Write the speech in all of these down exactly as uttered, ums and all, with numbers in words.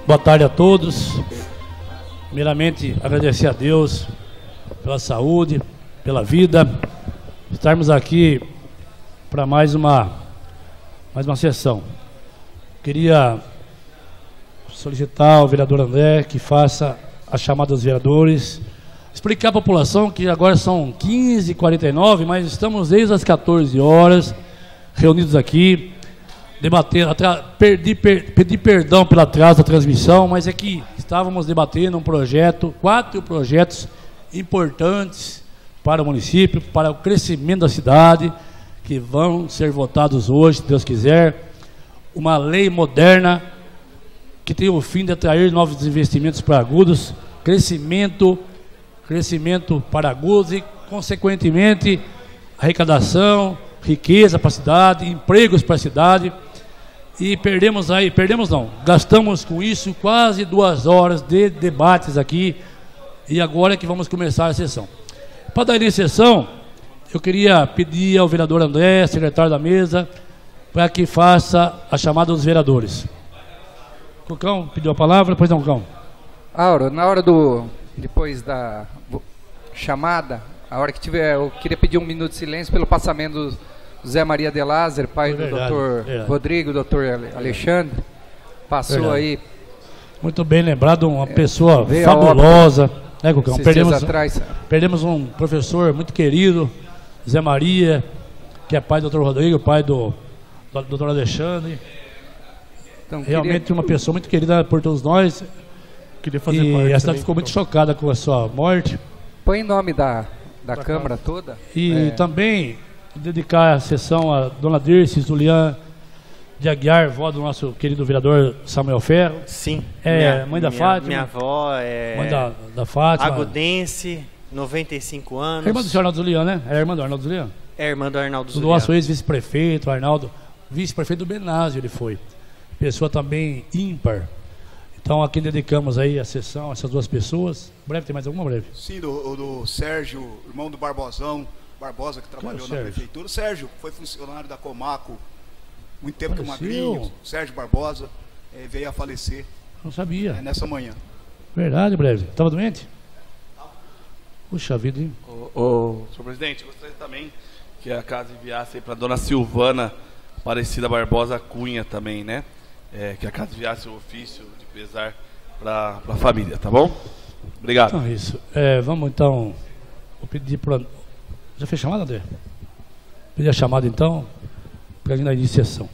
Boa tarde a todos. Primeiramente, agradecer a Deus pela saúde, pela vida. Estarmos aqui para mais uma, mais uma sessão. Queria solicitar ao vereador André que faça a chamada dos vereadores, explicar à população que agora são quinze e quarenta e nove, mas estamos desde as quatorze horas reunidos aqui, debatendo, pedir, per, pedir perdão pelo atraso da transmissão, mas é que estávamos debatendo um projeto, quatro projetos importantes para o município, para o crescimento da cidade, que vão ser votados hoje, se Deus quiser. Uma lei moderna que tem o fim de atrair novos investimentos para Agudos, crescimento, crescimento para Agudos e, consequentemente, arrecadação, riqueza para a cidade, empregos para a cidade. E perdemos aí, perdemos não, gastamos com isso quase duas horas de debates aqui, e agora é que vamos começar a sessão. Para dar início à sessão, eu queria pedir ao vereador André, secretário da mesa, para que faça a chamada dos vereadores. Cocão pediu a palavra, pois não, Cocão. Auro, na hora do, depois da chamada, a hora que tiver, eu queria pedir um minuto de silêncio pelo passamento do Zé Maria de Lázaro, pai é verdade, do doutor verdade. Rodrigo, doutor Alexandre, passou verdade. Aí. Muito bem lembrado, uma é, pessoa fabulosa, né, Cocão? Perdemos, atrás. perdemos um professor muito querido, Zé Maria, que é pai do doutor Rodrigo, pai do, do doutor Alexandre. Então, realmente queria... uma pessoa muito querida por todos nós. Queria fazer e parte a cidade ficou muito chocada com a sua morte. Põe em nome da, da Câmara casa. Toda. E é... também dedicar a sessão a dona Dirce Zulian de Aguiar, vó do nosso querido vereador Samuel Ferro. Sim. É, minha, mãe da minha, Fátima. Minha avó é... Mãe da, da Fátima. Agudense, noventa e cinco anos. É irmã do senhor Arnaldo Zulian, né? É a irmã do Arnaldo Zulian? É a irmã do Arnaldo Zulian. Do nosso ex-vice-prefeito, Arnaldo. Vice-prefeito do Benásio ele foi. Pessoa também ímpar. Então aqui dedicamos aí a sessão a essas duas pessoas. Breve, tem mais alguma breve? Sim, do, do Sérgio, irmão do Barbosão, Barbosa, que trabalhou na prefeitura. O Sérgio foi funcionário da Comaco, muito tempo que o magrinho, Sérgio Barbosa, é, veio a falecer. Não sabia. É, nessa manhã. Verdade, breve. Estava doente? Puxa vida, hein? Ô, ô, senhor presidente, gostaria também que a casa enviasse para a dona Silvana Aparecida Barbosa Cunha também, né? É, que a casa enviasse o ofício de pesar para a família, tá bom? Obrigado. Então, isso. É, vamos então. Vou pedir para. Já fez chamada, André? Pedir a chamada então, para a gente dar início à sessão.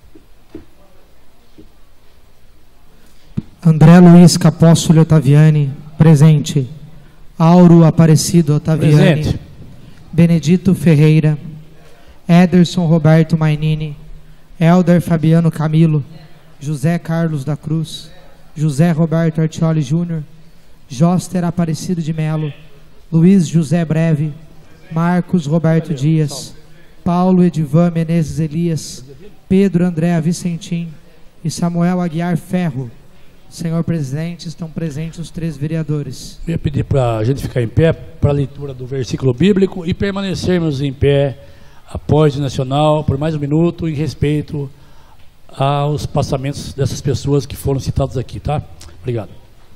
André Luiz Capóstolo Otaviani, presente. Auro Aparecido Otaviani. Presente. Benedito Ferreira. Ederson Roberto Mainini. Elder Fabiano Camilo. José Carlos da Cruz. José Roberto Artioli Júnior. Joster Aparecido de Melo. Luiz José Breve. Marcos Roberto Dias. Paulo Edivan Menezes Elias. Pedro André Vicentim. E Samuel Aguiar Ferro. Senhor presidente, estão presentes os três vereadores. Eu ia pedir para a gente ficar em pé para a leitura do versículo bíblico e permanecermos em pé após o nacional por mais um minuto em respeito aos passamentos dessas pessoas que foram citadas aqui, tá? Obrigado.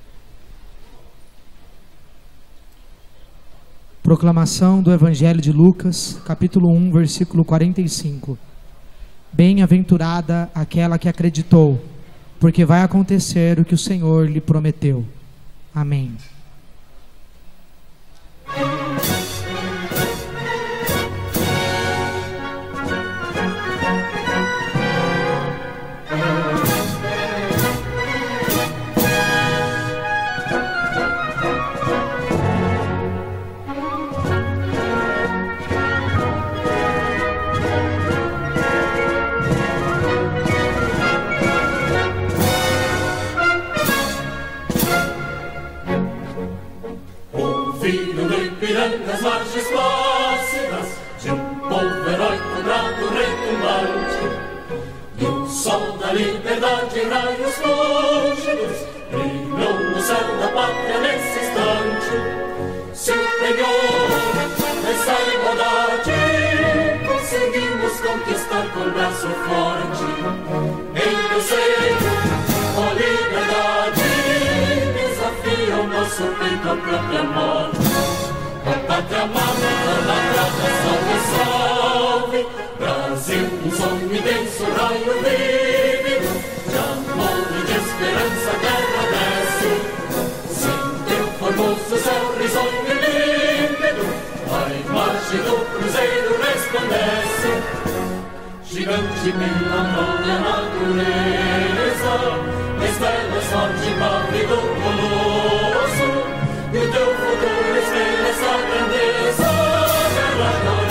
Proclamação do Evangelho de Lucas, capítulo um, versículo quarenta e cinco. Bem-aventurada aquela que acreditou, porque vai acontecer o que o Senhor lhe prometeu. Amém. Nas margens plácidas de um povo heróico, bravo, retumbante, e o sol da liberdade, raios fúlgidos, brilhou no céu da pátria nesse instante. Se o penhor dessa igualdade conseguimos conquistar com braço forte, em teu seio, com liberdade. nosso peito a própria morte. Ó pátria amada, idolatrada, salve, salve. Brasil, um sonho imenso, raio vívido, de amor e de esperança a terra desce. Sem teu formoso céu risonho e límpido, a imagem do cruzeiro resplandece. Gigante pela própria natureza, estrelas forte e do colosso, e o teu futuro espelha essa grandeza. Terra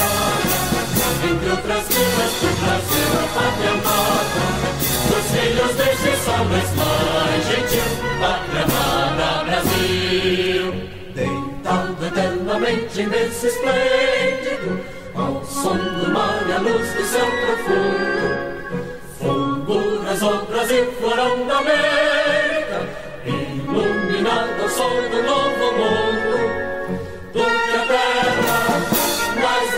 dourada, entre outras vidas do Brasil, a pátria amada, dos filhos deste sol mais gentil, pátria amada Brasil. Deitado eternamente nesse esplêndido, ao som do mar e a luz do céu profundo, fulguras o Brasil, florão da América, iluminado ao sol do novo mundo. Do que a terra mais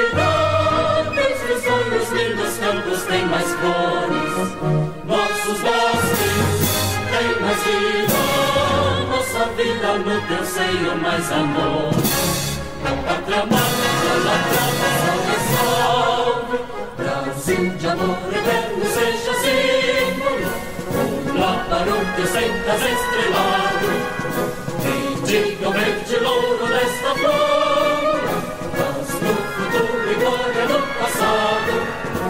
ardida, teus sonhos lindos campos têm mais flores, nossos bosques têm mais vida, nossa vida no teu seio mais amor. A pátria amada, idolatrada, salve, salve. Brasil de amor eterno seja símbolo, um láparo que sentas estrelado, e diga o verde louro desta flor, traz no futuro e glória no passado.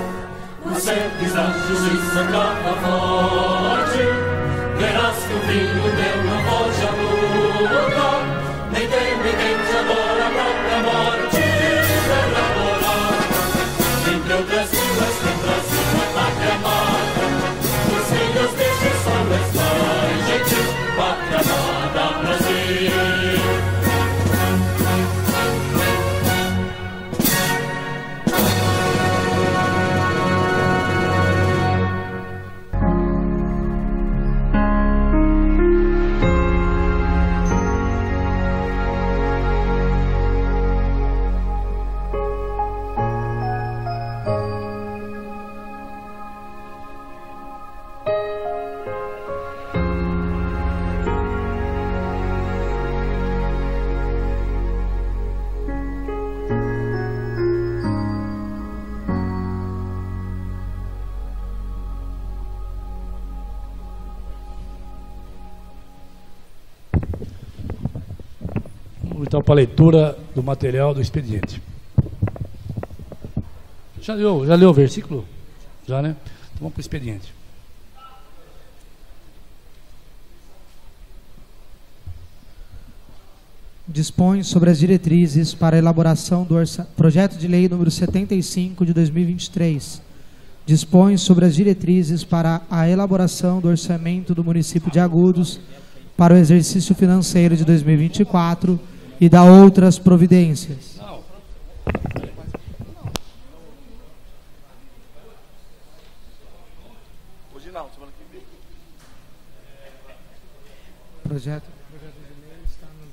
Os serpes da justiça clama forte, verás que o vinho teu não foge a luta, nem teme quem te adora a própria morte. Terra dourada, entre outras vilas tem Brasil, a pátria amada, os filhos deste sol mais gentil, pátria amada Brasil. Então, para a leitura do material do expediente. Já leu, já leu o versículo? Já, né? Então vamos para o expediente. Dispõe sobre as diretrizes para a elaboração do orça... projeto de lei número setenta e cinco de dois mil e vinte e três. Dispõe sobre as diretrizes para a elaboração do orçamento do município de Agudos para o exercício financeiro de dois mil e vinte e quatro e da outras providências. Hoje não, semana que vem. Projeto, projeto de lei está no...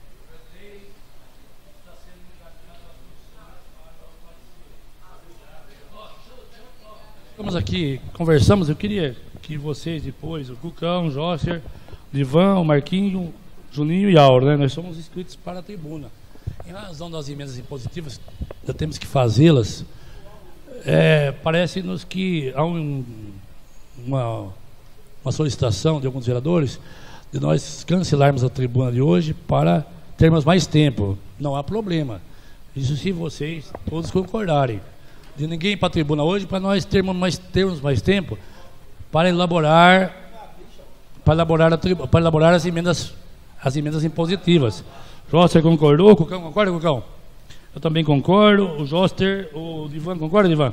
Estamos aqui, conversamos, eu queria que vocês depois, o Cucão, o Josser, o Ivan, o Marquinho, Juninho e Auro, né? Nós somos inscritos para a tribuna. Em razão das emendas impositivas, já temos que fazê-las. É, parece-nos que há um, uma, uma solicitação de alguns vereadores de nós cancelarmos a tribuna de hoje para termos mais tempo. Não há problema. Isso se vocês todos concordarem. De ninguém ir para a tribuna hoje para nós termos mais, termos mais tempo para elaborar, para elaborar, a, para elaborar as emendas as emendas impositivas. Joster concordou? Cucão concorda, Cucão? Eu também concordo. O Joster, o Divan concorda, Divan?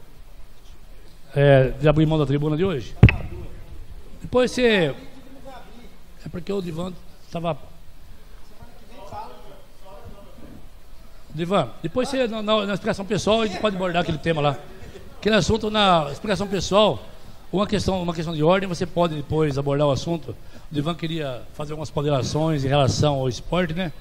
É, de abrir mão da tribuna de hoje? Depois você... É porque o Divan estava... Divan, depois você, na, na, na explicação pessoal, a gente pode abordar aquele tema lá. Aquele assunto na explicação pessoal, uma questão, uma questão de ordem, você pode depois abordar o assunto. O Divan queria fazer algumas ponderações em relação ao esporte, né?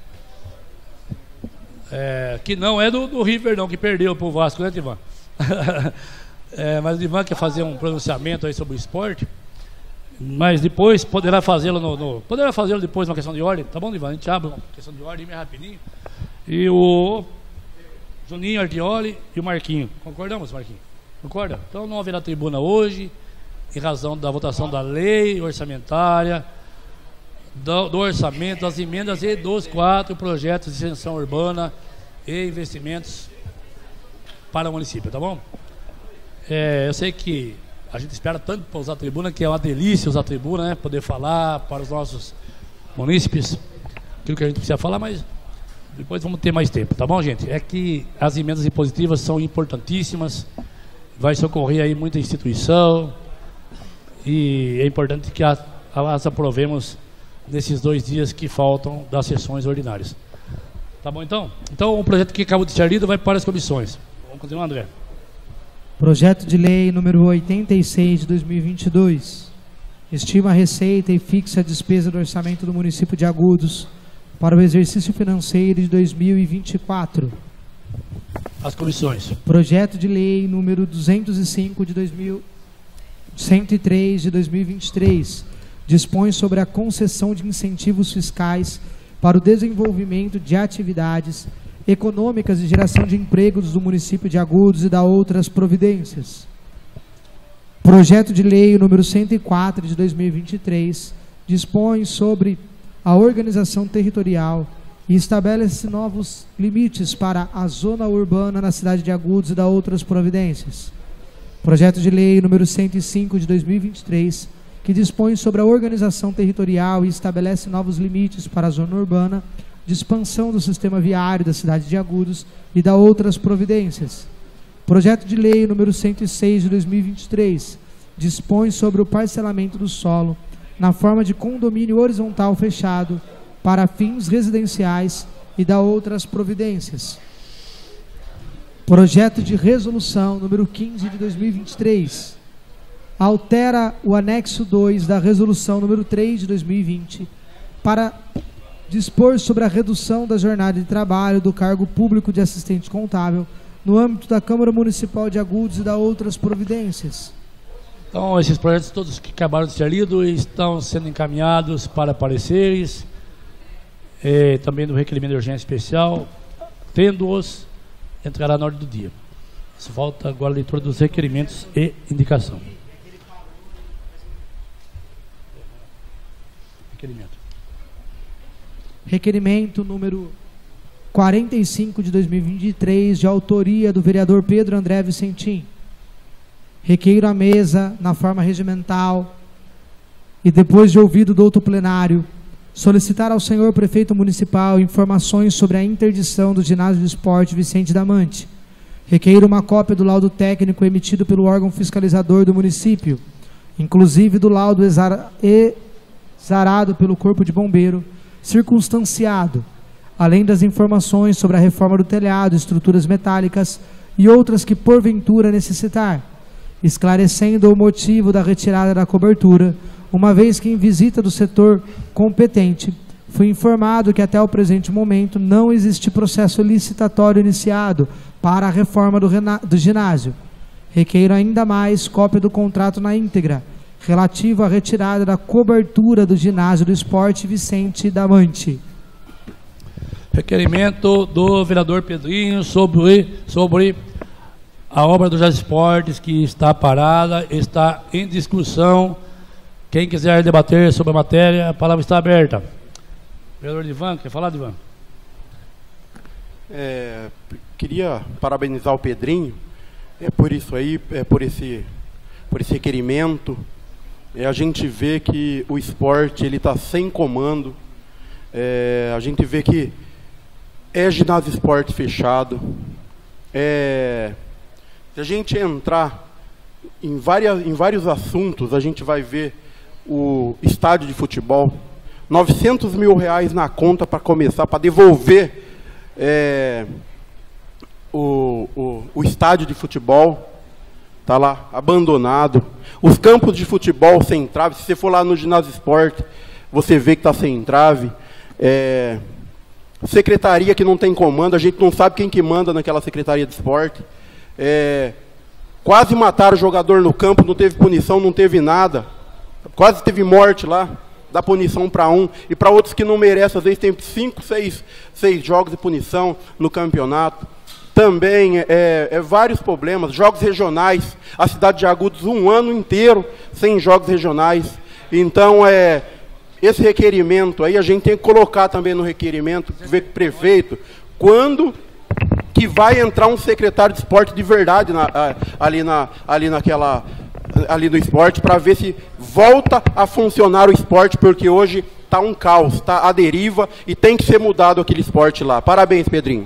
É, que não é do, do River, não, que perdeu para o Vasco, né, Divan? É, mas o Divan quer fazer um pronunciamento aí sobre o esporte. Mas depois poderá fazê-lo no, no, poderá fazê-lo depois uma questão de ordem, tá bom, Divan? A gente abre uma questão de ordem bem rapidinho. E o Juninho Artioli e o Marquinho. Concordamos, Marquinho? Concorda? Então não haverá tribuna hoje, em razão da votação da lei orçamentária, do, do orçamento, das emendas e dos quatro projetos de extensão urbana e investimentos para o município, tá bom? É, eu sei que a gente espera tanto para usar a tribuna, que é uma delícia usar a tribuna, né? Poder falar para os nossos munícipes aquilo que a gente precisa falar, mas depois vamos ter mais tempo, tá bom, gente? É que as emendas impositivas são importantíssimas, vai socorrer aí muita instituição e é importante que a, as aprovemos nesses dois dias que faltam das sessões ordinárias. Tá bom, então? Então, o projeto que acabou de ser lido vai para as comissões. Vamos continuar, André. Projeto de lei número oitenta e seis de dois mil e vinte e dois. Estima a receita e fixa a despesa do orçamento do município de Agudos para o exercício financeiro de dois mil e vinte e quatro. As comissões. Projeto de lei número duzentos e cinco de dois mil, cento e três de dois mil e vinte e três. Dispõe sobre a concessão de incentivos fiscais para o desenvolvimento de atividades econômicas e geração de empregos do município de Agudos e da outras providências. Projeto de lei número cento e quatro de dois mil e vinte e três dispõe sobre a organização territorial e estabelece novos limites para a zona urbana na cidade de Agudos e da outras providências. Projeto de lei número cento e cinco de dois mil e vinte e três que dispõe sobre a organização territorial e estabelece novos limites para a zona urbana de expansão do sistema viário da cidade de Agudos e da outras providências. Projeto de lei número cento e seis de dois mil e vinte e três dispõe sobre o parcelamento do solo na forma de condomínio horizontal fechado para fins residenciais e da outras providências. Projeto de resolução número quinze de dois mil e vinte e três altera o anexo dois da resolução número três de dois mil e vinte para dispor sobre a redução da jornada de trabalho do cargo público de assistente contábil no âmbito da Câmara Municipal de Agudos e da outras providências. Então, esses projetos todos que acabaram de ser lidos estão sendo encaminhados para pareceres, eh, também do requerimento de urgência especial, tendo-os, entrará na ordem do dia. Só falta agora a leitura dos requerimentos e indicação. Requerimento. Requerimento número quarenta e cinco de dois mil e vinte e três, de autoria do vereador Pedro André Vicentim. Requeiro à mesa, na forma regimental, e depois de ouvido do outro plenário, solicitar ao senhor prefeito municipal informações sobre a interdição do ginásio de esporte Vicente Damante. Requeiro uma cópia do laudo técnico emitido pelo órgão fiscalizador do município, inclusive do laudo exarado pelo Corpo de Bombeiro, circunstanciado, além das informações sobre a reforma do telhado, estruturas metálicas e outras que porventura necessitar, esclarecendo o motivo da retirada da cobertura, uma vez que em visita do setor competente fui informado que até o presente momento não existe processo licitatório iniciado para a reforma do, do ginásio. Requeiro ainda mais cópia do contrato na íntegra, relativo à retirada da cobertura do ginásio do esporte Vicente Damante. Requerimento do vereador Pedrinho sobre, sobre a obra do Jazz Esportes, que está parada, está em discussão. Quem quiser debater sobre a matéria, a palavra está aberta. Vereador Divan, quer falar, Divan? É, queria parabenizar o Pedrinho é, por isso aí, é, por, esse, por esse requerimento. É, a gente vê que o esporte ele está sem comando. É, a gente vê que é ginásio esporte fechado. É, se a gente entrar em, várias, em vários assuntos, a gente vai ver o estádio de futebol, novecentos mil reais na conta para começar, para devolver é, o, o, o estádio de futebol. Está lá, abandonado. Os campos de futebol sem trave, se você for lá no ginásio esporte, você vê que está sem trave. É, secretaria que não tem comando, a gente não sabe quem que manda naquela secretaria de esporte. É, quase mataram o jogador no campo, não teve punição, não teve nada. quase teve morte lá, dá punição para um, e para outros que não merecem, às vezes tem cinco, seis, seis jogos de punição no campeonato. Também é, é vários problemas, jogos regionais, a cidade de Agudos um ano inteiro sem jogos regionais. Então, é, esse requerimento aí, a gente tem que colocar também no requerimento, ver com o prefeito, quando que vai entrar um secretário de esporte de verdade na, ali, na, ali, naquela, ali no esporte, para ver se volta a funcionar o esporte, porque hoje está um caos, está à deriva e tem que ser mudado aquele esporte lá. Parabéns, Pedrinho.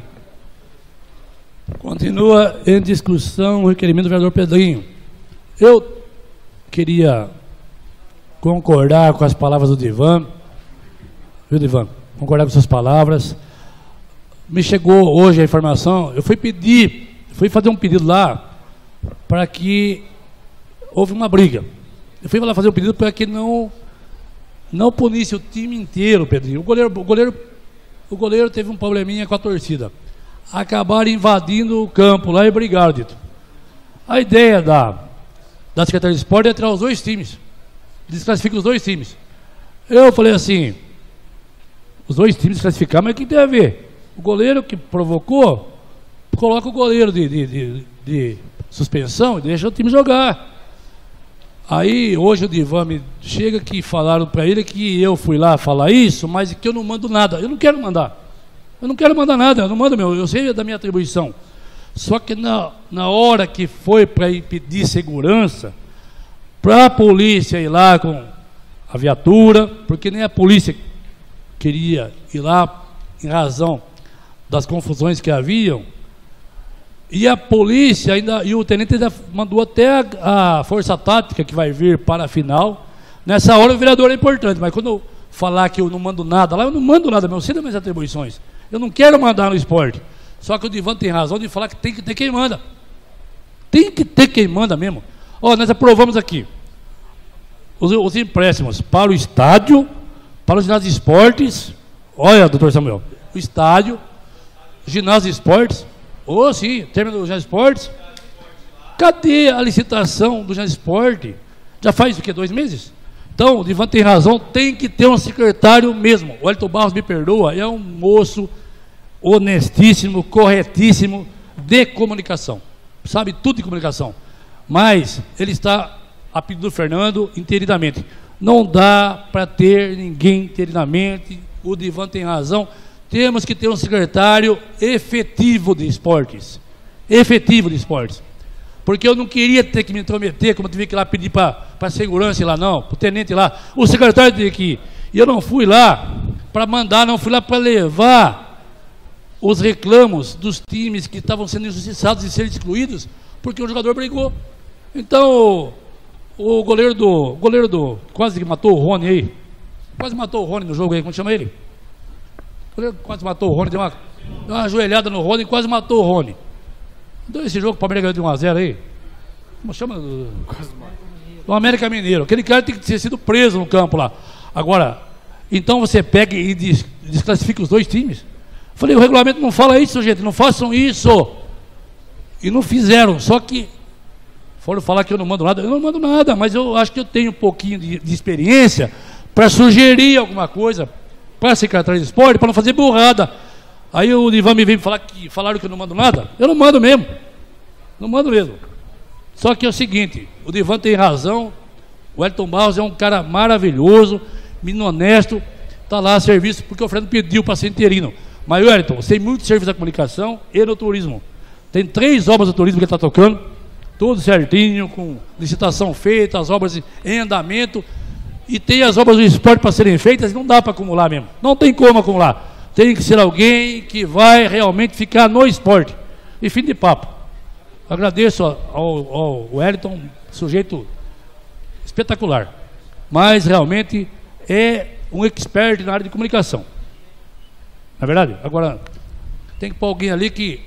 Continua em discussão o requerimento do vereador Pedrinho. Eu queria concordar com as palavras do Divan, viu, Divan? Concordar com suas palavras. Me chegou hoje a informação, eu fui pedir, fui fazer um pedido lá para que houve uma briga. Eu fui lá fazer um pedido para que não não punisse o time inteiro, Pedrinho. O goleiro, o goleiro, o goleiro teve um probleminha com a torcida. Acabaram invadindo o campo lá e brigaram, dito. A ideia da, da Secretaria de Esporte é tirar os dois times. Desclassifica os dois times. Eu falei assim, os dois times desclassificar, mas o que tem a ver? O goleiro que provocou, coloca o goleiro de, de, de, de suspensão e deixa o time jogar. Aí hoje o Divan me chega que falaram para ele que eu fui lá falar isso, mas que eu não mando nada. Eu não quero mandar. Eu não quero mandar nada, eu não mando meu, eu sei da minha atribuição. Só que na, na hora que foi para impedir segurança, para a polícia ir lá com a viatura, porque nem a polícia queria ir lá em razão das confusões que haviam, e a polícia ainda, e o tenente ainda mandou até a, a força tática que vai vir para a final. Nessa hora o vereador é importante, mas quando eu falar que eu não mando nada lá, eu não mando nada, eu sei das minhas atribuições. Eu não quero mandar no esporte. Só que o Divan tem razão de falar que tem que ter quem manda. Tem que ter quem manda mesmo. Ó, nós aprovamos aqui os, os empréstimos para o estádio, para os ginásios de esportes. Olha, doutor Samuel, o estádio, ginásio de esportes. Ô, oh, sim, término do ginásio de esportes. Cadê a licitação do ginásio de esporte? Já faz o quê? Dois meses? Então, o Divan tem razão, tem que ter um secretário mesmo. O Elton Barros me perdoa, é um moço honestíssimo, corretíssimo de comunicação. Sabe tudo de comunicação. Mas ele está a pedido do Fernando interinamente. Não dá para ter ninguém interinamente. O Divan tem razão. Temos que ter um secretário efetivo de esportes. Efetivo de esportes. Porque eu não queria ter que me intrometer, como eu tive que ir lá pedir para a segurança ir lá, não, para o tenente lá, o secretário teve que ir. E eu não fui lá para mandar, não fui lá para levar os reclamos dos times que estavam sendo injustiçados e serem excluídos, porque o jogador brigou. Então, o, o goleiro do, o goleiro do, quase que matou o Rony aí, quase matou o Rony no jogo aí, como chama ele? O goleiro quase matou o Rony, deu uma, deu uma ajoelhada no Rony e quase matou o Rony. Então esse jogo, o Palmeiras ganhou de um a zero aí. Como chama? Do América Mineiro. Aquele cara tem que ter sido preso no campo lá. Agora, então você pega e des desclassifica os dois times. Falei, o regulamento não fala isso, gente. Não façam isso. E não fizeram. Só que foram falar que eu não mando nada. Eu não mando nada, mas eu acho que eu tenho um pouquinho de, de experiência para sugerir alguma coisa para a Secretaria de Esporte, para não fazer burrada. Aí o Divan me veio falar que falaram que eu não mando nada. Eu não mando mesmo. Não mando mesmo. Só que é o seguinte, o Divan tem razão. O Elton Barros é um cara maravilhoso, menino honesto, está lá a serviço, porque o Fernando pediu para ser interino. Mas, Wellington, você tem muito serviço da comunicação e no turismo. Tem três obras do turismo que ele está tocando, tudo certinho, com licitação feita, as obras em andamento, e tem as obras do esporte para serem feitas, não dá para acumular mesmo. Não tem como acumular. Tem que ser alguém que vai realmente ficar no esporte. E fim de papo. Agradeço ao, ao Wellington, sujeito espetacular. Mas realmente é um expert na área de comunicação. Não é verdade? Agora, tem que pôr alguém ali que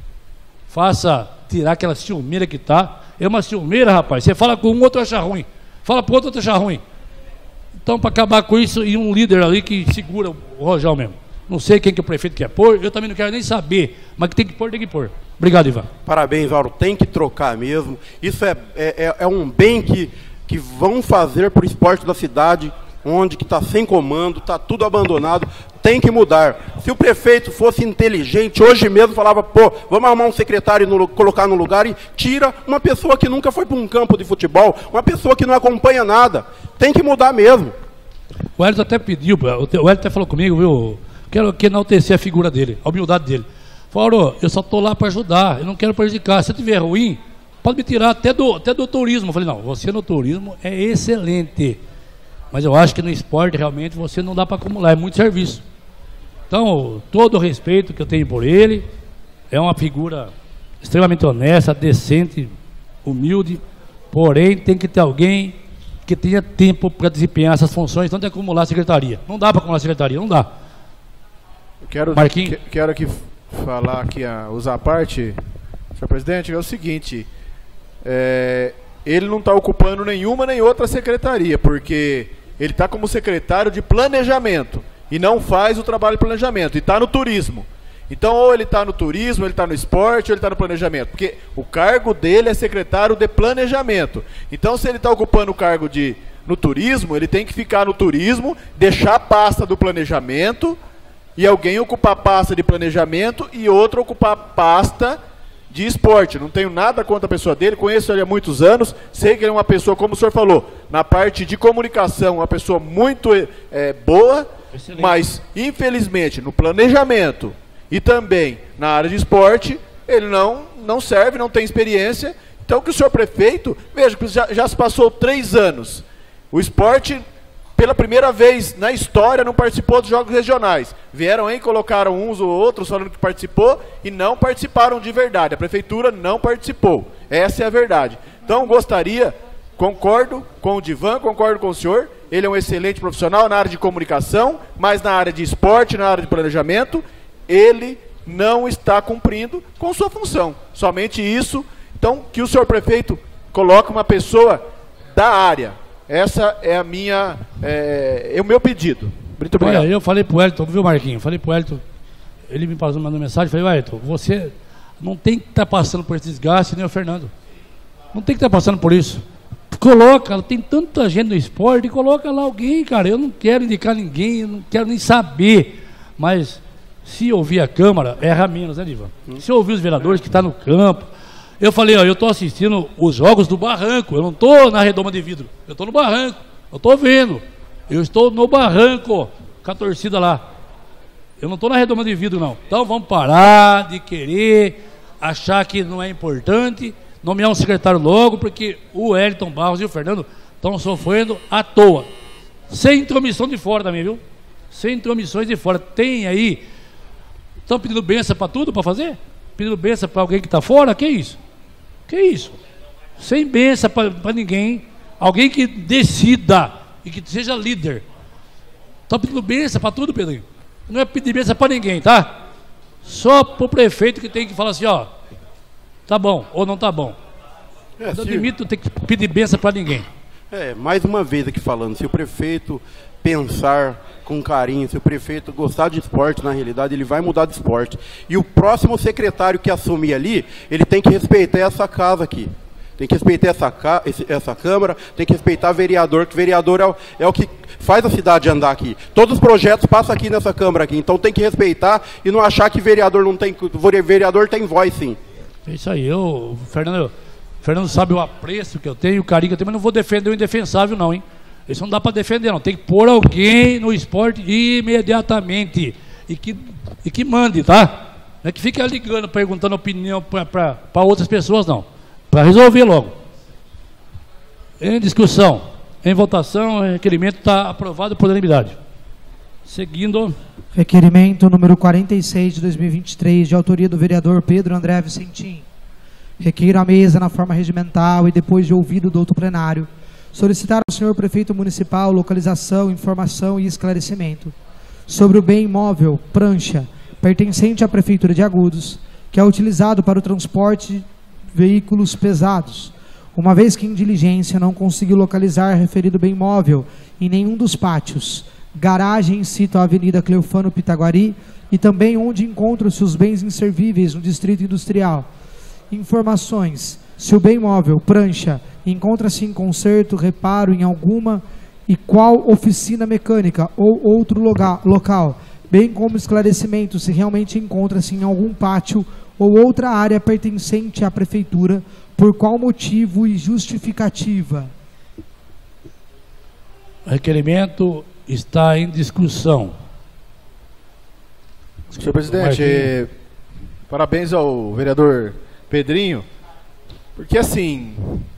faça tirar aquela ciumeira que está. É uma ciumeira, rapaz. Você fala com um, outro acha ruim. Fala para o outro, outro acha ruim. Então, para acabar com isso, e um líder ali que segura o rojão mesmo. Não sei quem que o prefeito quer pôr, eu também não quero nem saber, mas que tem que pôr, tem que pôr. Obrigado, Ivan. Parabéns, Auro, tem que trocar mesmo. Isso é, é, é um bem que, que vão fazer para o esporte da cidade, onde que está sem comando, está tudo abandonado, tem que mudar. Se o prefeito fosse inteligente, hoje mesmo falava, pô, vamos arrumar um secretário e colocar no lugar e tira uma pessoa que nunca foi para um campo de futebol, uma pessoa que não acompanha nada. Tem que mudar mesmo. O Hélio até pediu, o Hélio até falou comigo, viu, quero que enaltecer a figura dele, a humildade dele. Falou, eu só estou lá para ajudar, eu não quero prejudicar. Se eu tiver ruim, pode me tirar até do, até do turismo. Eu falei, não, você no turismo é excelente. Mas eu acho que no esporte, realmente, você não dá para acumular, é muito serviço. Então, todo o respeito que eu tenho por ele, é uma figura extremamente honesta, decente, humilde, porém, tem que ter alguém que tenha tempo para desempenhar essas funções, não de acumular a secretaria. Não dá para acumular a secretaria, não dá. Eu quero, que, quero aqui falar, aqui, a, usar a parte, senhor presidente, é o seguinte, é, ele não está ocupando nenhuma nem outra secretaria, porque ele está como secretário de planejamento e não faz o trabalho de planejamento, e está no turismo. Então, ou ele está no turismo, ele está no esporte, ou ele está no planejamento, porque o cargo dele é secretário de planejamento. Então, se ele está ocupando o cargo de no turismo, ele tem que ficar no turismo, deixar a pasta do planejamento, e alguém ocupar a pasta de planejamento e outro ocupar a pasta de esporte. Não tenho nada contra a pessoa dele, conheço ele há muitos anos, sei que ele é uma pessoa, como o senhor falou, na parte de comunicação, uma pessoa muito é, boa, excelente. Mas, infelizmente, no planejamento e também na área de esporte, ele não, não serve, não tem experiência. Então, que o senhor prefeito, veja, já, já se passou três anos, o esporte, pela primeira vez na história, não participou dos jogos regionais. Vieram aí, colocaram uns ou outros falando que participou e não participaram de verdade. A prefeitura não participou. Essa é a verdade. Então, gostaria, concordo com o Divan, concordo com o senhor, ele é um excelente profissional na área de comunicação, mas na área de esporte, na área de planejamento, ele não está cumprindo com sua função. Somente isso. Então, que o senhor prefeito coloque uma pessoa da área. Essa é a minha, é, é o meu pedido. Muito obrigado. Olha, eu falei pro Elton, viu, Marquinhos? Falei pro Elton, ele me passou, mandou mensagem, falei, Elton, você não tem que estar tá passando por esse desgaste, nem o Fernando. Não tem que estar tá passando por isso. Coloca, tem tanta gente no esporte, coloca lá alguém, cara. Eu não quero indicar ninguém, eu não quero nem saber. Mas se ouvir a Câmara, erra menos, né, Divan? Se ouvir os vereadores que estão tá no campo. Eu falei, ó, eu estou assistindo os jogos do Barranco, eu não estou na redoma de vidro, eu estou no Barranco, eu estou vendo, eu estou no Barranco, com a torcida lá. Eu não estou na redoma de vidro, não. Então vamos parar de querer achar que não é importante, nomear um secretário logo, porque o Wellington Barros e o Fernando estão sofrendo à toa. Sem intromissão de fora também, viu? Sem intromissões de fora. Tem aí, estão pedindo benção para tudo, para fazer? Pedindo benção para alguém que está fora? Que isso? Que isso? Sem benção para ninguém. Alguém que decida e que seja líder. Estão pedindo benção para tudo, Pedrinho. Não é pedir benção para ninguém, tá? Só para o prefeito que tem que falar assim, ó, tá bom ou não tá bom. É, eu admito, não tem que pedir benção para ninguém. É, mais uma vez aqui falando, se o prefeito pensar com carinho, se o prefeito gostar de esporte, na realidade, ele vai mudar de esporte. E o próximo secretário que assumir ali, ele tem que respeitar essa casa aqui. Tem que respeitar essa, essa Câmara, tem que respeitar o vereador, que o vereador é o, é o que faz a cidade andar aqui. Todos os projetos passam aqui nessa Câmara aqui, então tem que respeitar e não achar que vereador não tem, vereador tem voz, sim. É isso aí, eu, Fernando, Fernando sabe o apreço que eu tenho, o carinho que eu tenho, mas não vou defender o indefensável não, hein? Isso não dá para defender não, tem que pôr alguém no esporte imediatamente e que, e que mande, tá? Não é que fica ligando, perguntando opinião para outras pessoas não, para resolver logo. Em discussão, em votação, o requerimento está aprovado por unanimidade. Seguindo. Requerimento número quarenta e seis de dois mil e vinte e três, de autoria do vereador Pedro André Vicentim. Requeiro à mesa na forma regimental e depois de ouvido do outro plenário, solicitar ao senhor prefeito municipal localização, informação e esclarecimento sobre o bem imóvel prancha pertencente à prefeitura de Agudos, que é utilizado para o transporte de veículos pesados, uma vez que em diligência não conseguiu localizar referido bem imóvel em nenhum dos pátios, garagem cita a Avenida Cleofano Pitaguari e também onde encontram-se os bens inservíveis no Distrito Industrial. Informações se o bem móvel, prancha, encontra-se em conserto, reparo em alguma e qual oficina mecânica ou outro local, bem como esclarecimento se realmente encontra-se em algum pátio ou outra área pertencente à prefeitura, por qual motivo e justificativa. O requerimento está em discussão. Senhor presidente, parabéns ao vereador Pedrinho, porque assim,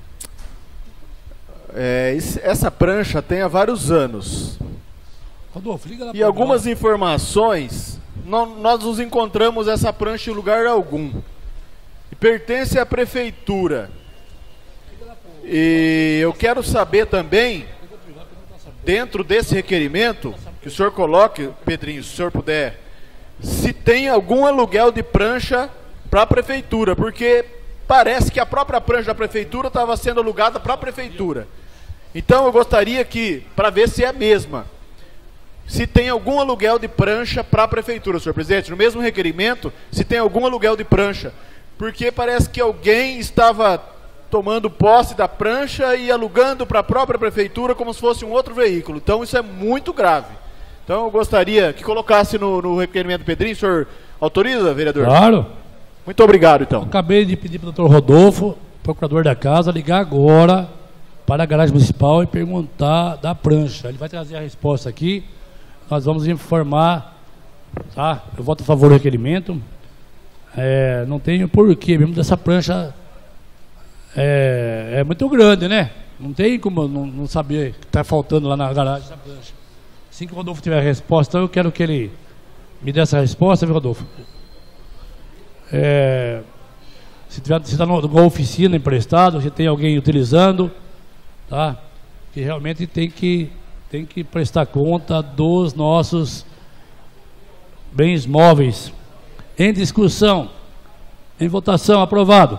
é, essa prancha tem há vários anos. Rodolfo, liga lá e algumas informações, não, nós nos encontramos essa prancha em lugar algum. E pertence à prefeitura. E eu quero saber também, dentro desse requerimento, que o senhor coloque, Pedrinho, se o senhor puder, se tem algum aluguel de prancha para a prefeitura, porque parece que a própria prancha da prefeitura estava sendo alugada para a prefeitura. Então eu gostaria que, para ver se é a mesma, se tem algum aluguel de prancha para a prefeitura, senhor presidente, no mesmo requerimento, se tem algum aluguel de prancha, porque parece que alguém estava tomando posse da prancha e alugando para a própria prefeitura como se fosse um outro veículo. Então isso é muito grave. Então eu gostaria que colocasse no, no requerimento Pedrinho. O senhor autoriza, vereador? Claro. Muito obrigado, então. Acabei de pedir para o doutor Rodolfo, procurador da casa, ligar agora para a garagem municipal e perguntar da prancha. Ele vai trazer a resposta aqui. Nós vamos informar, tá? Eu voto a favor do requerimento. É, não tenho porquê, mesmo dessa prancha é, é muito grande, né? Não tem como não, não saber que está faltando lá na garagem essa prancha. Assim que o Rodolfo tiver a resposta, eu quero que ele me dê essa resposta, viu, Rodolfo? É, se está numa oficina emprestado, se tem alguém utilizando, tá? Que realmente tem que, tem que prestar conta dos nossos bens móveis. Em discussão, em votação, aprovado.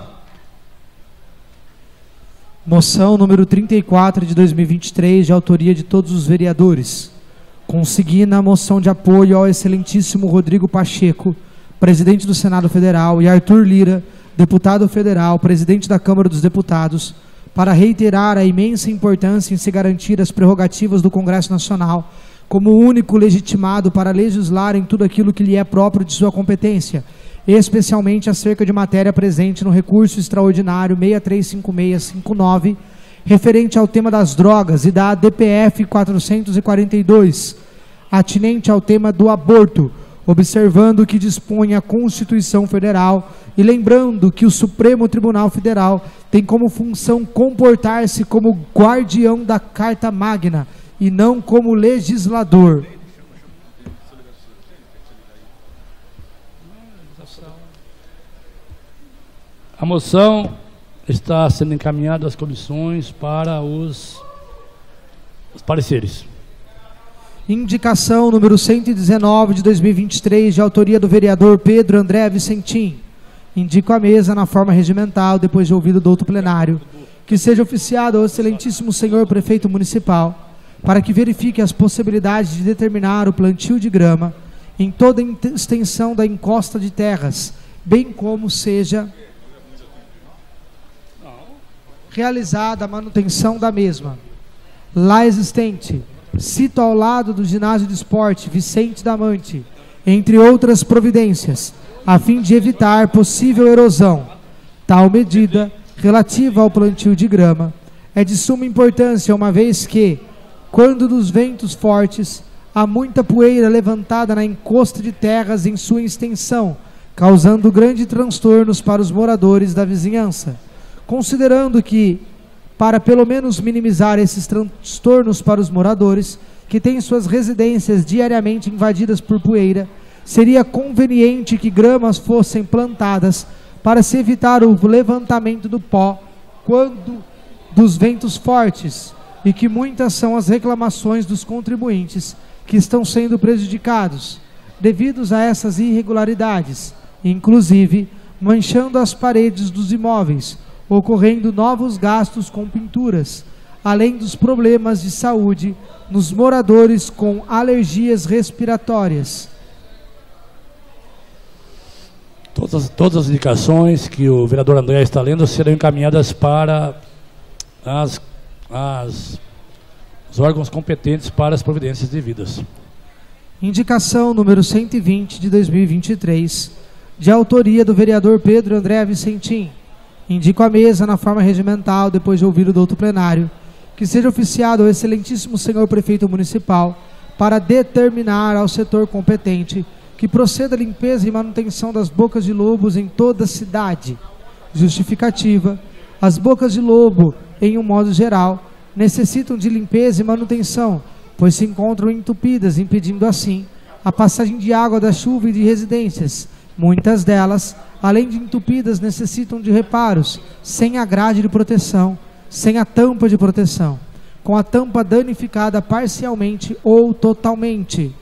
Moção número trinta e quatro de dois mil e vinte e três, de autoria de todos os vereadores. Consigna a moção de apoio ao excelentíssimo Rodrigo Pacheco, presidente do Senado Federal, e Arthur Lira, deputado federal, presidente da Câmara dos Deputados, para reiterar a imensa importância em se garantir as prerrogativas do Congresso Nacional como único legitimado para legislar em tudo aquilo que lhe é próprio de sua competência, especialmente acerca de matéria presente no recurso extraordinário seis três cinco seis cinco nove, referente ao tema das drogas, e da D P F quatrocentos e quarenta e dois, atinente ao tema do aborto, observando o que dispõe a Constituição Federal e lembrando que o Supremo Tribunal Federal tem como função comportar-se como guardião da Carta Magna e não como legislador. A moção está sendo encaminhada às comissões para os, os pareceres. Indicação número cento e dezenove de dois mil e vinte e três, de autoria do vereador Pedro André Vicentim. Indico à mesa, na forma regimental, depois de ouvido do outro plenário, que seja oficiado ao excelentíssimo senhor prefeito municipal, para que verifique as possibilidades de determinar o plantio de grama em toda a extensão da encosta de terras, bem como seja realizada a manutenção da mesma. Lá existente, cito ao lado do ginásio de esporte Vicente Damante, entre outras providências, a fim de evitar possível erosão. Tal medida, relativa ao plantio de grama, é de suma importância, uma vez que, quando dos ventos fortes, há muita poeira levantada na encosta de terras em sua extensão, causando grandes transtornos para os moradores da vizinhança. Considerando que, para pelo menos minimizar esses transtornos para os moradores, que têm suas residências diariamente invadidas por poeira, seria conveniente que gramas fossem plantadas para se evitar o levantamento do pó quando dos ventos fortes, e que muitas são as reclamações dos contribuintes que estão sendo prejudicados, devidos a essas irregularidades, inclusive manchando as paredes dos imóveis, ocorrendo novos gastos com pinturas, além dos problemas de saúde nos moradores com alergias respiratórias. Todas, todas as indicações que o vereador André está lendo serão encaminhadas para as, as, os órgãos competentes para as providências devidas. Indicação número cento e vinte de dois mil e vinte e três, de autoria do vereador Pedro André Vicentim. Indico à mesa, na forma regimental, depois de ouvir o douto plenário, que seja oficiado ao excelentíssimo senhor prefeito municipal para determinar ao setor competente que proceda a limpeza e manutenção das bocas de lobos em toda a cidade. Justificativa: as bocas de lobo, em um modo geral, necessitam de limpeza e manutenção, pois se encontram entupidas, impedindo assim a passagem de água da chuva e de residências. Muitas delas, além de entupidas, necessitam de reparos, sem a grade de proteção, sem a tampa de proteção, com a tampa danificada parcialmente ou totalmente.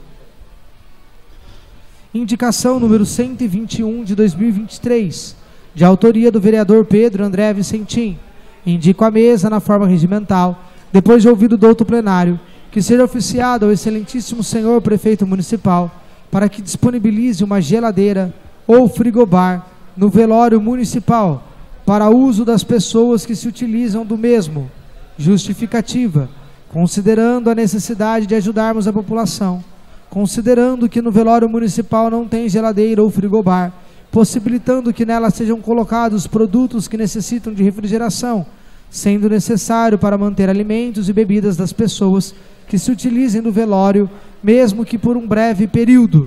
Indicação número cento e vinte e um de dois mil e vinte e três, de autoria do vereador Pedro André Vicentim. Indico à mesa, na forma regimental, depois de ouvido o douto plenário, que seja oficiado ao excelentíssimo senhor prefeito municipal para que disponibilize uma geladeira ou frigobar no velório municipal para uso das pessoas que se utilizam do mesmo. Justificativa: considerando a necessidade de ajudarmos a população, considerando que no velório municipal não tem geladeira ou frigobar, possibilitando que nela sejam colocados produtos que necessitam de refrigeração, sendo necessário para manter alimentos e bebidas das pessoas que se utilizem do velório, mesmo que por um breve período.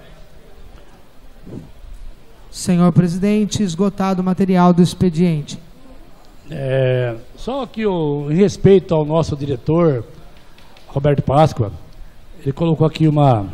Senhor presidente, esgotado o material do expediente. É, só que o, em respeito ao nosso diretor, Roberto Páscoa, ele colocou aqui uma,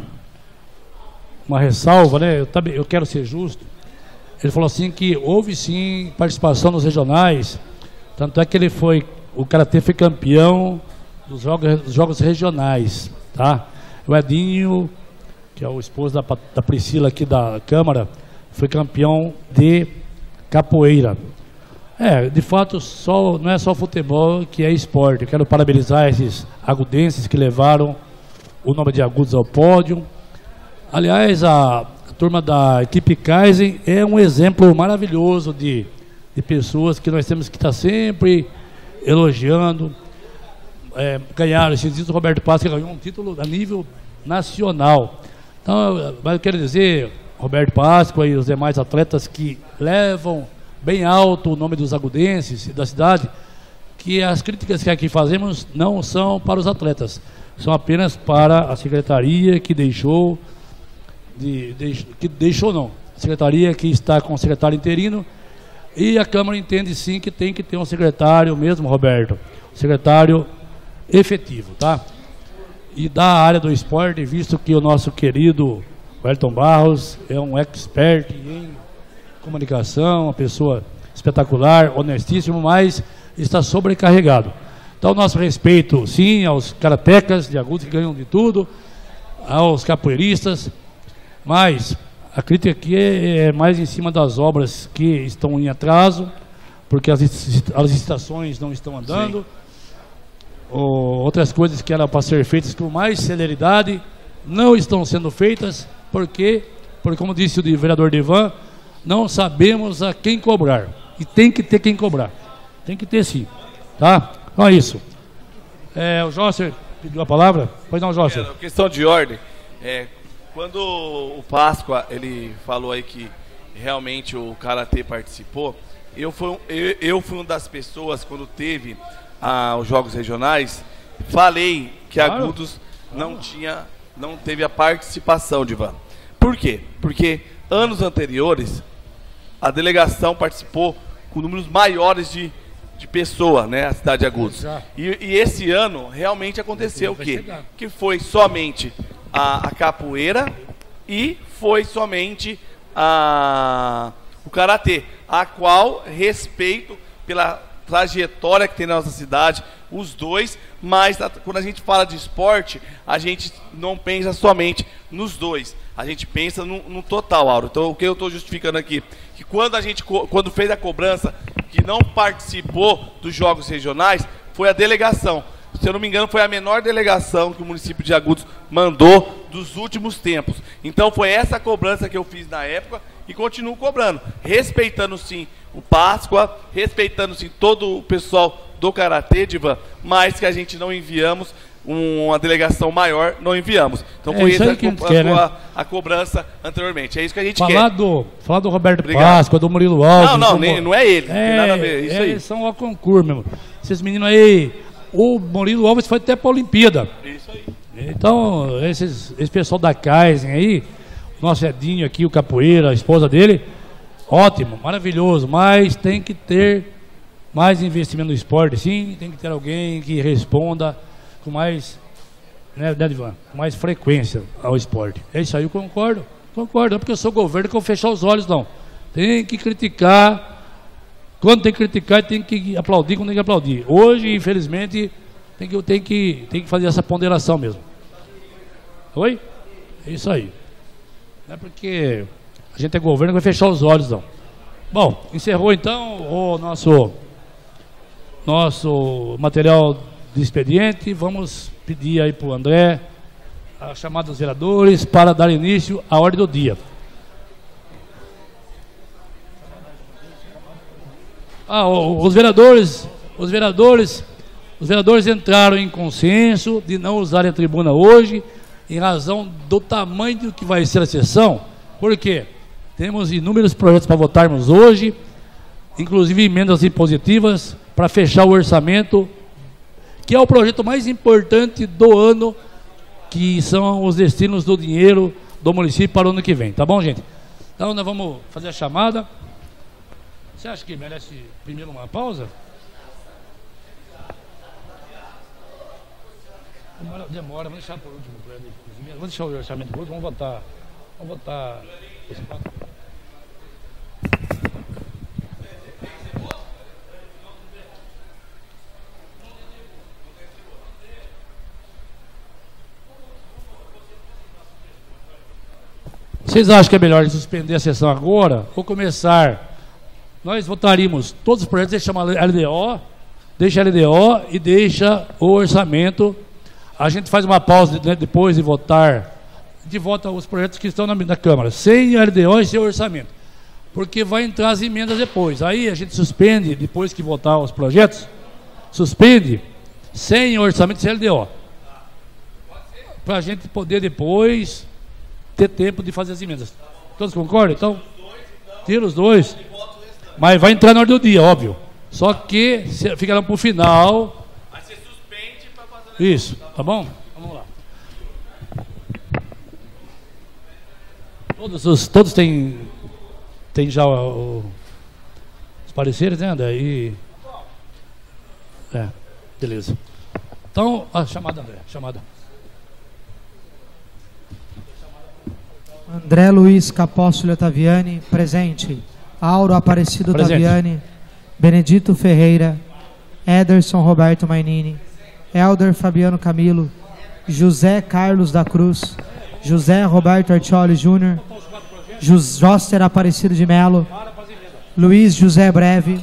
uma ressalva, né? Eu, também, eu quero ser justo. Ele falou assim que houve sim participação nos regionais, tanto é que ele foi, o Karatê foi campeão dos jogos, dos jogos regionais, tá? O Edinho, que é o esposo da, da Priscila aqui da Câmara, foi campeão de capoeira. É, de fato, só, não é só futebol que é esporte. Eu quero parabenizar esses agudenses que levaram o nome de Agudos ao pódio. Aliás, a, a turma da equipe Kaizen é um exemplo maravilhoso de, de pessoas que nós temos que estar sempre elogiando. É, ganharam, esse título, Roberto Páscoa ganhou um título a nível nacional. Então, mas eu quero dizer, Roberto Páscoa e os demais atletas que levam bem alto o nome dos agudenses e da cidade, que as críticas que aqui fazemos não são para os atletas, são apenas para a secretaria que deixou, de, de, que deixou não, a secretaria que está com o secretário interino, e a Câmara entende sim que tem que ter um secretário mesmo, Roberto, secretário efetivo, tá? E da área do esporte, visto que o nosso querido Wellington Barros é um expert em comunicação, uma pessoa espetacular, honestíssimo, mas está sobrecarregado. Então, nosso respeito, sim, aos karatecas de Agudos que ganham de tudo, aos capoeiristas, mas a crítica aqui é, é mais em cima das obras que estão em atraso, porque as, as licitações não estão andando, ou outras coisas que eram para ser feitas com mais celeridade não estão sendo feitas, porque, porque como disse o vereador Divan, não sabemos a quem cobrar. E tem que ter quem cobrar. Tem que ter sim. Tá? Então é isso. É, o Josser pediu a palavra? Pois não, Josser. É, questão de ordem. É, quando o Páscoa ele falou aí que realmente o Karatê participou, eu fui, eu, eu fui uma das pessoas, quando teve ah, os Jogos Regionais, falei que claro. Agudos não tinha, não teve a participação, Divan. Por quê? Porque anos anteriores a delegação participou com números maiores de, de pessoas, né, a cidade de Agudos. E, e esse ano realmente aconteceu o quê? Que foi somente a, a capoeira e foi somente a, o karatê, a qual respeito pela trajetória que tem na nossa cidade, os dois, mas a, quando a gente fala de esporte, a gente não pensa somente nos dois, a gente pensa no, no total, Auro. Então o que eu estou justificando aqui, que quando a gente, quando fez a cobrança, que não participou dos jogos regionais, foi a delegação. Se eu não me engano, foi a menor delegação que o município de Agudos mandou dos últimos tempos. Então foi essa cobrança que eu fiz na época e continuo cobrando, respeitando sim o Páscoa, respeitando sim todo o pessoal do Karatê, Divan, mas que a gente não enviamos uma delegação maior, não enviamos. Então, é isso aí que a, gente a, quer, a, né? a cobrança anteriormente. É isso que a gente falar quer. Do, falar do Roberto Obrigado. Páscoa, do Murilo Alves. Não, não, como... nem, não é ele. Não é, tem nada a ver. Isso é, aí. Eles são ao concurso mesmo. Esses meninos aí, o Murilo Alves foi até para a Olimpíada. Isso aí. Então, esses, esse pessoal da Kaizen aí, o nosso Edinho aqui, o Capoeira, a esposa dele, ótimo, maravilhoso, mas tem que ter mais investimento no esporte, sim, tem que ter alguém que responda com mais... Né, Divan? Com mais frequência ao esporte. É isso aí, eu concordo. Concordo, não é porque eu sou governo que eu vou fechar os olhos, não. Tem que criticar. Quando tem que criticar, tem que aplaudir quando tem que aplaudir. Hoje, infelizmente, tem que, tem que, tem que fazer essa ponderação mesmo. Oi? É isso aí. Não é porque a gente é governo que vai fechar os olhos, não. Bom, encerrou então o nosso, nosso material de expediente. Vamos pedir aí para o André a chamada dos vereadores para dar início à ordem do dia. Ah, os vereadores, os vereadores, os vereadores entraram em consenso de não usarem a tribuna hoje, em razão do tamanho do que vai ser a sessão. Por quê? Temos inúmeros projetos para votarmos hoje, inclusive emendas impositivas para fechar o orçamento, que é o projeto mais importante do ano, que são os destinos do dinheiro do município para o ano que vem. Tá bom, gente? Então, nós vamos fazer a chamada. Você acha que merece primeiro uma pausa? Demora, demora. Vamos deixar por último. Vamos deixar o orçamento por último. Vamos votar. Vamos votar esse quatro. Vocês acham que é melhor suspender a sessão agora ou começar? Nós votaríamos todos os projetos, deixa a L D O, deixa a L D O e deixa o orçamento. A gente faz uma pausa, né, depois de votar, de volta os projetos que estão na, na Câmara, sem a L D O e sem o orçamento, porque vai entrar as emendas depois. Aí a gente suspende, depois que votar os projetos, suspende sem orçamento e sem L D O, para a gente poder depois ter tempo de fazer as emendas. Todos concordam? Então, tira os dois. Mas vai entrar na ordem do dia, óbvio. Só que ficarão para o final. Aí você suspende para fazer. Isso, tá bom? Vamos lá. Todos, os, todos têm, têm já o, o, os pareceres, né? Daí. É, beleza. Então, a chamada, André, chamada. André Luiz Capóstolo Ottaviani, presente. Auro Aparecido presente. Ottaviani, Benedito Ferreira, Ederson Roberto Mainini, Elder Fabiano Camilo, José Carlos da Cruz, José Roberto Artioli Júnior, Joster Aparecido de Melo, Luiz José Breve,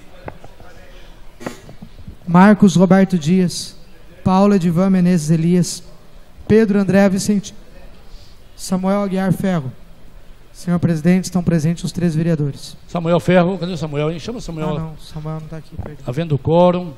Marcos Roberto Dias, Paula Edivan Menezes Elias, Pedro André Vicente, Samuel Aguiar Ferro. Senhor presidente, estão presentes os três vereadores. Samuel Ferro, cadê o Samuel? Chama o Samuel. Ah, não, Samuel não está aqui. Perdido. Havendo quórum.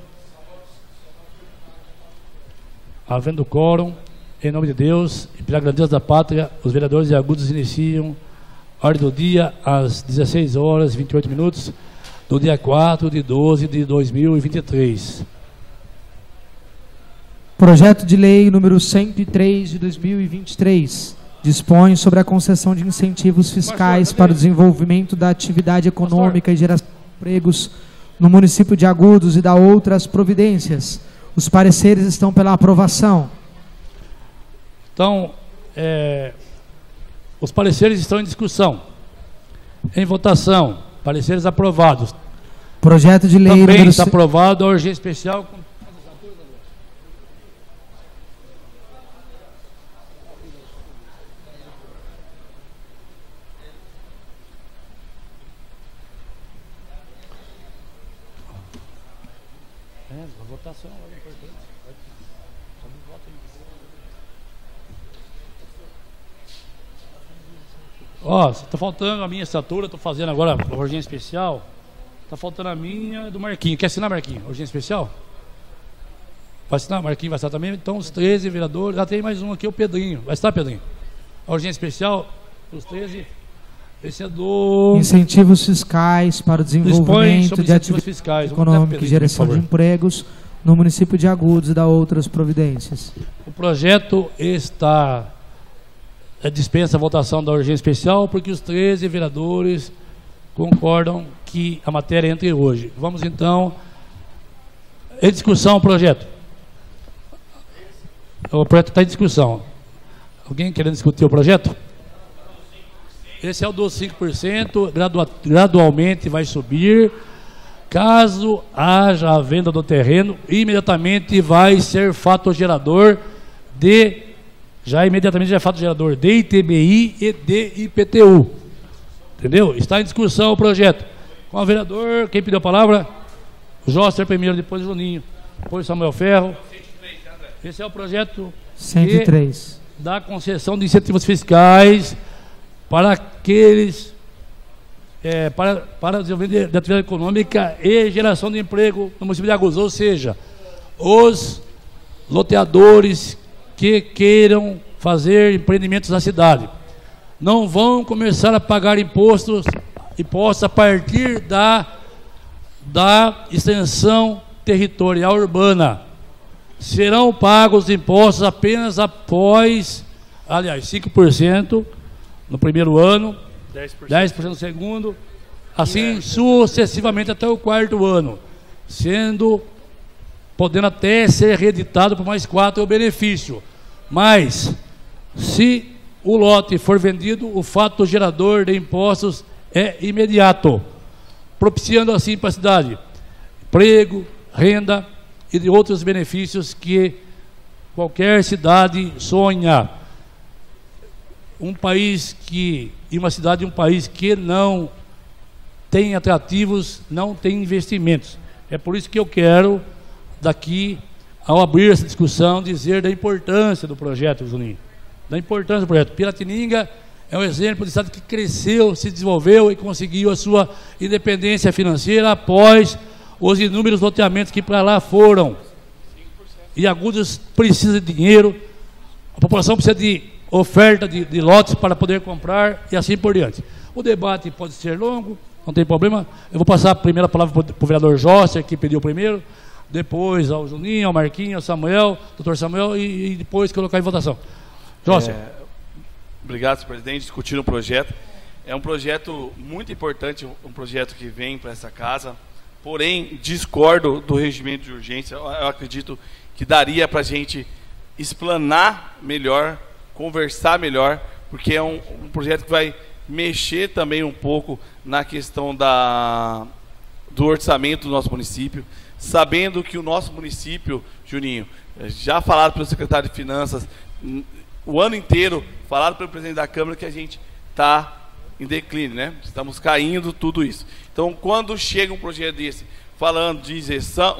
Havendo quórum, em nome de Deus e pela grandeza da pátria, os vereadores de Agudos iniciam a ordem do dia às dezesseis horas e vinte e oito minutos do dia quatro de doze de dois mil e vinte e três. Projeto de lei número cento e três de dois mil e vinte e três. Dispõe sobre a concessão de incentivos fiscais para o desenvolvimento da atividade econômica e geração de empregos no município de Agudos e da outras providências. Os pareceres estão pela aprovação. Então, é, os pareceres estão em discussão. Em votação, pareceres aprovados. Projeto de lei também número está aprovado a urgência especial. Com votação, é importante. Ó, está faltando a minha estatura, estou fazendo agora a urgência especial. Está faltando a minha do Marquinho. Quer assinar, Marquinho? Urgência especial? Vai assinar? Marquinho vai assinar também? Então, os treze vereadores. Já tem mais um aqui, o Pedrinho. Vai assinar, Pedrinho? A urgência especial, os treze. Esse é do... Incentivos fiscais para o desenvolvimento de atividades econômicas e geração de empregos no município de Agudos e da outras providências. O projeto está... É, dispensa a votação da urgência especial porque os treze vereadores concordam que a matéria entre hoje. Vamos então... Em discussão o projeto. O projeto está em discussão. Alguém querendo discutir o projeto? Esse é o dos cinco por cento, gradua, gradualmente vai subir. Caso haja a venda do terreno, imediatamente vai ser fato gerador de, já imediatamente já é fato gerador de I T B I e de I P T U. Entendeu? Está em discussão o projeto. Com o vereador, quem pediu a palavra? O Jóster primeiro, depois o Juninho, depois o Samuel Ferro. Esse é o projeto cento e três. Da concessão de incentivos fiscais para aqueles, é, para, para o desenvolvimento de atividade econômica e geração de emprego no município de Agudos, ou seja, os loteadores que queiram fazer empreendimentos na cidade não vão começar a pagar impostos, impostos a partir da, da extensão territorial urbana. Serão pagos impostos apenas após, aliás, cinco por cento no primeiro ano, dez por cento, dez por cento no segundo, assim sucessivamente até o quarto ano, sendo, podendo até ser reeditado por mais quatro o benefício. Mas, se o lote for vendido, o fato gerador de impostos é imediato, propiciando assim para a cidade emprego, renda e de outros benefícios que qualquer cidade sonha. Um país que, e uma cidade, um país que não tem atrativos, não tem investimentos. É por isso que eu quero, daqui, ao abrir essa discussão, dizer da importância do projeto, Juninho. Da importância do projeto. Piratininga é um exemplo de estado que cresceu, se desenvolveu e conseguiu a sua independência financeira após os inúmeros loteamentos que para lá foram. E Agudos precisa de dinheiro, a população precisa de oferta de, de lotes para poder comprar e assim por diante. O debate pode ser longo, não tem problema. Eu vou passar a primeira palavra para o vereador Jóster, que pediu primeiro, depois ao Juninho, ao Marquinho, ao Samuel, doutor Samuel, e, e depois colocar em votação. Jóster. É, obrigado, senhor presidente. Discutindo o projeto. É um projeto muito importante, um projeto que vem para essa casa. Porém, discordo do regimento de urgência. Eu, eu acredito que daria para a gente explanar melhor, conversar melhor, porque é um, um projeto que vai mexer também um pouco na questão da, do orçamento do nosso município, sabendo que o nosso município, Juninho, já falado pelo secretário de Finanças, o ano inteiro, falado pelo presidente da Câmara, que a gente está em declínio, né? Estamos caindo, tudo isso. Então, quando chega um projeto desse, falando de isenção,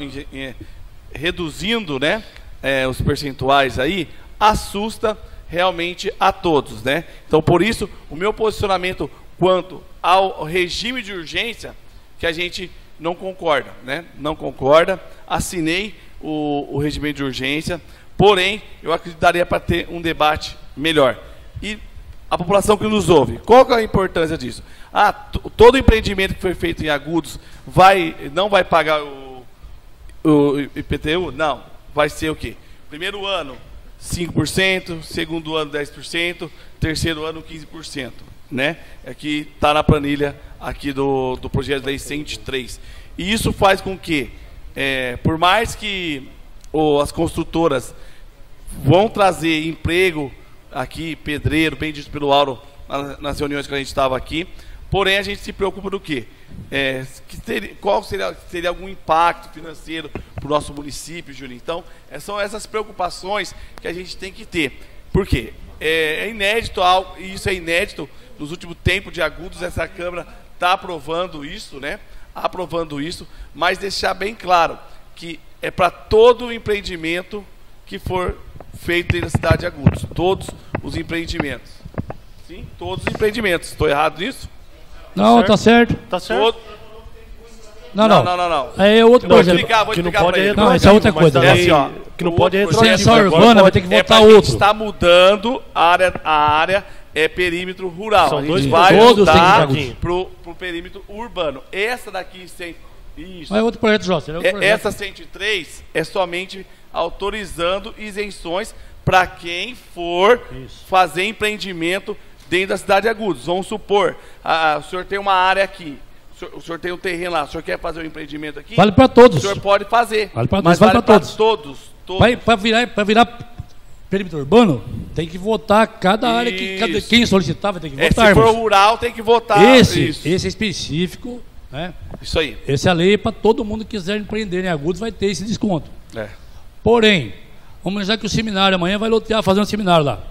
reduzindo, né, é, os percentuais aí, assusta realmente a todos, né? Então, por isso, o meu posicionamento quanto ao regime de urgência, que a gente não concorda, né? Não concorda, assinei o, o regime de urgência, porém, eu acreditaria para ter um debate melhor. E a população que nos ouve, qual que é a importância disso? Ah, todo empreendimento que foi feito em Agudos vai, não vai pagar o, o I P T U? Não, vai ser o quê? Primeiro ano, cinco por cento, segundo ano, dez por cento, terceiro ano, quinze por cento, né? É que está na planilha aqui do, do projeto de lei cento e três. E isso faz com que, é, por mais que oh, as construtoras vão trazer emprego aqui, pedreiro, bem dito pelo Auro, nas reuniões que a gente estava aqui, porém a gente se preocupa do quê? É, que ter, qual seria, seria algum impacto financeiro para o nosso município, Juninho? Então, é, são essas preocupações que a gente tem que ter. Por quê? É, é inédito, e isso é inédito, nos últimos tempos de Agudos, essa Câmara está aprovando isso, né? Aprovando isso, mas deixar bem claro que é para todo o empreendimento que for feito na cidade de Agudos, todos os empreendimentos. Sim, todos os empreendimentos. Estou errado nisso? Não, tá certo. Tá certo. Todo... Não, não. Não, não, não. não. É outro não, projeto. Explicar, vou que não explicar pode ele. Não, essa é outra coisa. É assim, ó, que não pode retroagir. Extensão urbana vai ter que votar é outro. está mudando a área, a área é perímetro rural. São a gente dois vai todos mudar têm pro, pro perímetro urbano. Essa daqui, sem, isso. Mas é outro projeto, José. É outro É, projeto. essa cento e três é somente autorizando isenções para quem for Isso. fazer empreendimento dentro da cidade de Agudos. Vamos supor, a, a, o senhor tem uma área aqui, o senhor, o senhor tem um terreno lá, o senhor quer fazer um empreendimento aqui? Vale para todos. O senhor pode fazer, Vale pra, mas vale vale para para todos. todos. todos. Para virar, pra virar perímetro urbano, tem que votar cada área que cada, Isso. quem solicitar vai ter que É, votar. se for irmãos. rural, tem que votar. esse, isso. esse é específico, né? Isso aí. Essa é a lei para todo mundo que quiser empreender em Agudos vai ter esse desconto. É. Porém, vamos imaginar que o seminário amanhã vai lotear, fazer um seminário lá.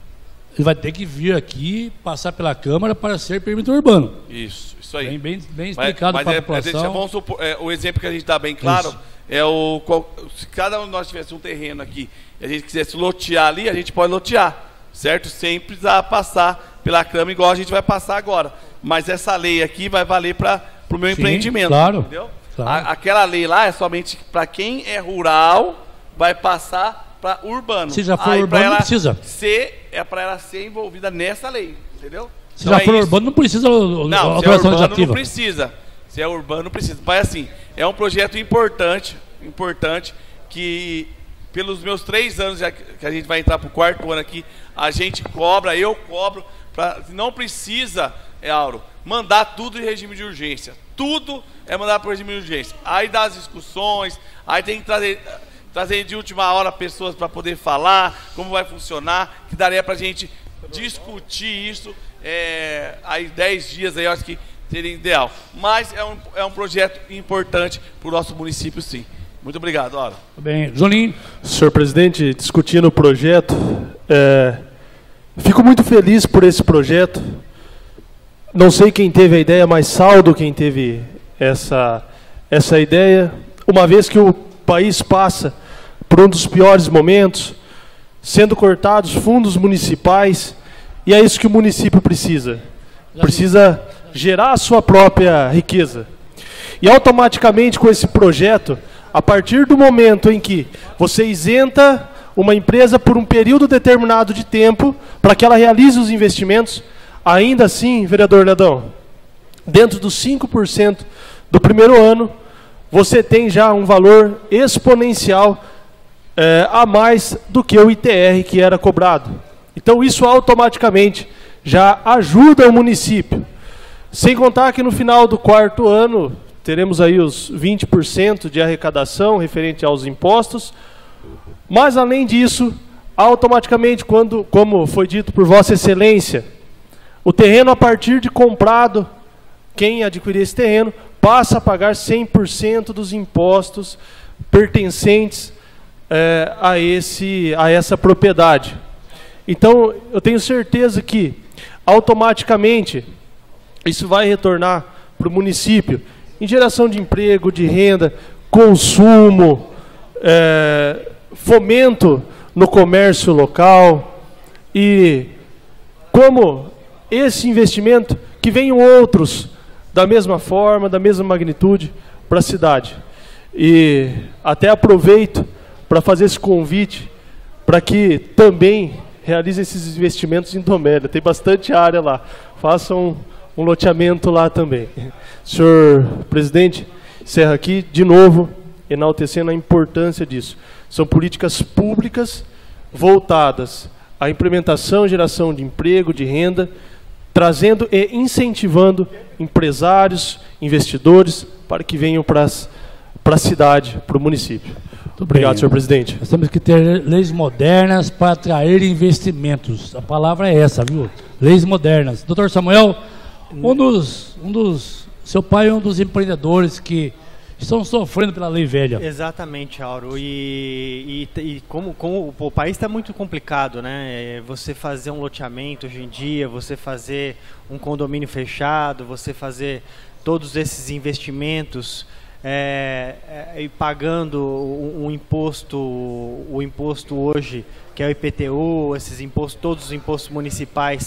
Ele vai ter que vir aqui, passar pela Câmara para ser perímetro urbano. Isso, isso aí. Bem, bem, bem explicado mas, para mas a é, população. é, vamos supor, é, o exemplo que a gente dá bem claro Isso. é o qual, se cada um de nós tivesse um terreno aqui e a gente quisesse lotear ali, a gente pode lotear, certo? Sem precisar passar pela Câmara igual a gente vai passar agora. Mas essa lei aqui vai valer para o meu Sim, empreendimento, claro, entendeu? claro. A, aquela lei lá é somente para quem é rural, vai passar para urbano. Se já for Aí, urbano, ela não precisa. Ser, é para ela ser envolvida nessa lei, entendeu? Se Então já é for isso. urbano, não precisa Não, se é autorização urbano legislativa. não precisa. Se é urbano, não precisa. Mas assim, é um projeto importante, importante, que pelos meus três anos, já que a gente vai entrar para o quarto ano aqui, a gente cobra, eu cobro, pra, não precisa, é, Auro, mandar tudo em regime de urgência. Tudo é mandar para o regime de urgência. Aí dá as discussões, aí tem que trazer... trazer de última hora pessoas para poder falar como vai funcionar, que daria para a gente discutir isso é, aí dez dias, aí eu acho que seria ideal. Mas é um, é um projeto importante para o nosso município, sim. Muito obrigado, Ora. Bem, Juninho. Senhor presidente, discutindo o projeto, é, fico muito feliz por esse projeto. Não sei quem teve a ideia, mas saldo quem teve essa, essa ideia, uma vez que o país passa por um dos piores momentos, sendo cortados fundos municipais, e é isso que o município precisa. Precisa gerar a sua própria riqueza. E automaticamente com esse projeto, a partir do momento em que você isenta uma empresa por um período determinado de tempo, para que ela realize os investimentos, ainda assim, vereador Ledão, dentro dos cinco por cento do primeiro ano, você tem já um valor exponencial é, a mais do que o I T R que era cobrado. Então isso automaticamente já ajuda o município. Sem contar que no final do quarto ano, teremos aí os vinte por cento de arrecadação referente aos impostos. Mas além disso, automaticamente, quando, como foi dito por Vossa Excelência, o terreno a partir de comprado, quem adquirir esse terreno, passa a pagar cem por cento dos impostos pertencentes é, a, esse, a essa propriedade. Então, eu tenho certeza que, automaticamente, isso vai retornar para o município em geração de emprego, de renda, consumo, é, fomento no comércio local e, como esse investimento, que venham outros da mesma forma, da mesma magnitude para a cidade. E até aproveito para fazer esse convite para que também realize esses investimentos em Domélia. Tem bastante área lá. Façam um, um loteamento lá também. Senhor presidente, encerro aqui de novo, enaltecendo a importância disso. São políticas públicas voltadas à implementação e geração de emprego, de renda, trazendo e incentivando empresários, investidores, para que venham para a cidade, para o município. Muito obrigado, senhor presidente. Nós temos que ter leis modernas para atrair investimentos. A palavra é essa, viu? Leis modernas. Doutor Samuel, um dos, um dos, seu pai é um dos empreendedores que estão sofrendo pela lei velha. Exatamente, Auro. E, e, e como, como o país está muito complicado, né? Você fazer um loteamento hoje em dia, você fazer um condomínio fechado, você fazer todos esses investimentos é, é, e pagando um, um imposto, o imposto hoje, que é o I P T U, esses impostos, todos os impostos municipais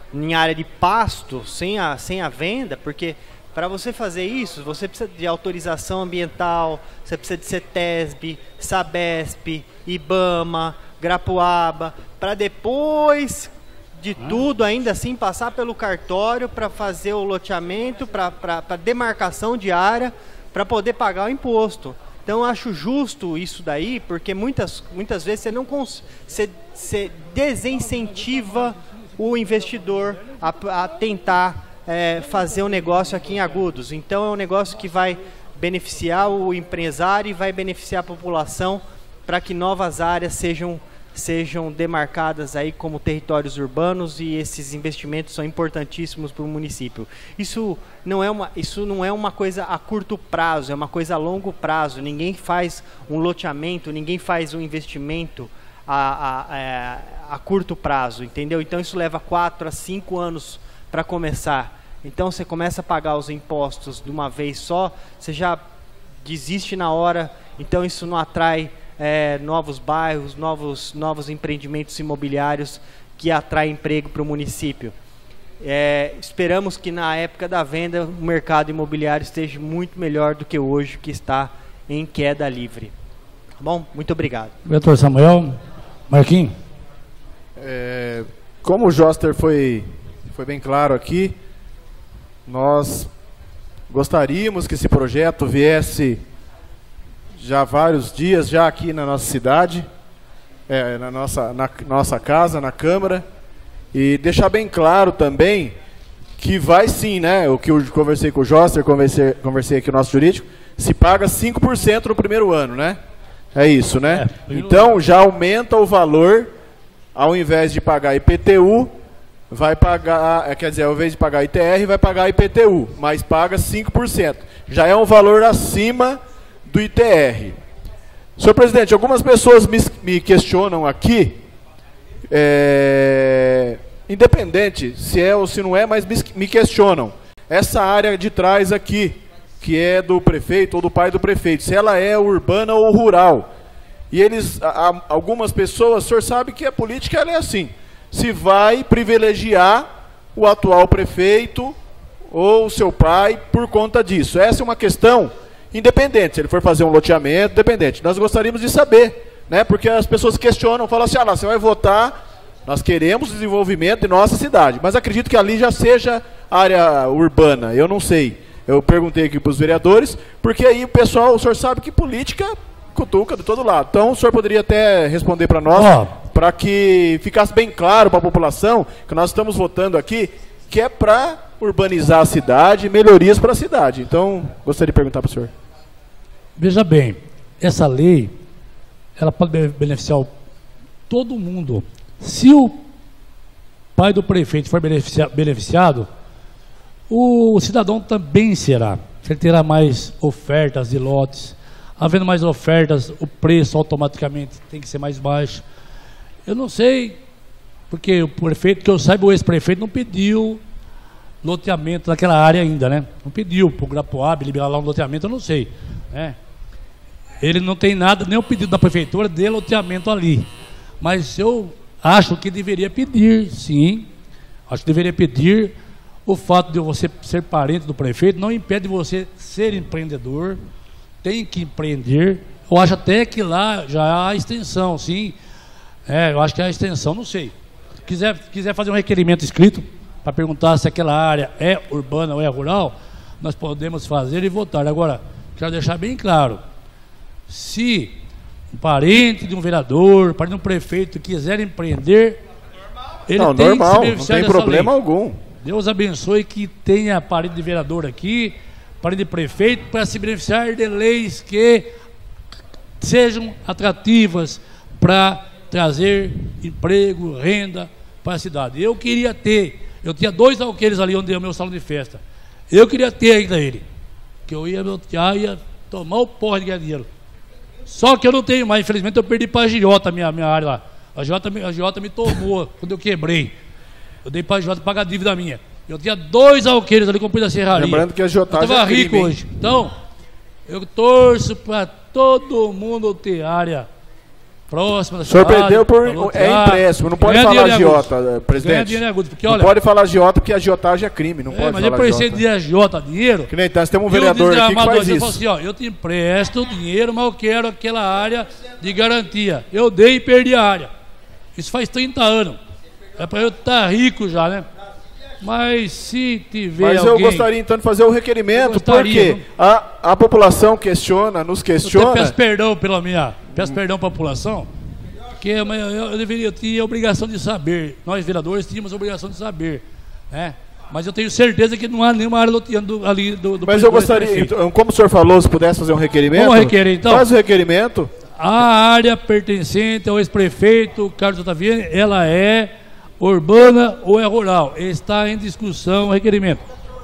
em área de pasto, sem a, sem a venda, porque para você fazer isso, você precisa de autorização ambiental, você precisa de CETESB, SABESP, IBAMA, Grapuaba, para depois de tudo, ainda assim, passar pelo cartório para fazer o loteamento, para a demarcação de área, para poder pagar o imposto. Então, eu acho justo isso daí, porque muitas, muitas vezes você, não cons você, você desincentiva o investidor a, a tentar é, fazer um negócio aqui em Agudos. Então, é um negócio que vai beneficiar o empresário e vai beneficiar a população para que novas áreas sejam sejam demarcadas aí como territórios urbanos, e esses investimentos são importantíssimos para o município. Isso não é uma, isso não é uma coisa a curto prazo, é uma coisa a longo prazo. Ninguém faz um loteamento, ninguém faz um investimento a, a, a, a curto prazo, entendeu? Então isso leva quatro a cinco anos para começar. Então você começa a pagar os impostos de uma vez só, você já desiste na hora, então isso não atrai É, novos bairros, novos, novos empreendimentos imobiliários que atraem emprego para o município. É, esperamos que na época da venda o mercado imobiliário esteja muito melhor do que hoje, que está em queda livre. Tá bom? Muito obrigado. Vereador Samuel. Marquinhos. É, como o Joster foi, foi bem claro aqui, nós gostaríamos que esse projeto viesse já há vários dias, já aqui na nossa cidade, é, na, nossa, na nossa casa, na Câmara, e deixar bem claro também que vai sim, né, o que eu conversei com o Joster, conversei, conversei aqui com o nosso jurídico, se paga cinco por cento no primeiro ano, né? É isso, né? É, então já aumenta o valor, ao invés de pagar I P T U, vai pagar, quer dizer, ao invés de pagar I T R, vai pagar I P T U, mas paga cinco por cento. Já é um valor acima do I T R. Senhor presidente, algumas pessoas me, me questionam aqui, é, independente se é ou se não é, mas me, me questionam, essa área de trás aqui, que é do prefeito ou do pai do prefeito, se ela é urbana ou rural. E eles, a, algumas pessoas, o senhor sabe que a política ela é assim, se vai privilegiar o atual prefeito ou o seu pai por conta disso. Essa é uma questão independente, se ele for fazer um loteamento, independente. Nós gostaríamos de saber, né? Porque as pessoas questionam, falam assim, ah, lá, você vai votar, nós queremos desenvolvimento de nossa cidade, mas acredito que ali já seja área urbana, eu não sei. Eu perguntei aqui para os vereadores, porque aí o pessoal, o senhor sabe que política cutuca de todo lado. Então o senhor poderia até responder para nós, oh. para que ficasse bem claro para a população que nós estamos votando aqui, que é para urbanizar a cidade, melhorias para a cidade. Então, gostaria de perguntar para o senhor. Veja bem, essa lei, ela pode beneficiar todo mundo. Se o pai do prefeito for beneficiado, o cidadão também será. Ele terá mais ofertas de lotes. Havendo mais ofertas, o preço automaticamente tem que ser mais baixo. Eu não sei, porque o prefeito, que eu saiba, o ex-prefeito não pediu loteamento naquela área ainda, né? Não pediu para o Grapuaba liberar lá um loteamento, eu não sei, né? Ele não tem nada, nem o pedido da prefeitura de loteamento ali. Mas eu acho que deveria pedir, sim. Acho que deveria pedir. O fato de você ser parente do prefeito não impede você ser empreendedor. Tem que empreender. Eu acho até que lá já há extensão, sim. É, eu acho que há extensão, não sei. Se quiser, quiser fazer um requerimento escrito para perguntar se aquela área é urbana ou é rural, nós podemos fazer e votar. Agora, quero deixar bem claro, se um parente de um vereador, parente de um prefeito quiser empreender, ele não, tem normal, que se beneficiar não tem problema lei. algum. Deus abençoe que tenha parente de vereador aqui, parente de prefeito, para se beneficiar de leis que sejam atrativas para trazer emprego, renda para a cidade. Eu queria ter, eu tinha dois alqueires ali onde é o meu salão de festa. Eu queria ter ainda ele, que eu ia lotear, ia tomar o porra de ganhar dinheiro. Só que eu não tenho mais, infelizmente eu perdi para a agiota a minha, minha área lá. A agiota, a agiota me tomou quando eu quebrei. Eu dei para a agiota pagar a dívida minha. Eu tinha dois alqueires ali, comprei da serraria. Lembrando que a agiotagem eu estava é crime, rico hein? hoje. Então, eu torço para todo mundo ter área próxima da O senhor cidade, perdeu por... É empréstimo, não pode falar agiota, presidente. Agudo, porque, não olha, pode falar agiota, porque agiotagem é crime, não é, pode mas falar eu preciso de agiota dinheiro. Que nem tá, você tem um vereador aqui que faz eu isso. falo assim, ó, eu te empresto dinheiro, mas eu quero aquela área de garantia. Eu dei e perdi a área. Isso faz trinta anos. É para eu estar rico já, né? Mas se tiver Mas alguém... eu gostaria então de fazer um requerimento, gostaria, porque a, a população questiona, nos questiona... Eu peço perdão pela minha... Peço hum. perdão para a população, porque eu, eu deveria ter a obrigação de saber. Nós, vereadores, tínhamos a obrigação de saber, né? Mas eu tenho certeza que não há nenhuma área loteando ali do, do Mas eu gostaria, então, como o senhor falou, se pudesse fazer um requerimento... Vamos requerer, então? Faz o requerimento. A área pertencente ao ex-prefeito Carlos Ottaviani, ela é... urbana ou é rural? Está em discussão o requerimento.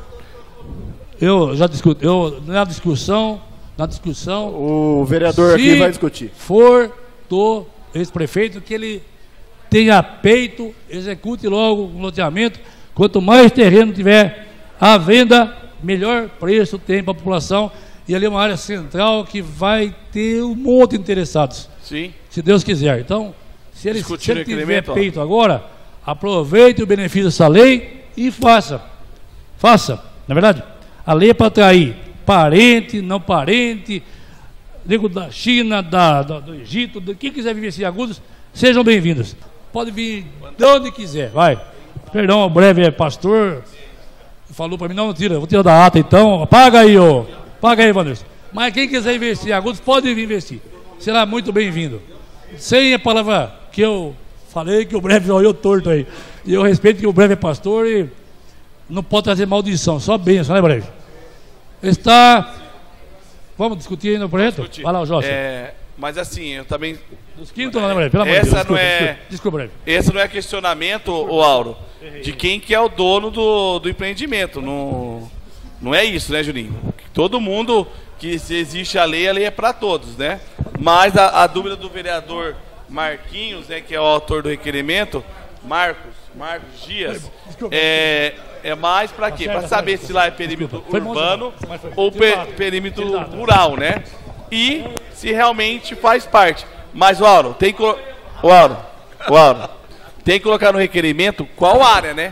Eu já discuto, eu na discussão, na discussão. O vereador aqui vai discutir. For do ex-prefeito que ele tenha peito, execute logo o loteamento. Quanto mais terreno tiver à venda, melhor preço tem para a população. E ali é uma área central que vai ter um monte de interessados. Sim. Se Deus quiser. Então, se ele, se ele tiver peito agora, aproveite o benefício dessa lei e faça. Faça, na verdade. A lei é para atrair parente, não parente, nego da China, da, da, do Egito, de quem quiser viver em Agudos, sejam bem-vindos. Pode vir de onde quiser, vai. Perdão, o breve pastor falou para mim, não, tira, vou tirar da ata então, paga aí, ô. Paga aí, Wanderson. Mas quem quiser investir em Agudos, pode vir investir. Será muito bem-vindo. Sem a palavra que eu falei, que o breve olhou torto aí. E eu respeito que o breve é pastor e não pode trazer maldição, só bênção, né, breve? Está... Vamos discutir aí no projeto? Vai lá, Jorge. É, mas assim, eu também... Dos quintos, não, né, breve? Pelo amor de Deus. Desculpa, não é... desculpa, desculpa, breve. Esse não é questionamento, o Auro, de quem que é o dono do, do empreendimento. Não, não é isso, né, Juninho? Todo mundo, que se existe a lei, a lei é para todos, né? Mas a, a dúvida do vereador Marquinhos, né, que é o autor do requerimento, Marcos, Marcos Dias, é, é mais para quê? Para saber se lá é perímetro urbano ou per, perímetro rural, né? E se realmente faz parte. Mas, o Auro, tem que, o Auro, o Auro, tem que colocar no requerimento qual área, né?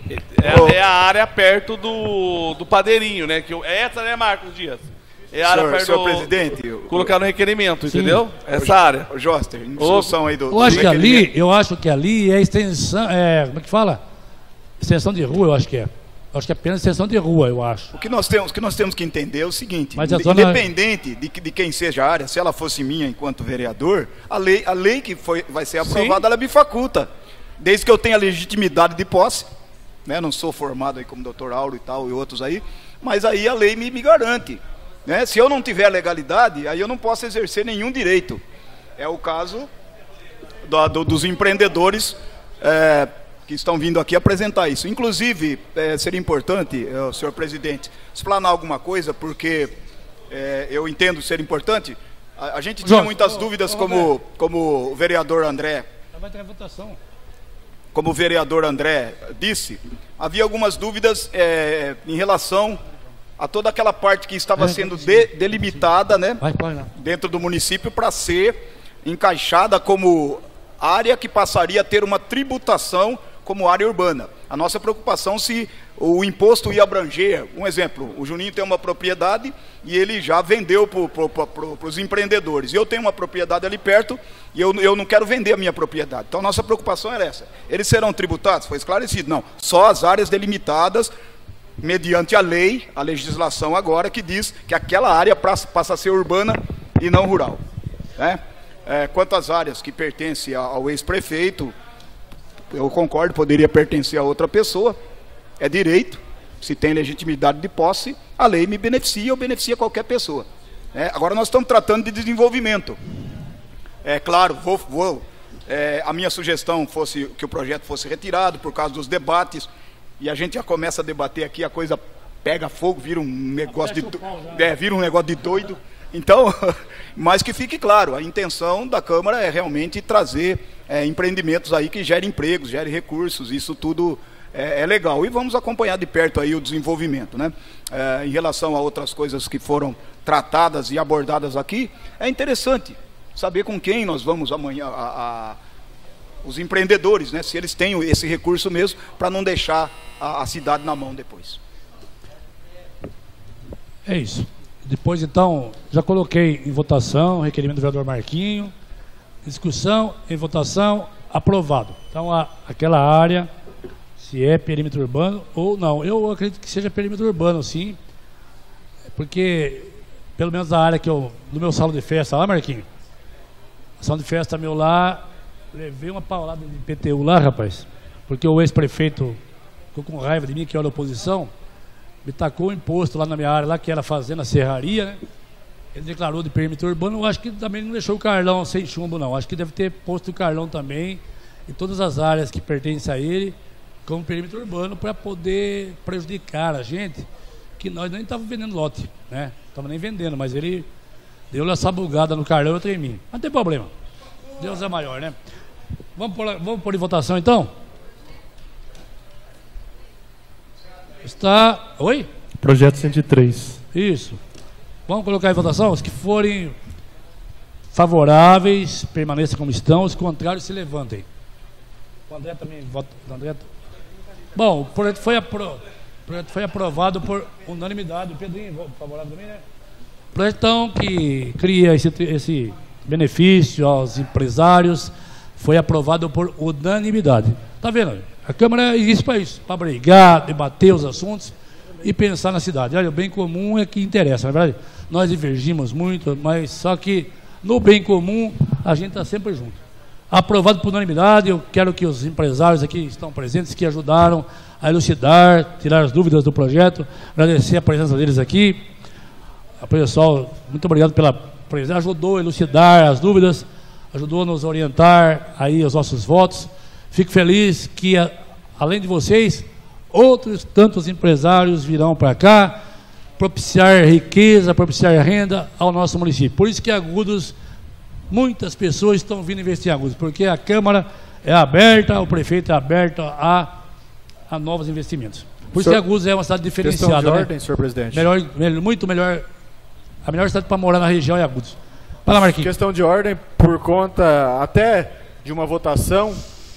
É, é a área perto do, do padeirinho, né? Que eu, é essa, né, Marcos Dias? É a área senhor, perto senhor do, presidente, colocar no requerimento, sim, entendeu? Essa o, área. O Joster, em discussão aí do, eu do acho que ali, eu acho que ali é extensão, é, como é que fala? Extensão de rua, eu acho que é. Eu acho que é apenas extensão de rua, eu acho. O que nós temos, o que nós temos que entender é o seguinte, mas zona... independente de, de quem seja a área, se ela fosse minha enquanto vereador, a lei, a lei que foi, vai ser aprovada, sim, ela me faculta. Desde que eu tenha legitimidade de posse, né? Não sou formado aí como doutor Auro e tal, e outros aí, mas aí a lei me, me garante. Né? Se eu não tiver legalidade, aí eu não posso exercer nenhum direito. É o caso do, do, dos empreendedores é, que estão vindo aqui apresentar isso. Inclusive, é, seria importante, é, senhor presidente, explanar alguma coisa, porque é, eu entendo ser importante. A, a gente tinha Jorge, muitas oh, dúvidas, oh, como, como o vereador André... Vai ter votação. Como o vereador André disse, havia algumas dúvidas é, em relação a toda aquela parte que estava sendo de, delimitada, né, dentro do município para ser encaixada como área que passaria a ter uma tributação como área urbana. A nossa preocupação se o imposto ia abranger, um exemplo, o Juninho tem uma propriedade e ele já vendeu para pro, pro, pro, os empreendedores. Eu tenho uma propriedade ali perto e eu, eu não quero vender a minha propriedade. Então, nossa preocupação era essa. Eles serão tributados? Foi esclarecido. Não, só as áreas delimitadas mediante a lei, a legislação agora, que diz que aquela área passa a ser urbana e não rural. Né? É, quanto às áreas que pertencem ao ex-prefeito, eu concordo, poderia pertencer a outra pessoa, é direito, se tem legitimidade de posse, a lei me beneficia ou beneficia qualquer pessoa. É, agora nós estamos tratando de desenvolvimento. É claro, vou, vou, é, a minha sugestão fosse que o projeto fosse retirado por causa dos debates, e a gente já começa a debater aqui, a coisa pega fogo, vira um negócio de, é, vira um negócio de doido. Então, mas que fique claro, a intenção da Câmara é realmente trazer é, empreendimentos aí que gerem empregos, gerem recursos, isso tudo é, é legal. E vamos acompanhar de perto aí o desenvolvimento, né? É, em relação a outras coisas que foram tratadas e abordadas aqui, é interessante saber com quem nós vamos amanhã, a, a, os empreendedores, né, se eles têm esse recurso mesmo, para não deixar a, a cidade na mão depois. É isso. Depois, então, já coloquei em votação o requerimento do vereador Marquinho, discussão, em votação, aprovado. Então, a, aquela área, se é perímetro urbano ou não, eu acredito que seja perímetro urbano, sim, porque, pelo menos a área que eu, do meu salão de festa lá, Marquinho, o salão de festa meu lá, levei uma paulada de P T U lá, rapaz, porque o ex-prefeito ficou com raiva de mim, que era da oposição, me tacou o imposto lá na minha área, lá que era fazenda serraria, né? Ele declarou de perímetro urbano. Eu acho que também não deixou o Carlão sem chumbo, não. Acho que deve ter posto o Carlão também e todas as áreas que pertencem a ele como perímetro urbano, para poder prejudicar a gente, que nós nem estávamos vendendo lote, né? Estamos nem vendendo, mas ele deu essa bugada no Carlão e outra em mim. Mas não tem problema. Deus é maior, né? Vamos pôr, vamos pôr em votação, então? Está... Oi? Projeto cento e três. Isso. Vamos colocar em votação? Os que forem favoráveis, permaneçam como estão. Os contrários, se levantem. O André também vota. O André... Bom, o projeto foi, apro... o projeto foi aprovado por unanimidade. O Pedrinho, favorável também, né? O projeto, então, que cria esse, esse benefício aos empresários, foi aprovado por unanimidade. Tá vendo? A Câmara existe para isso, para brigar, debater os assuntos e pensar na cidade. Olha, o bem comum é que interessa, na verdade. Nós divergimos muito, mas só que no bem comum a gente está sempre junto. Aprovado por unanimidade, eu quero que os empresários aqui estão presentes, que ajudaram a elucidar, tirar as dúvidas do projeto, agradecer a presença deles aqui. O pessoal, muito obrigado pela presença, ajudou a elucidar as dúvidas, ajudou a nos orientar aí os nossos votos. Fico feliz que, além de vocês, outros tantos empresários virão para cá propiciar riqueza, propiciar renda ao nosso município. Por isso que Agudos, muitas pessoas estão vindo investir em Agudos, porque a Câmara é aberta, o prefeito é aberto a, a novos investimentos. Por isso que Agudos é uma cidade diferenciada. Questão de ordem, né? senhor presidente. Melhor, melhor, muito melhor, a melhor cidade para morar na região é Agudos. Fala, Marquinhos. Questão de ordem, por conta até de uma votação.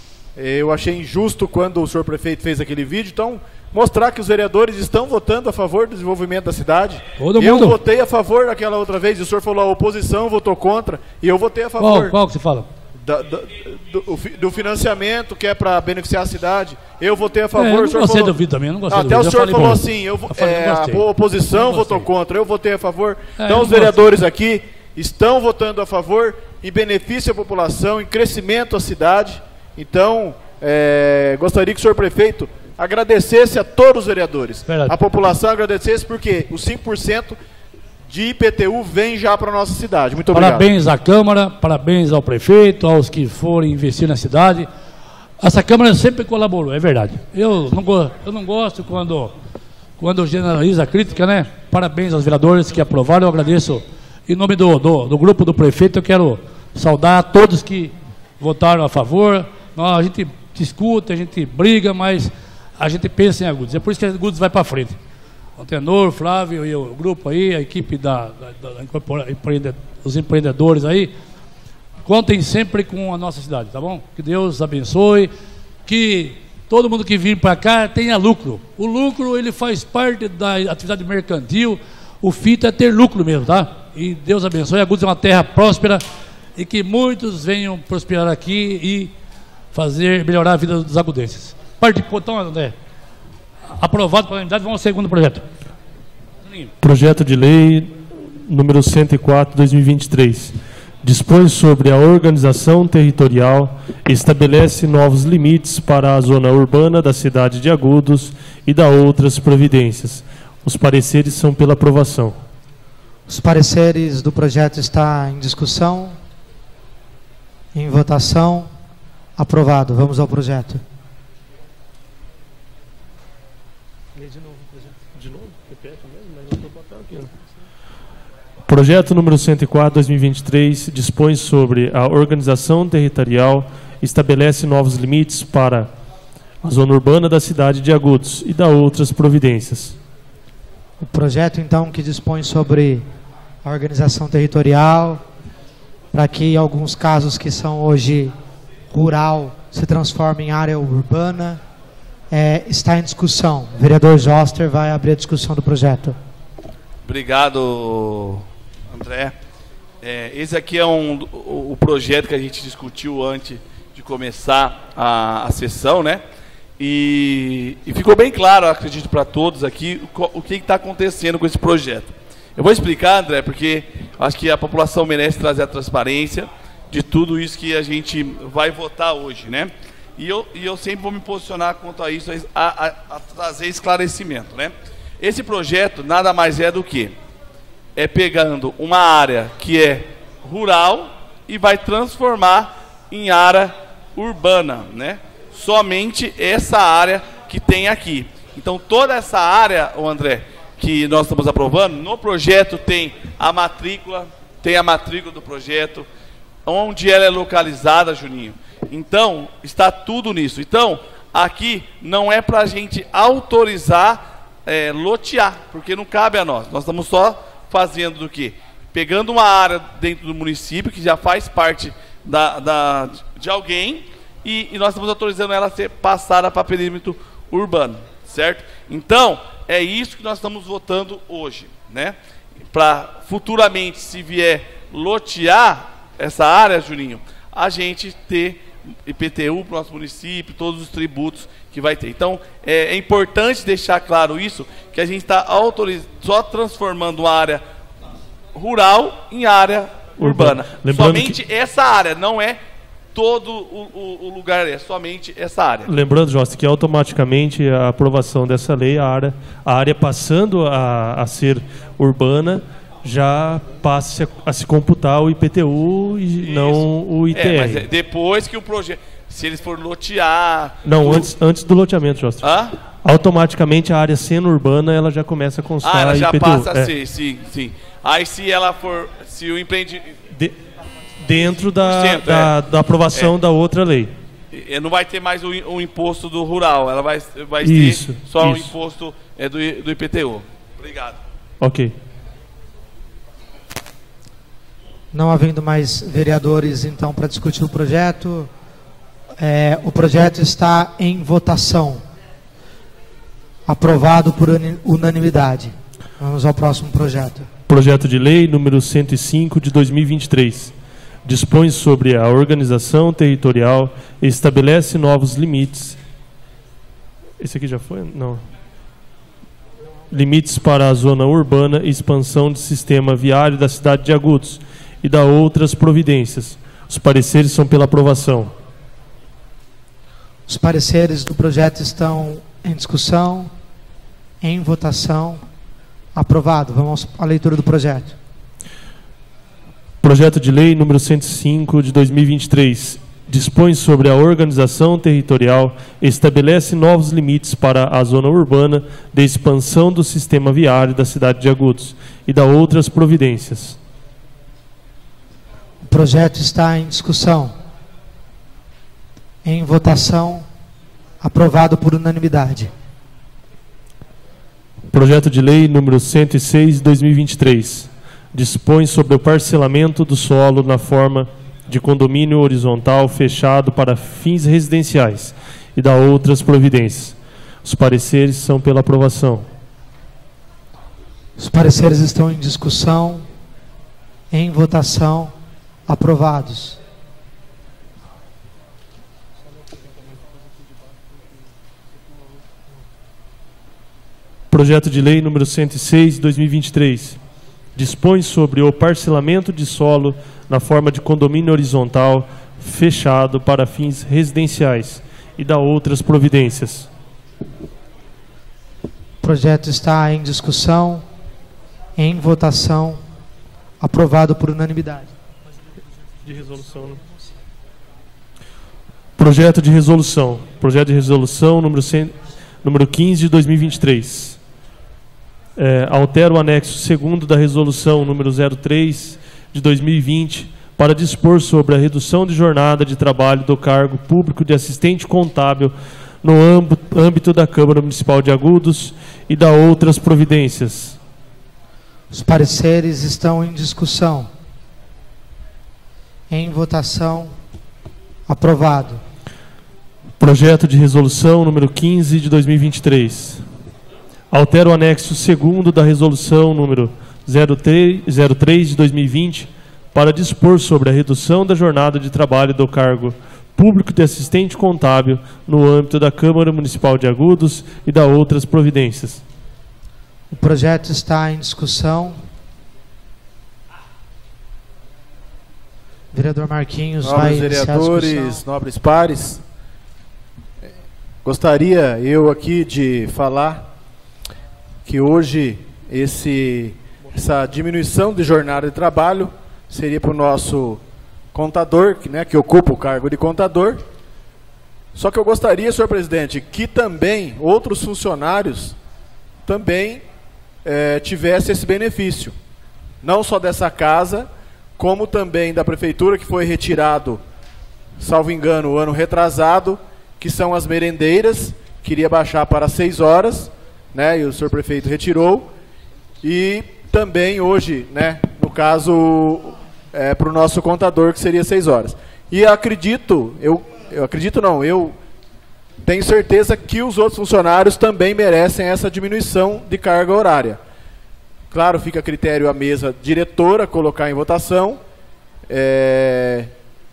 Eu achei injusto quando o senhor prefeito fez aquele vídeo, então mostrar que os vereadores estão votando a favor do desenvolvimento da cidade. Todo eu mundo. votei a favor daquela outra vez, e o senhor falou a oposição votou contra, e eu votei a favor. Qual, qual que você fala? Da, da, do, do financiamento que é para beneficiar a cidade. Eu votei a favor. É, eu não o senhor gostei falou, do vídeo também, eu não gostei até do vídeo. o senhor falou bom. assim, eu, eu falei, é, a oposição votou contra, eu votei a favor. É, então os vereadores aqui estão votando a favor, em benefício à população, em crescimento à cidade. Então, é, gostaria que o senhor prefeito agradecesse a todos os vereadores. Verdade. A população agradecesse porque os cinco por cento de I P T U vem já para a nossa cidade. Muito obrigado. Parabéns à Câmara, parabéns ao prefeito, aos que forem investir na cidade. Essa Câmara sempre colaborou, é verdade. Eu não, eu não gosto quando, quando generaliza a crítica, né? Parabéns aos vereadores que aprovaram, eu agradeço. Em nome do, do, do grupo do prefeito, eu quero saudar a todos que votaram a favor. A gente discute, a gente briga, mas a gente pensa em Agudos. É por isso que Agudos vai para frente. O Tenor, Flávio e o grupo aí, a equipe da, da, da empreende, os empreendedores aí, contem sempre com a nossa cidade, tá bom? Que Deus abençoe, que todo mundo que vir para cá tenha lucro. O lucro, ele faz parte da atividade mercantil, o fito é ter lucro mesmo, tá? E Deus abençoe, Agudos é uma terra próspera e que muitos venham prosperar aqui e fazer, melhorar a vida dos agudenses. Parte de botão, André. Aprovado pela unanimidade, vamos ao segundo projeto. Projeto de lei número cento e quatro, dois mil e vinte e três. Dispõe sobre a organização territorial e estabelece novos limites para a zona urbana da cidade de Agudos e dá outras providências. Os pareceres são pela aprovação. Os pareceres do projeto estão em discussão, em votação. Aprovado. Vamos ao projeto. Projeto número cento e quatro, dois mil e vinte e três dispõe sobre a organização territorial, estabelece novos limites para a zona urbana da cidade de Agudos e dá outras providências. O projeto, então, que dispõe sobre a organização territorial, para que alguns casos que são hoje rural se transformem em área urbana. É, está em discussão. O vereador Joster vai abrir a discussão do projeto. Obrigado, André. É, esse aqui é um, o, o projeto que a gente discutiu antes de começar a, a sessão, né? E, e ficou bem claro, acredito, para todos aqui o, o que está acontecendo com esse projeto. Eu vou explicar, André, porque acho que a população merece trazer a transparência de tudo isso que a gente vai votar hoje, né? E eu, e eu sempre vou me posicionar quanto a isso, a, a, a trazer esclarecimento, né? Esse projeto nada mais é do que é pegando uma área que é rural e vai transformar em área urbana, né? Somente essa área que tem aqui. Então toda essa área, o André, que nós estamos aprovando, no projeto tem a matrícula, tem a matrícula do projeto, onde ela é localizada, Juninho. Então, está tudo nisso. Então, aqui não é para a gente autorizar, é, lotear, porque não cabe a nós. Nós estamos só fazendo do quê? Pegando uma área dentro do município, que já faz parte da, da, de alguém, e, e nós estamos autorizando ela a ser passada para perímetro urbano, certo? Então, é isso que nós estamos votando hoje, né? Para futuramente, se vier lotear essa área, Juninho, a gente ter I P T U para o nosso município, todos os tributos que vai ter. Então, é, é importante deixar claro isso, que a gente está só transformando uma área rural em área urbana. Lembrando somente que... essa área, não é todo o, o, o lugar, é somente essa área. Lembrando, Josta, que automaticamente a aprovação dessa lei, a área, a área passando a, a ser urbana, já passa a se computar o I P T U e isso. Não o I T R. É, mas é depois que o projeto, se eles for lotear... Não, do... antes, antes do loteamento, Josta. Hã? Automaticamente a área sendo urbana, ela já começa a constar ah, ela já I P T U. Passa a ser, é. sim, sim. Aí se ela for, se o empreendimento... De... Dentro da, da, é. da aprovação é. da outra lei. E não vai ter mais o, o imposto do rural, ela vai, vai isso, ter só isso. o imposto é, do, do I P T U. Obrigado. Ok. Não havendo mais vereadores, então, para discutir o projeto, é, o projeto está em votação. Aprovado por unanimidade. Vamos ao próximo projeto. Projeto de lei número cento e cinco de dois mil e vinte e três. Dispõe sobre a organização territorial e estabelece novos limites. Esse aqui já foi? Não. Limites para a zona urbana e expansão do sistema viário da cidade de Agudos e da outras providências. Os pareceres são pela aprovação. Os pareceres do projeto estão em discussão, em votação. Aprovado. Vamos à leitura do projeto. Projeto de lei número cento e cinco de dois mil e vinte e três. Dispõe sobre a organização territorial e estabelece novos limites para a zona urbana de expansão do sistema viário da cidade de Agudos e da outras providências. O projeto está em discussão, em votação, aprovado por unanimidade. Projeto de lei número cento e seis de dois mil e vinte e três. Dispõe sobre o parcelamento do solo na forma de condomínio horizontal fechado para fins residenciais e da outras providências. Os pareceres são pela aprovação. Os pareceres estão em discussão, em votação, aprovados. Projeto de lei número cento e seis de dois mil e vinte e três. Dispõe sobre o parcelamento de solo na forma de condomínio horizontal fechado para fins residenciais e da outras providências. O projeto está em discussão, em votação, aprovado por unanimidade. De resolução, né? Projeto de resolução. Projeto de resolução número, cem, número quinze de dois mil e vinte e três. É, altera o anexo segundo da resolução número zero três de dois mil e vinte para dispor sobre a redução de jornada de trabalho do cargo público de assistente contábil no âmbito da Câmara Municipal de Agudos e da outras providências. Os pareceres estão em discussão, Em votação. Aprovado. Projeto de resolução número quinze de dois mil e vinte e três. Altera o anexo segundo da resolução número zero três de dois mil e vinte para dispor sobre a redução da jornada de trabalho do cargo público de assistente contábil no âmbito da Câmara Municipal de Agudos e da outras providências. O projeto está em discussão. Vereador Marquinhos vai iniciar a discussão. Nobres vereadores, nobres pares, gostaria eu aqui de falar que hoje esse, essa diminuição de jornada de trabalho seria para o nosso contador, que, né, que ocupa o cargo de contador. Só que eu gostaria, senhor presidente, que também outros funcionários também é, tivessem esse benefício. Não só dessa casa, como também da prefeitura, que foi retirado, salvo engano, o ano retrasado, que são as merendeiras, queria baixar para seis horas, né, e o senhor prefeito retirou. E também hoje, né, no caso, é, para o nosso contador, que seria seis horas. E acredito, eu, eu acredito não, eu tenho certeza que os outros funcionários também merecem essa diminuição de carga horária. Claro, fica a critério a mesa diretora colocar em votação. É,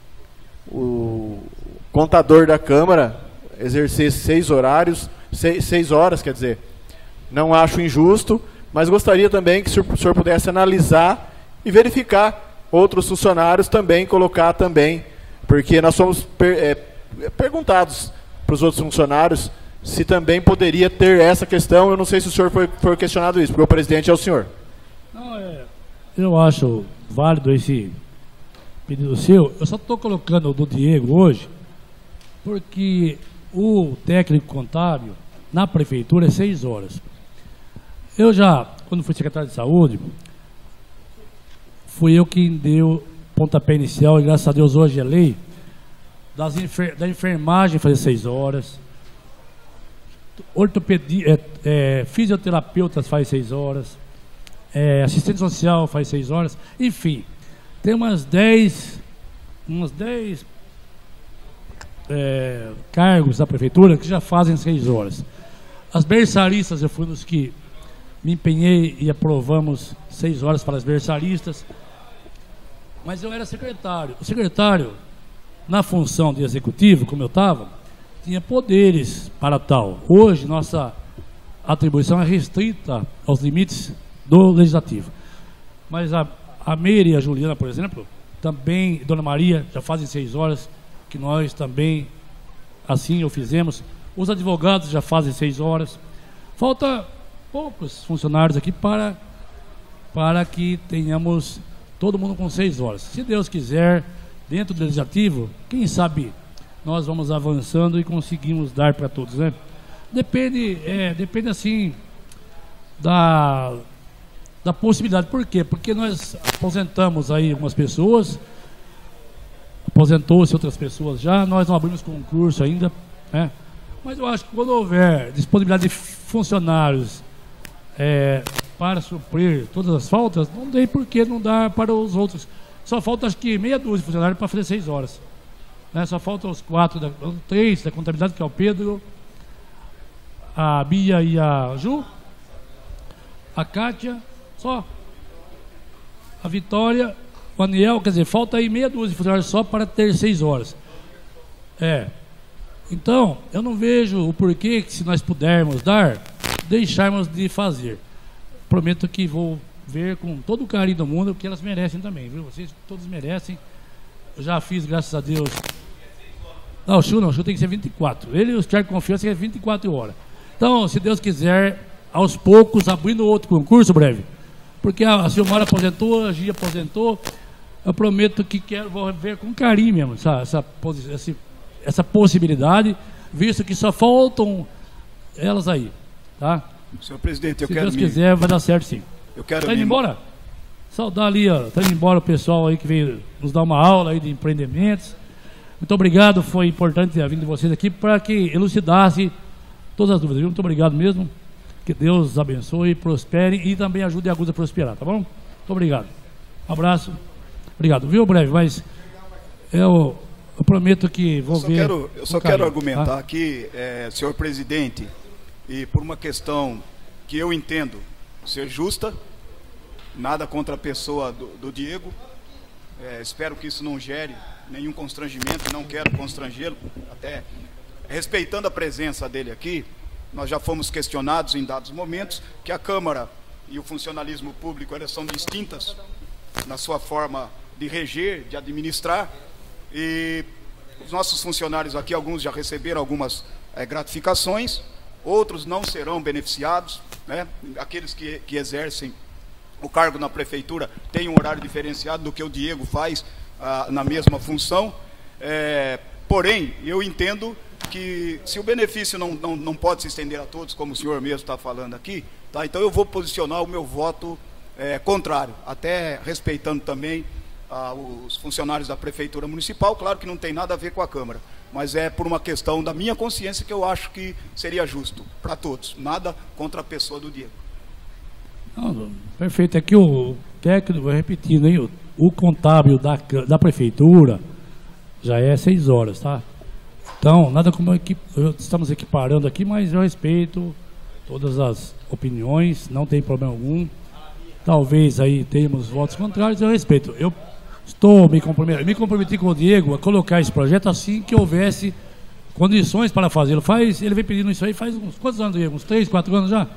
o contador da Câmara exercer seis horários, seis, seis horas, quer dizer, não acho injusto, mas gostaria também que o senhor, o senhor pudesse analisar e verificar outros funcionários também, colocar também, porque nós somos per, é, perguntados para os outros funcionários se também poderia ter essa questão. Eu não sei se o senhor foi, foi questionado isso, porque o presidente é o senhor. Não, é, eu acho válido esse pedido seu. Eu só estou colocando o do Diego hoje, porque o técnico contábil na prefeitura é seis horas. Eu já, quando fui secretário de saúde, fui eu quem deu pontapé inicial, e graças a Deus hoje é lei, das enfer da enfermagem fazer seis horas, ortopedia, é, é, fisioterapeutas faz seis horas, é, assistente social faz seis horas, enfim, tem umas dez, umas dez é, cargos da prefeitura que já fazem seis horas. As berçaristas, eu fui nos que me empenhei e aprovamos seis horas para as berçaristas, mas eu era secretário. O secretário, na função de executivo, como eu estava, tinha poderes para tal. Hoje, nossa atribuição é restrita aos limites do legislativo. Mas a, a Meire e a Juliana, por exemplo, também, Dona Maria, já fazem seis horas, que nós também, assim o fizemos. Os advogados já fazem seis horas. Falta poucos funcionários aqui para, para que tenhamos todo mundo com seis horas. Se Deus quiser, dentro do legislativo, quem sabe nós vamos avançando e conseguimos dar para todos, né? Depende, é, depende assim da, da possibilidade. Por quê? Porque nós aposentamos aí algumas pessoas, aposentou-se outras pessoas já, nós não abrimos concurso ainda, né? Mas eu acho que quando houver disponibilidade de funcionários é, para suprir todas as faltas, não tem por que não dar para os outros. Só falta acho que meia dúzia de funcionários para fazer seis horas. Né? Só faltam os quatro, da, três da contabilidade, que é o Pedro, a Bia e a Ju, a Kátia, só. A Vitória, o Aniel, quer dizer, falta aí meia dúzia de funcionários só para ter seis horas. É. Então, eu não vejo o porquê que, se nós pudermos dar, deixarmos de fazer. Prometo que vou ver com todo o carinho do mundo, que elas merecem também, viu? Vocês todos merecem. Eu já fiz, graças a Deus. Não, o Chu não, o Chu tem que ser vinte e quatro. Ele e os Tiago Confiança que é vinte e quatro horas. Então, se Deus quiser, aos poucos, abrindo outro concurso breve. Porque a Silmara aposentou, a Gia aposentou. Eu prometo que quero, vou ver com carinho mesmo essa, essa, essa, essa possibilidade, visto que só faltam elas aí, tá? Senhor presidente, eu se quero... Se Deus me... quiser, vai dar certo sim. Eu quero... Tá indo me... embora? Saudar ali, ó. Tá indo embora o pessoal aí que veio nos dar uma aula aí de empreendimentos. Muito obrigado, foi importante a vinda de vocês aqui para que elucidasse todas as dúvidas, viu? Muito obrigado mesmo. Que Deus abençoe, prospere e também ajude a Agudos a prosperar, tá bom? Muito obrigado. Um abraço. Obrigado. Viu, breve, mas Eu, eu prometo que vou eu só ver... Quero, eu só quero argumentar tá? aqui, é, senhor presidente, e por uma questão que eu entendo ser justa, nada contra a pessoa do, do Diego, é, espero que isso não gere nenhum constrangimento, não quero constrangê-lo, até respeitando a presença dele aqui. Nós já fomos questionados em dados momentos que a Câmara e o funcionalismo público, elas são distintas na sua forma de reger, de administrar, e os nossos funcionários aqui, alguns já receberam algumas é, gratificações, outros não serão beneficiados, né? Aqueles que, que exercem o cargo na prefeitura têm um horário diferenciado do que o Diego faz ah, na mesma função, é, porém, eu entendo que se o benefício não, não, não pode se estender a todos, como o senhor mesmo está falando aqui, tá? Então eu vou posicionar o meu voto é, contrário, até respeitando também ah, os funcionários da Prefeitura Municipal. Claro que não tem nada a ver com a Câmara, mas é por uma questão da minha consciência que eu acho que seria justo para todos, nada contra a pessoa do Diego. Não, perfeito, aqui o técnico, vou repetindo aí, o, o contábil da, da Prefeitura já é seis horas, tá? Então, nada como equipe, estamos equiparando aqui, mas eu respeito todas as opiniões, não tem problema algum. Talvez aí tenhamos votos contrários, eu respeito. Eu estou me comprometendo, me comprometi com o Diego a colocar esse projeto assim que houvesse condições para fazê-lo. Faz, ele vem pedindo isso aí faz uns quantos anos, Diego? Uns três, quatro anos já?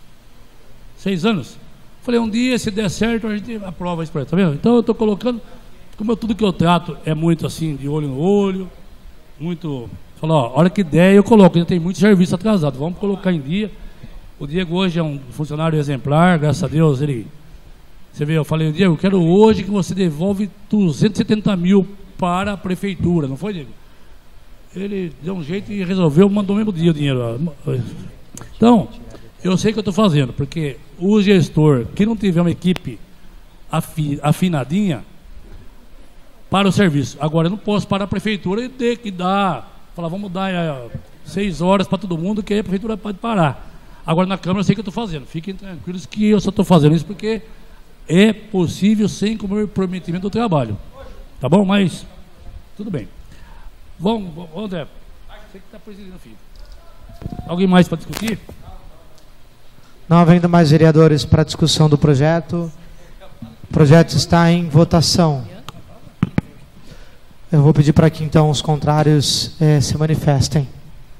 Seis anos? Falei, um dia, se der certo, a gente aprova esse projeto, tá vendo? Então eu estou colocando, como eu, tudo que eu trato é muito assim, de olho no olho, muito, falou, ó, a hora que der eu coloco, ainda tem muito serviço atrasado, vamos colocar em dia. O Diego hoje é um funcionário exemplar, graças a Deus, ele, você vê, eu falei, Diego, eu quero hoje que você devolve duzentos e setenta mil para a prefeitura, não foi, Diego? Ele deu um jeito e resolveu, mandou mesmo dia o dinheiro. Então, eu sei o que eu estou fazendo, porque o gestor, que não tiver uma equipe afi, afinadinha, para o serviço. Agora, eu não posso parar a prefeitura e ter que dar, falar, vamos dar é, seis horas para todo mundo, que aí a prefeitura pode parar. Agora, na Câmara, eu sei o que eu estou fazendo. Fiquem tranquilos que eu só estou fazendo isso porque é possível sem comprometimento do trabalho. Tá bom? Mas, tudo bem. Vamos, André. Você que está presidindo, filho. Alguém mais para discutir? Não havendo mais vereadores para discussão do projeto, o projeto está em votação. Eu vou pedir para que então os contrários eh, se manifestem.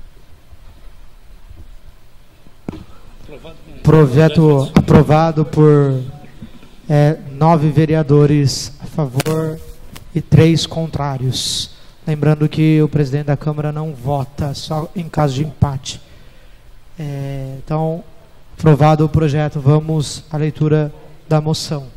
Projeto aprovado por eh, nove vereadores a favor e três contrários. Lembrando que o presidente da Câmara não vota, só em caso de empate. É, então, aprovado o projeto, vamos à leitura da moção.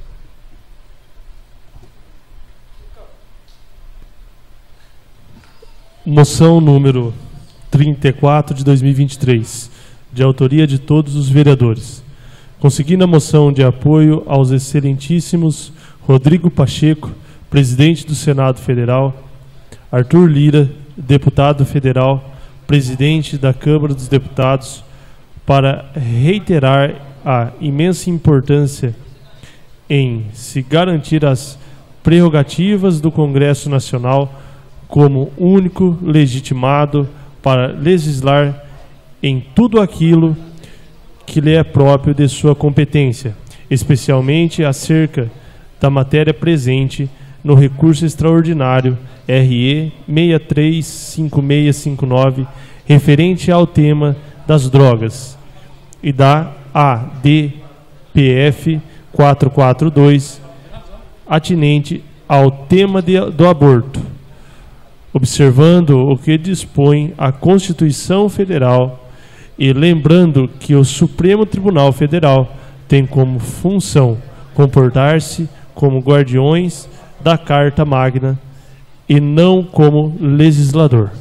Moção número trinta e quatro de dois mil e vinte e três, de autoria de todos os vereadores. Conseguindo a moção de apoio aos excelentíssimos Rodrigo Pacheco, presidente do Senado Federal, Arthur Lira, deputado federal, presidente da Câmara dos Deputados, para reiterar a imensa importância em se garantir as prerrogativas do Congresso Nacional como único legitimado para legislar em tudo aquilo que lhe é próprio de sua competência, especialmente acerca da matéria presente no recurso extraordinário R E seis três cinco seis cinco nove, referente ao tema das drogas, e da A D P F quatrocentos e quarenta e dois, atinente ao tema de, do aborto, observando o que dispõe a Constituição Federal e lembrando que o Supremo Tribunal Federal tem como função comportar-se como guardiões da Carta Magna e não como legislador.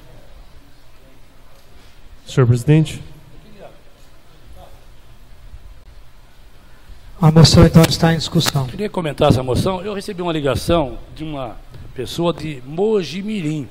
Senhor presidente. A moção então está em discussão. Queria comentar essa moção. Eu recebi uma ligação de uma pessoa de Mojimirim.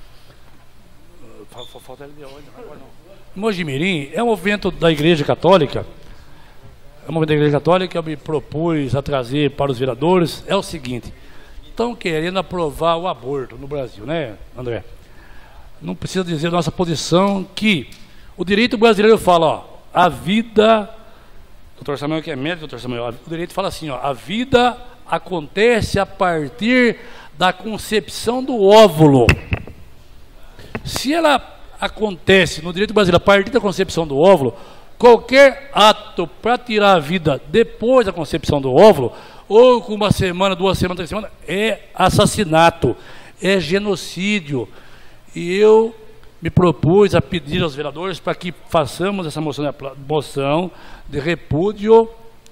Mojimirim é um movimento da Igreja Católica. É um movimento da Igreja Católica que eu me propus a trazer para os vereadores. É o seguinte: estão querendo aprovar o aborto no Brasil, né, André? Não precisa dizer a nossa posição que o direito brasileiro fala, ó, a vida, doutor Samuel que é médico, doutor Samuel, o direito fala assim, ó, a vida acontece a partir da concepção do óvulo. Se ela acontece no direito brasileiro a partir da concepção do óvulo, qualquer ato para tirar a vida depois da concepção do óvulo, ou com uma semana, duas semanas, três semanas, é assassinato, é genocídio. E eu me propus a pedir aos vereadores para que façamos essa moção de, moção de repúdio,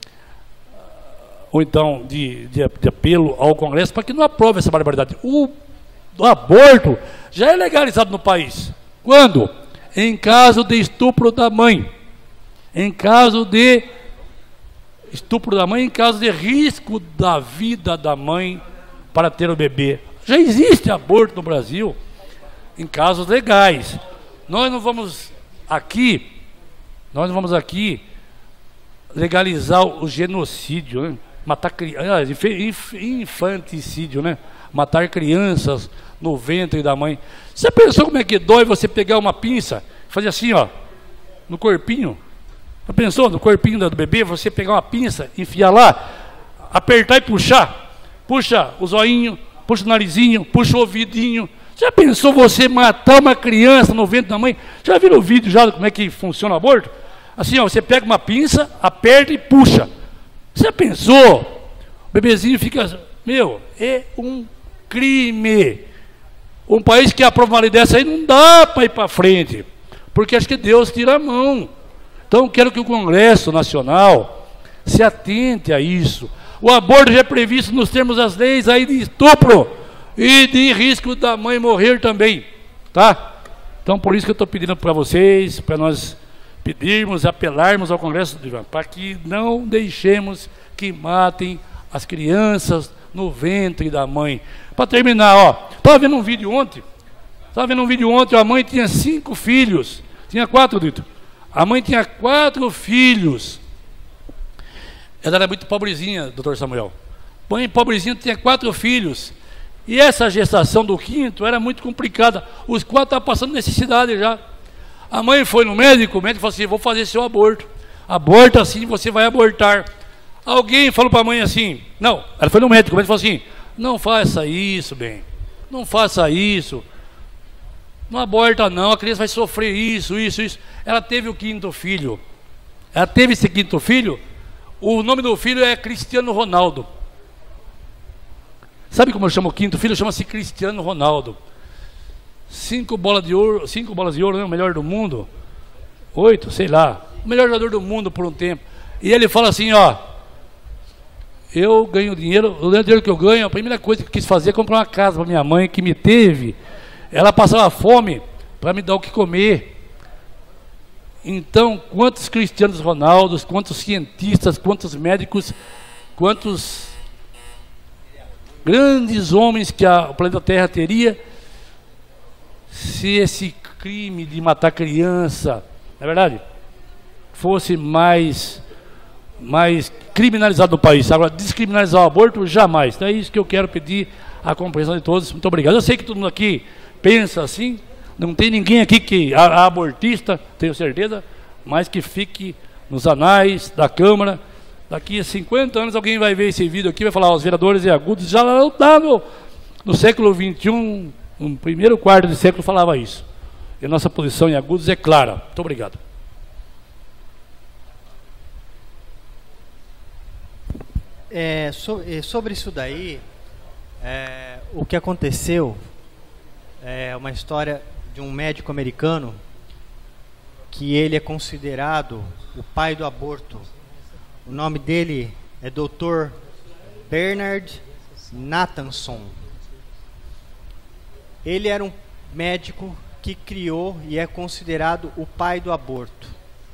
ou então de, de, de apelo ao Congresso, para que não aprove essa barbaridade. O, o aborto já é legalizado no país. Quando? Em caso de estupro da mãe. Em caso de estupro da mãe, em caso de risco da vida da mãe para ter o bebê. Já existe aborto no Brasil em casos legais. Nós não vamos aqui, nós não vamos aqui legalizar o genocídio, né? Matar crianças, infanticídio, né? Matar crianças no ventre da mãe. Você pensou como é que dói você pegar uma pinça, fazer assim, ó, no corpinho? Já pensou no corpinho do bebê, você pegar uma pinça, enfiar lá, apertar e puxar? Puxa o zoinho, puxa o narizinho, puxa o ouvidinho. Já pensou você matar uma criança no ventre da mãe? Já viram o vídeo já como é que funciona o aborto? Assim, ó, você pega uma pinça, aperta e puxa. Já pensou? O bebezinho fica... Meu, é um crime. Um país que aprova uma lei dessa aí não dá para ir para frente, porque acho que Deus tira a mão. Então, quero que o Congresso Nacional se atente a isso. O aborto já é previsto nos termos das leis aí de estupro e de risco da mãe morrer também, tá? Então, por isso que eu estou pedindo para vocês, para nós pedirmos, apelarmos ao Congresso, para que não deixemos que matem as crianças no ventre da mãe. Para terminar, ó, estava vendo um vídeo ontem, estava vendo um vídeo ontem, a mãe tinha cinco filhos, tinha quatro, Dito. A mãe tinha quatro filhos. Ela era muito pobrezinha, doutor Samuel. Mãe pobrezinha tinha quatro filhos. E essa gestação do quinto era muito complicada. Os quatro estavam passando necessidade já. A mãe foi no médico, o médico falou assim, vou fazer seu aborto. Aborta assim, você vai abortar. Alguém falou para a mãe assim, não, ela foi no médico, o médico falou assim, não faça isso, bem. Não faça isso. Não aborta não, a criança vai sofrer isso, isso, isso. Ela teve o quinto filho. Ela teve esse quinto filho. O nome do filho é Cristiano Ronaldo. Sabe como eu chamo o quinto filho? Chama-se Cristiano Ronaldo. Cinco bolas de ouro, cinco bolas de ouro, né? O melhor do mundo. Oito, sei lá. O melhor jogador do mundo por um tempo. E ele fala assim, ó. Eu ganho dinheiro, o dinheiro que eu ganho, a primeira coisa que eu quis fazer é comprar uma casa para minha mãe, que me teve. Ela passava fome para me dar o que comer. Então, quantos Cristianos Ronaldos, quantos cientistas, quantos médicos, quantos grandes homens que a, o planeta Terra teria se esse crime de matar criança, na é verdade, fosse mais, mais criminalizado no país. Agora, descriminalizar o aborto, jamais. Então é isso que eu quero pedir a compreensão de todos. Muito obrigado. Eu sei que todo mundo aqui pensa assim, não tem ninguém aqui que a, a abortista, tenho certeza, mas que fique nos anais da Câmara. Daqui a cinquenta anos alguém vai ver esse vídeo aqui, vai falar, os vereadores e agudos já lá no, no século vinte e um, no primeiro quarto de século falava isso. E a nossa posição em agudos é clara. Muito obrigado. É, so, sobre isso daí, é, o que aconteceu é uma história de um médico americano que ele é considerado o pai do aborto. O nome dele é doutor Bernard Nathanson. Ele era um médico que criou e é considerado o pai do aborto.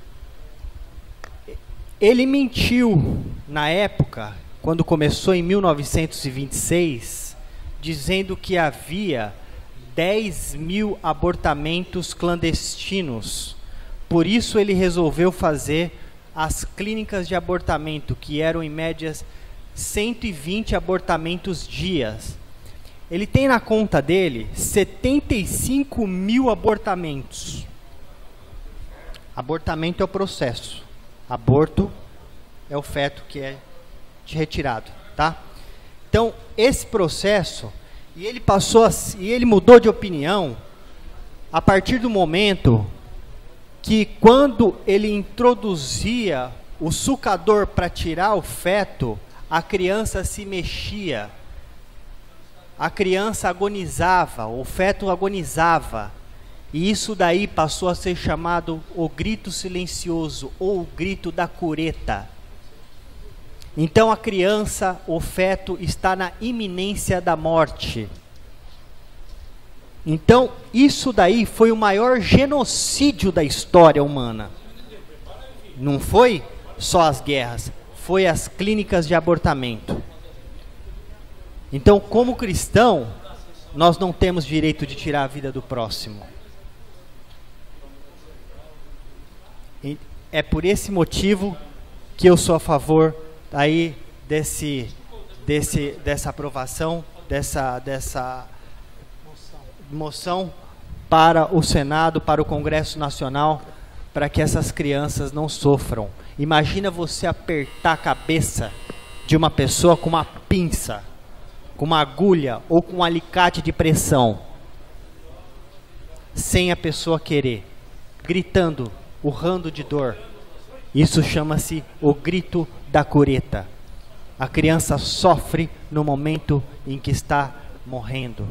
Ele mentiu na época, quando começou em mil novecentos e vinte e seis, dizendo que havia dez mil abortamentos clandestinos. Por isso ele resolveu fazer as clínicas de abortamento, que eram em média cento e vinte abortamentos dias, Ele tem na conta dele setenta e cinco mil abortamentos. Abortamento é o processo. Aborto é o feto que é retirado, tá? Então, esse processo, e ele passou, a, e ele mudou de opinião a partir do momento que, quando ele introduzia o sucador para tirar o feto, a criança se mexia, a criança agonizava, o feto agonizava, e isso daí passou a ser chamado o grito silencioso, ou o grito da cureta. Então a criança, o feto, está na iminência da morte. Então isso daí foi o maior genocídio da história humana. Não foi só as guerras, foi as clínicas de abortamento. Então, como cristão, nós não temos direito de tirar a vida do próximo. E é por esse motivo que eu sou a favor aí desse, desse, dessa aprovação, dessa, dessa moção para o Senado, para o Congresso Nacional, para que essas crianças não sofram. Imagina você apertar a cabeça de uma pessoa com uma pinça, com uma agulha ou com um alicate de pressão, sem a pessoa querer, gritando, urrando de dor. Isso chama-se o grito da cureta. A criança sofre no momento em que está morrendo.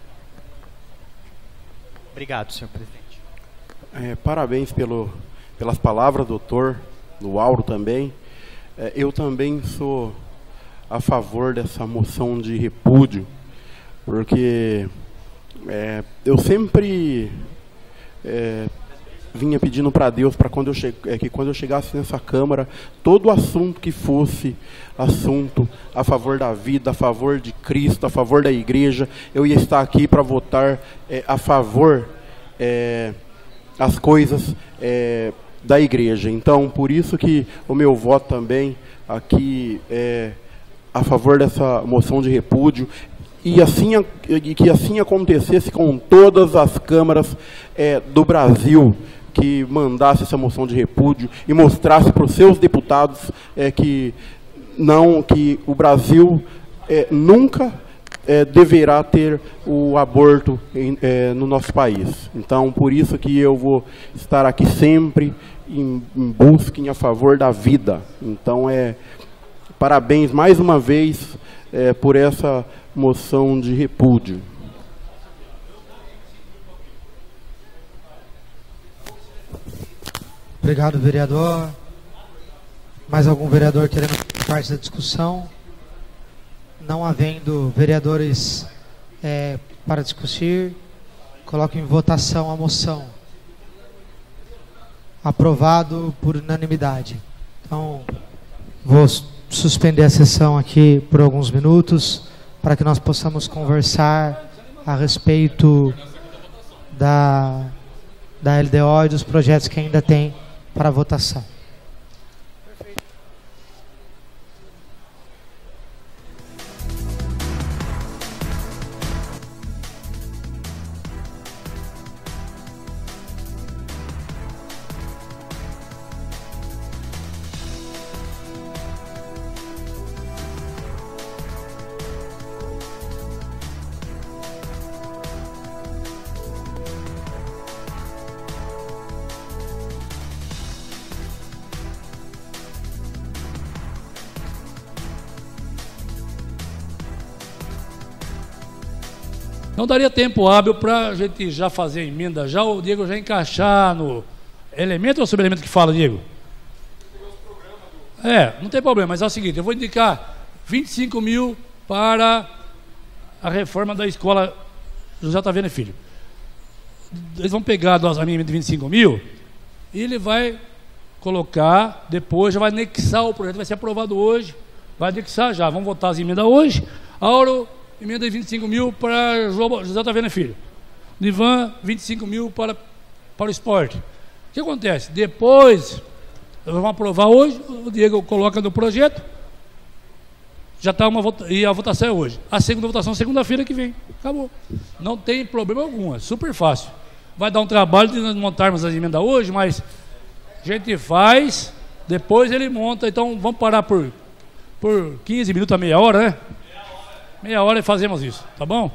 Obrigado, senhor presidente. É, parabéns pelo, pelas palavras, doutor, do Auro também. É, eu também sou a favor dessa moção de repúdio, porque é, eu sempre é, vinha pedindo para Deus para quando eu che é, que quando eu chegasse nessa Câmara, todo assunto que fosse assunto a favor da vida, a favor de Cristo, a favor da igreja, eu ia estar aqui para votar é, a favor é, as coisas é, da igreja. Então, por isso que o meu voto também aqui é a favor dessa moção de repúdio, e assim, e que assim acontecesse com todas as câmaras é, do Brasil, que mandasse essa moção de repúdio e mostrasse para os seus deputados é, que, não, que o Brasil é, nunca é, deverá ter o aborto em, é, no nosso país. Então, por isso que eu vou estar aqui sempre em, em busca em a favor da vida. Então, é... parabéns mais uma vez é, por essa moção de repúdio. Obrigado, vereador. Mais algum vereador querendo parte da discussão? Não havendo vereadores é, para discutir, coloco em votação a moção. Aprovado por unanimidade. Então, vou suspender a sessão aqui por alguns minutos, para que nós possamos conversar a respeito da, da L D O e dos projetos que ainda tem para votação. Não daria tempo hábil para a gente já fazer a emenda, já o Diego já encaixar no elemento ou subelemento que fala, Diego? É, não tem problema, mas é o seguinte, eu vou indicar vinte e cinco mil para a reforma da escola José Otaviano Filho. Eles vão pegar a minha emenda de vinte e cinco mil e ele vai colocar, depois já vai anexar o projeto, vai ser aprovado hoje, vai anexar já, vamos votar as emendas hoje. Auro, emenda de vinte e cinco mil para José Otaviano Filho. Nivan, vinte e cinco mil para, para o esporte. O que acontece? Depois, vamos aprovar hoje, o Diego coloca no projeto, Já está uma vota... e a votação é hoje. A segunda votação é segunda-feira que vem. Acabou. Não tem problema algum, é super fácil. Vai dar um trabalho de nós montarmos a emenda hoje, mas a gente faz, depois ele monta. Então vamos parar por, por quinze minutos a meia hora, né? Meia hora e fazemos isso, tá bom?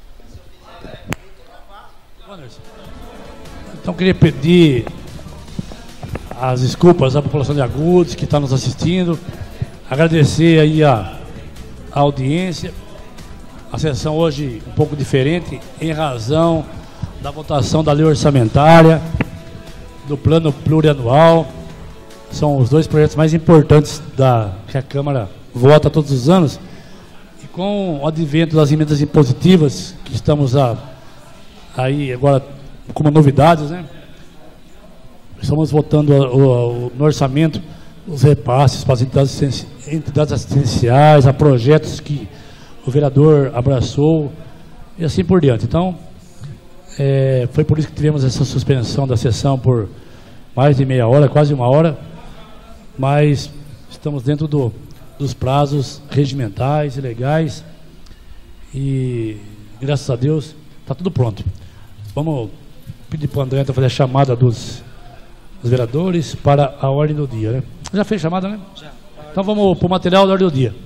Então queria pedir as desculpas à população de Agudos que está nos assistindo, agradecer aí a, a audiência. A sessão hoje um pouco diferente em razão da votação da lei orçamentária, do plano plurianual. São os dois projetos mais importantes da, que a Câmara vota todos os anos. E com o advento das emendas impositivas, que estamos a, aí agora como novidades, né? Estamos votando o, o, no orçamento os repasses para as entidades, entidades assistenciais, a projetos que o vereador abraçou e assim por diante. Então, é, foi por isso que tivemos essa suspensão da sessão por mais de meia hora, quase uma hora, mas estamos dentro do, dos prazos regimentais e legais e, graças a Deus, está tudo pronto. Vamos pedir para o André fazer a chamada dos, dos vereadores para a ordem do dia, né? Já fez chamada, né? Já. Então vamos para o material da ordem do dia.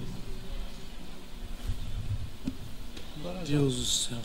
Deus do céu.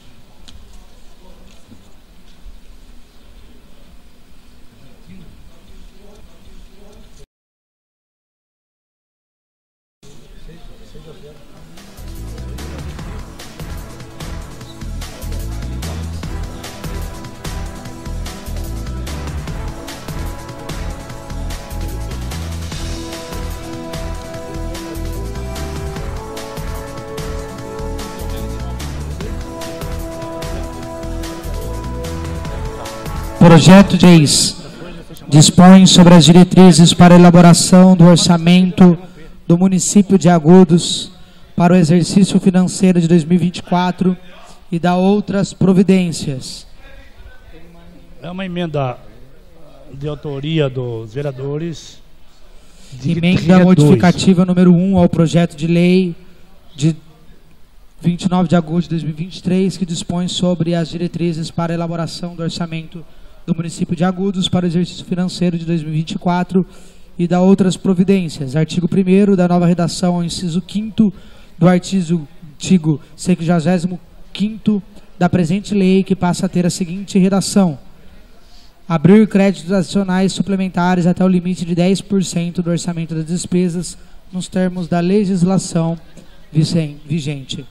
Projeto de lei dispõe sobre as diretrizes para a elaboração do orçamento do município de Agudos para o exercício financeiro de dois mil e vinte e quatro e dá outras providências. É uma emenda de autoria dos vereadores. Emenda modificativa número um ao projeto de lei de vinte e nove de agosto de dois mil e vinte e três, que dispõe sobre as diretrizes para a elaboração do orçamento do município de Agudos para o exercício financeiro de dois mil e vinte e quatro e dá outras providências. Artigo primeiro da nova redação ao inciso quinto do artigo sexagésimo quinto da presente lei, que passa a ter a seguinte redação: abrir créditos adicionais suplementares até o limite de dez por cento do orçamento das despesas nos termos da legislação vigente.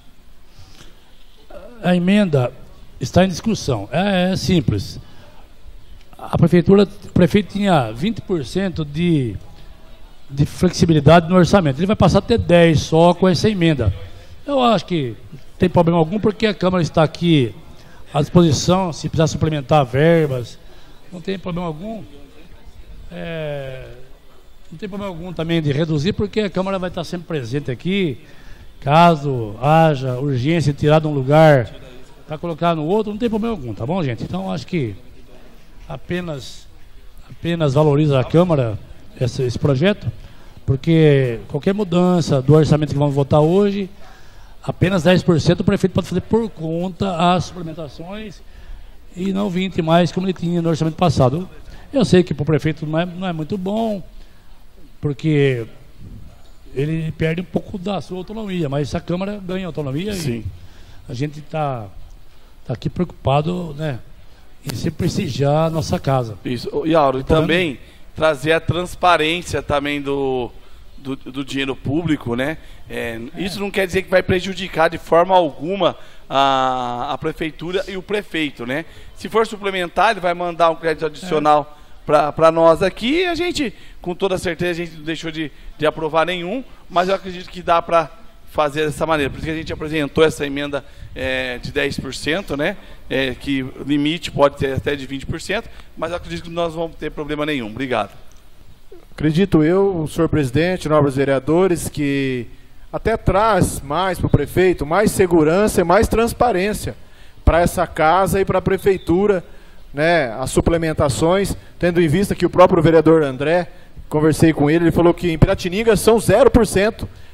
A emenda está em discussão. É, é simples. A prefeitura, o prefeito tinha vinte por cento de, de flexibilidade no orçamento. Ele vai passar a ter dez por cento só com essa emenda. Eu acho que não tem problema algum, porque a Câmara está aqui à disposição, se precisar suplementar verbas, não tem problema algum. É, não tem problema algum também de reduzir, porque a Câmara vai estar sempre presente aqui. Caso haja urgência de tirar de um lugar para colocar no outro, não tem problema algum, tá bom, gente? Então, acho que apenas, apenas valoriza a Câmara esse, esse projeto, porque qualquer mudança do orçamento que vamos votar hoje, apenas dez por cento o prefeito pode fazer por conta as suplementações e não vinte por cento mais como ele tinha no orçamento passado. Eu sei que para o prefeito não é, não é muito bom, porque ele perde um pouco da sua autonomia, mas a Câmara ganha autonomia. Sim. E a gente está tá aqui preocupado, né, em se prestigiar a nossa casa. Isso. E Auro, e também trazer a transparência também do, do, do dinheiro público, né? É, é. Isso não quer dizer que vai prejudicar de forma alguma a, a prefeitura e o prefeito, né? Se for suplementar, ele vai mandar um crédito adicional é. para nós aqui. A gente, com toda certeza, a gente não deixou de, de aprovar nenhum, mas eu acredito que dá para fazer dessa maneira. Por isso que a gente apresentou essa emenda é, de dez por cento, né? É, que o limite pode ter até de vinte por cento, mas eu acredito que nós não vamos ter problema nenhum. Obrigado. Acredito eu, senhor presidente, nobres vereadores, que até traz mais para o prefeito, mais segurança e mais transparência para essa casa e para a prefeitura, né? As suplementações, tendo em vista que o próprio vereador André, conversei com ele, ele falou que em Piratininga são zero por cento.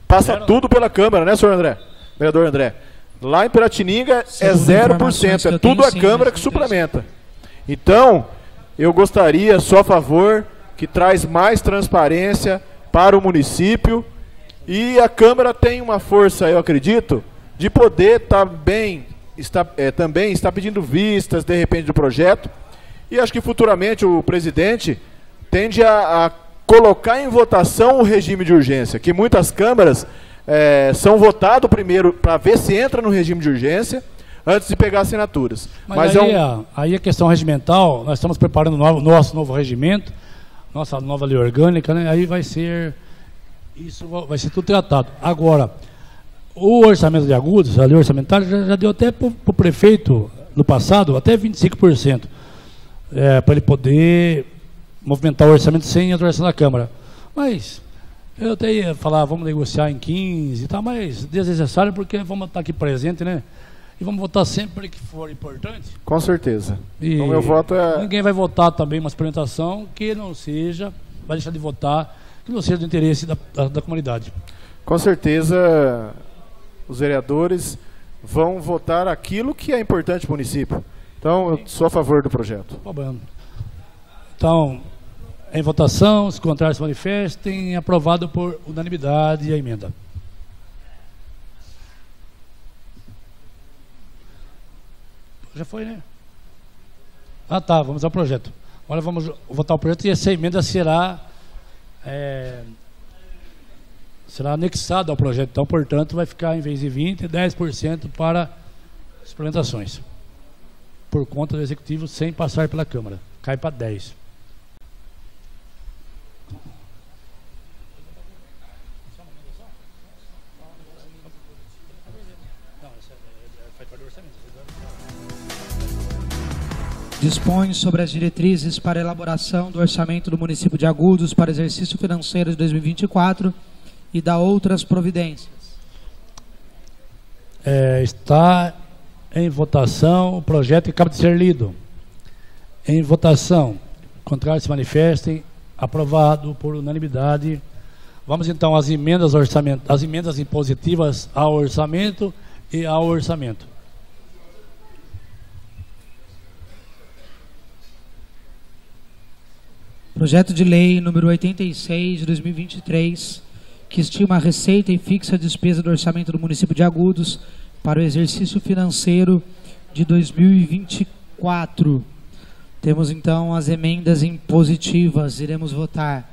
passa Zero. tudo pela Câmara, né, senhor André? Vereador André. Lá em Piratininga é zero por cento, é tudo a Câmara que suplementa. Então, eu gostaria, só a favor, que traz mais transparência para o município, e a Câmara tem uma força, eu acredito, de poder também está, é, também está pedindo vistas, de repente, do projeto, e acho que futuramente o presidente tende a, a colocar em votação o regime de urgência, que muitas câmaras é, são votadas primeiro para ver se entra no regime de urgência, antes de pegar assinaturas. Mas, Mas aí, é um... a, aí a questão regimental, nós estamos preparando o novo, nosso novo regimento, nossa nova lei orgânica, né? Aí vai ser, isso vai ser tudo tratado. Agora, o orçamento de Agudos, a lei orçamentária, já, já deu até para o prefeito, no passado, até vinte e cinco por cento, é, para ele poder movimentar o orçamento sem autorização da Câmara. Mas eu até ia falar, vamos negociar em quinze e tal, mas desnecessário porque vamos estar aqui presente, né? E vamos votar sempre que for importante. Com certeza. E então, meu voto é... ninguém vai votar também uma experimentação que não seja, vai deixar de votar, que não seja do interesse da, da, da comunidade. Com certeza, os vereadores vão votar aquilo que é importante para o município. Então, eu sou a favor do projeto. Então, em votação, os contrários se manifestem, aprovado por unanimidade a emenda. Já foi, né? Ah, tá, vamos ao projeto. Agora vamos votar o projeto e essa emenda será é, será anexada ao projeto. Então, portanto, vai ficar, em vez de vinte, dez por cento para suplementações. Por conta do Executivo, sem passar pela Câmara. Cai para dez. Dispõe sobre as diretrizes para elaboração do orçamento do município de Agudos para exercício financeiro de dois mil e vinte e quatro e dá outras providências. É, está em votação o projeto que acaba de ser lido. Em votação, contrários se manifestem, aprovado por unanimidade. Vamos então às emendas orçamento, às emendas impositivas ao orçamento e ao orçamento. Projeto de lei número oitenta e seis de dois mil e vinte e três, que estima a receita e fixa a despesa do orçamento do município de Agudos para o exercício financeiro de dois mil e vinte e quatro. Temos então as emendas impositivas, iremos votar.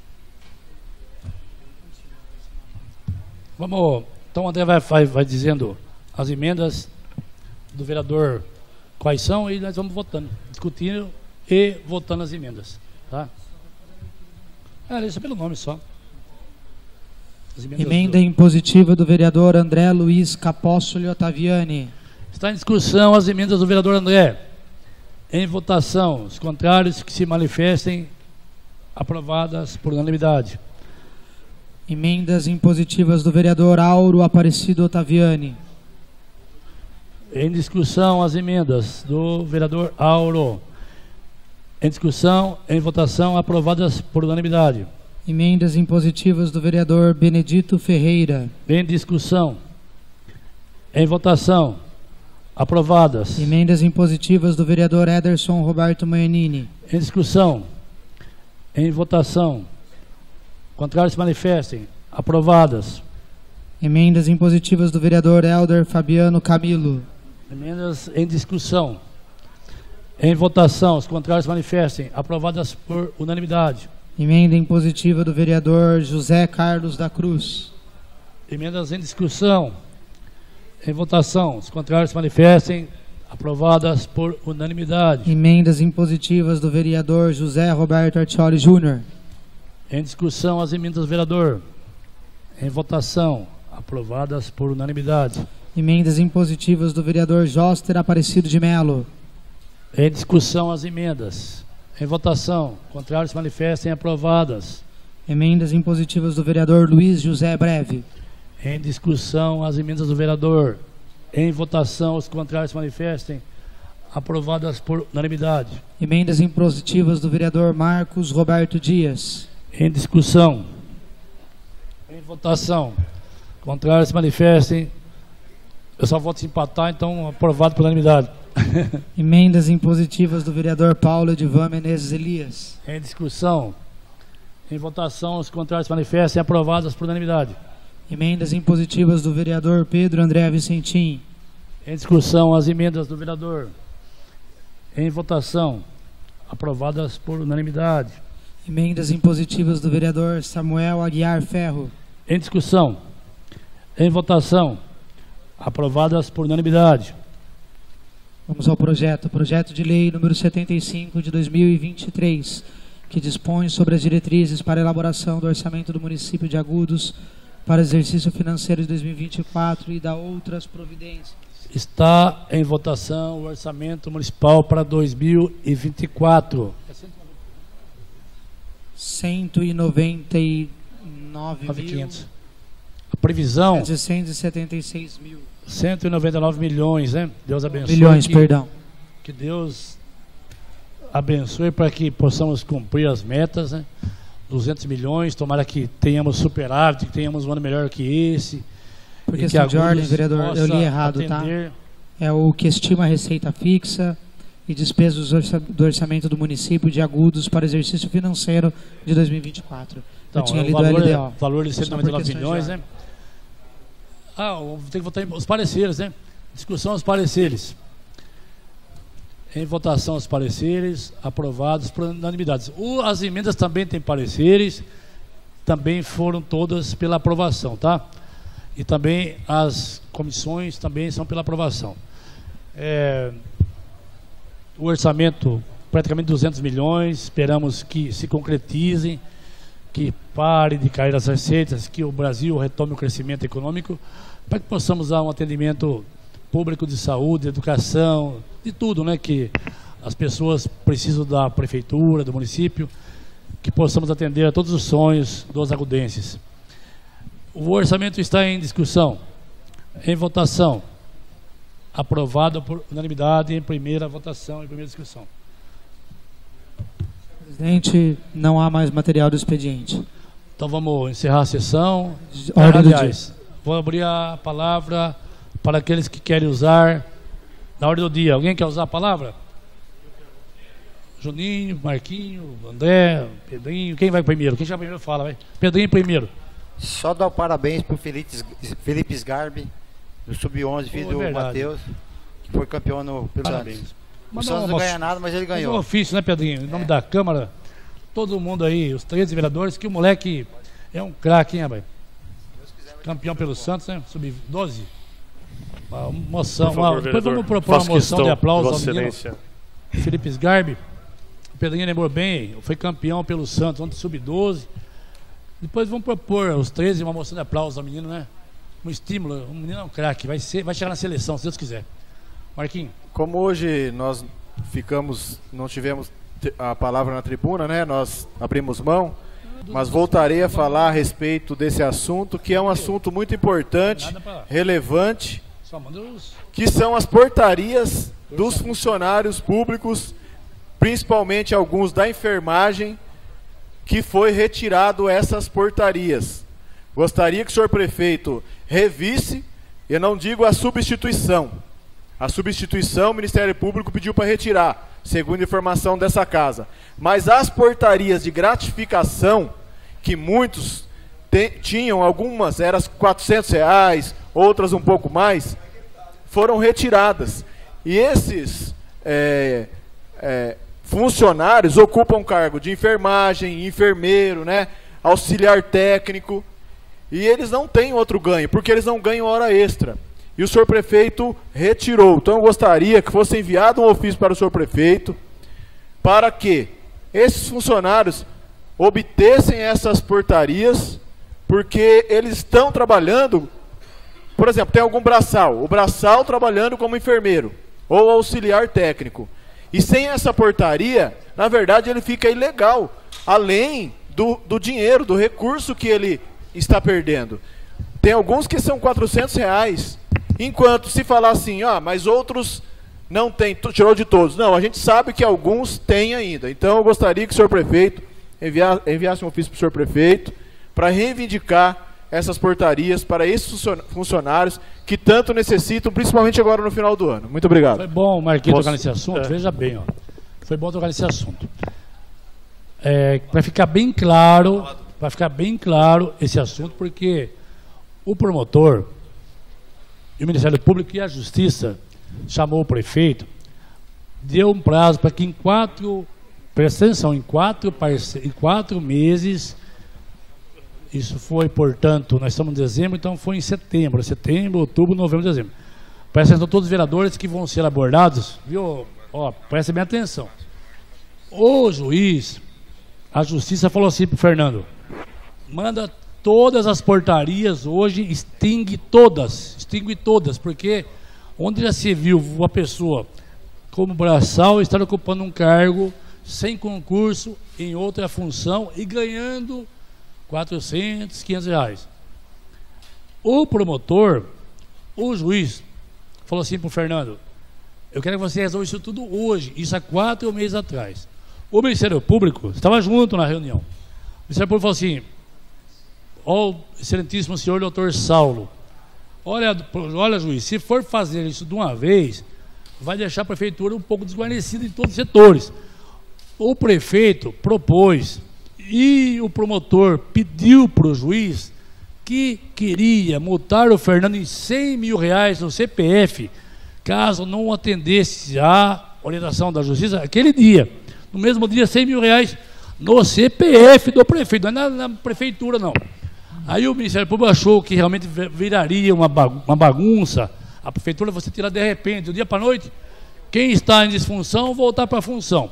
Vamos, então o André vai, vai, vai dizendo as emendas do vereador quais são e nós vamos votando, discutindo e votando as emendas. Tá? Ah, isso é pelo nome só. Emenda do... impositiva do vereador André Luiz Capóssoli Ottaviani. Está em discussão as emendas do vereador André. Em votação, os contrários que se manifestem, aprovadas por unanimidade. Emendas impositivas do vereador Auro Aparecido Ottaviani. Em discussão as emendas do vereador Auro. Em discussão, em votação, aprovadas por unanimidade. Emendas impositivas do vereador Benedito Ferreira. Em discussão, em votação, aprovadas. Emendas impositivas do vereador Ederson Roberto Maianini. Em discussão, em votação, contrários se manifestem, aprovadas. Emendas impositivas do vereador Helder Fabiano Camilo. Emendas em discussão. Em votação, os contrários se manifestem, aprovadas por unanimidade. Emenda impositiva do vereador José Carlos da Cruz. Emendas em discussão. Em votação, os contrários se manifestem, aprovadas por unanimidade. Emendas impositivas do vereador José Roberto Artioli Júnior. Em discussão, as emendas do vereador. Em votação, aprovadas por unanimidade. Emendas impositivas do vereador Joster Aparecido de Melo. Em discussão as emendas. Em votação, contrários se manifestem, aprovadas. Emendas impositivas do vereador Luiz José Breve. Em discussão as emendas do vereador. Em votação, os contrários se manifestem, aprovadas por unanimidade. Emendas impositivas do vereador Marcos Roberto Dias. Em discussão. Em votação, Contrário, se manifestem. Eu só voto se empatar, então aprovado por unanimidade. Emendas impositivas do vereador Paulo Edivan Menezes Elias. Em discussão. Em votação, os contrários se manifestem, aprovadas por unanimidade. Emendas impositivas do vereador Pedro André Vicentim. Em discussão, as emendas do vereador. Em votação, aprovadas por unanimidade. Emendas impositivas do vereador Samuel Aguiar Ferro. Em discussão. Em votação, aprovadas por unanimidade. Vamos ao projeto. Projeto de lei número setenta e cinco de dois mil e vinte e três, que dispõe sobre as diretrizes para a elaboração do orçamento do município de Agudos para exercício financeiro de dois mil e vinte e quatro e da outras providências. Está em votação o orçamento municipal para dois mil e vinte e quatro. cento e noventa e nove mil. A previsão... setecentos e setenta e seis mil. cento e noventa e nove milhões, né? Deus abençoe. Milhões, que, perdão. Que Deus abençoe para que possamos cumprir as metas, né? duzentos milhões, tomara que tenhamos superávit, que tenhamos um ano melhor que esse. Porque questão de ordem, vereador, eu li errado, atender. Tá? É o que estima a receita fixa e despesas do orçamento do município de Agudos para exercício financeiro de dois mil e vinte e quatro. Então, eu tinha o lido valor, o L D O. É, valor de cento e noventa e nove milhões, né? Ah, tem que votar os pareceres, né? Discussão dos pareceres. Em votação os pareceres, aprovados por unanimidade. O, as emendas também têm pareceres, também foram todas pela aprovação, tá? E também as comissões também são pela aprovação. É, o orçamento, praticamente duzentos milhões, esperamos que se concretizem, que pare de cair as receitas, que o Brasil retome o crescimento econômico, para que possamos dar um atendimento público de saúde, de educação, de tudo, né, que as pessoas precisam da prefeitura, do município, que possamos atender a todos os sonhos dos agudenses. O orçamento está em discussão, em votação, aprovado por unanimidade em primeira votação, em primeira discussão. Presidente, não há mais material do expediente. Então vamos encerrar a sessão. Ordem do Aliás, dia. Vou abrir a palavra para aqueles que querem usar na ordem do dia. Alguém quer usar a palavra? Juninho, Marquinho, André, Pedrinho. Quem vai primeiro? Quem já primeiro fala, vai. Pedrinho primeiro. Só dar parabéns para o Felipe, Felipe Sgarbi, do sub onze, filho oh, é do Matheus, que foi campeão no pelo Parabéns. Santos. O Santos não ganha nada, mas ele ganhou. É um ofício, né, Pedrinho? Em nome é. da Câmara, todo mundo aí, os treze vereadores, que o moleque é um craque, hein, rapaz? Campeão pelo Santos, né? sub doze. Uma moção. Favor, uma, depois vamos propor uma moção questão, de aplauso ao menino Felipe Sgarbi. O Pedrinho lembrou bem, foi campeão pelo Santos, ontem sub doze. Depois vamos propor aos treze uma moção de aplauso ao menino, né? Um estímulo. O menino é um craque, vai, ser, vai chegar na seleção, se Deus quiser. Marquinhos. Como hoje nós ficamos, não tivemos a palavra na tribuna, né? Nós abrimos mão, mas voltarei a falar a respeito desse assunto, que é um assunto muito importante, relevante, que são as portarias dos funcionários públicos, principalmente alguns da enfermagem, que foi retirado essas portarias. Gostaria que o senhor prefeito revisse, eu não digo a substituição. A substituição o Ministério Público pediu para retirar, segundo a informação dessa casa. Mas as portarias de gratificação, que muitos te, tinham, algumas eram quatrocentos reais, outras um pouco mais, foram retiradas. E esses é, é, funcionários ocupam cargo de enfermagem, enfermeiro, né, auxiliar técnico, e eles não têm outro ganho, porque eles não ganham hora extra. E o senhor prefeito retirou. Então eu gostaria que fosse enviado um ofício para o senhor prefeito, para que esses funcionários obtessem essas portarias, porque eles estão trabalhando, por exemplo, tem algum braçal, o braçal trabalhando como enfermeiro, ou auxiliar técnico. E sem essa portaria, na verdade, ele fica ilegal, além do, do dinheiro, do recurso que ele está perdendo. Tem alguns que são quatrocentos reais, enquanto se falar assim, ah, mas outros não tem, tirou de todos. Não, a gente sabe que alguns têm ainda. Então eu gostaria que o senhor prefeito enviasse, enviasse um ofício para o senhor prefeito, para reivindicar essas portarias para esses funcionários que tanto necessitam, principalmente agora no final do ano. Muito obrigado. Foi bom, Marquinhos, tocar nesse assunto. É. Veja bem, ó. Foi bom tocar nesse assunto. É, para ficar bem claro, para ficar bem claro esse assunto, porque o promotor e o Ministério Público e a Justiça chamou o prefeito, deu um prazo para que em quatro, presta atenção, em quatro, em quatro meses, isso foi, portanto, nós estamos em dezembro, então foi em setembro, setembro, outubro, novembro, dezembro. Presta atenção todos os vereadores que vão ser abordados, viu? Ó, presta bem atenção. O juiz, a Justiça falou assim para o Fernando, manda todas as portarias hoje, extingue todas, extingue todas, porque onde já se viu uma pessoa como braçal estar ocupando um cargo sem concurso em outra função e ganhando quatrocentos, quinhentos reais. O promotor, o juiz, falou assim para o Fernando, eu quero que você resolva isso tudo hoje, isso há quatro meses atrás. O Ministério Público estava junto na reunião. O Ministério Público falou assim, ó, excelentíssimo senhor doutor Saulo, olha, olha juiz, se for fazer isso de uma vez, vai deixar a prefeitura um pouco desguarnecida em todos os setores. O prefeito propôs e o promotor pediu para o juiz que queria multar o Fernando em cem mil reais no C P F, caso não atendesse à orientação da Justiça aquele dia. No mesmo dia, cem mil reais no C P F do prefeito, não é na, na prefeitura, não. Aí o Ministério Público achou que realmente viraria uma bagunça, a prefeitura você tirar de repente, do dia para a noite, quem está em disfunção, voltar para a função.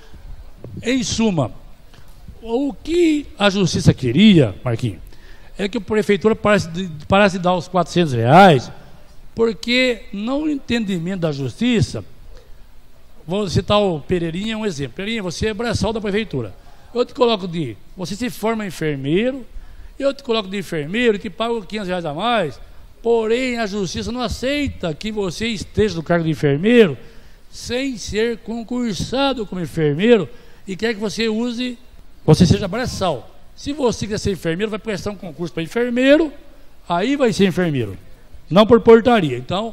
Em suma, o que a Justiça queria, Marquinhos, é que a prefeitura parasse de, parasse de dar os quatrocentos reais, porque no entendimento da Justiça, vou citar o Pereirinha, um exemplo. Pereirinha, você é braçal da prefeitura. Eu te coloco de, você se forma enfermeiro, eu te coloco de enfermeiro e te pago quinhentos reais a mais, porém a Justiça não aceita que você esteja no cargo de enfermeiro sem ser concursado como enfermeiro e quer que você use, você seja braçal. Se você quiser ser enfermeiro, vai prestar um concurso para enfermeiro, aí vai ser enfermeiro, não por portaria. Então,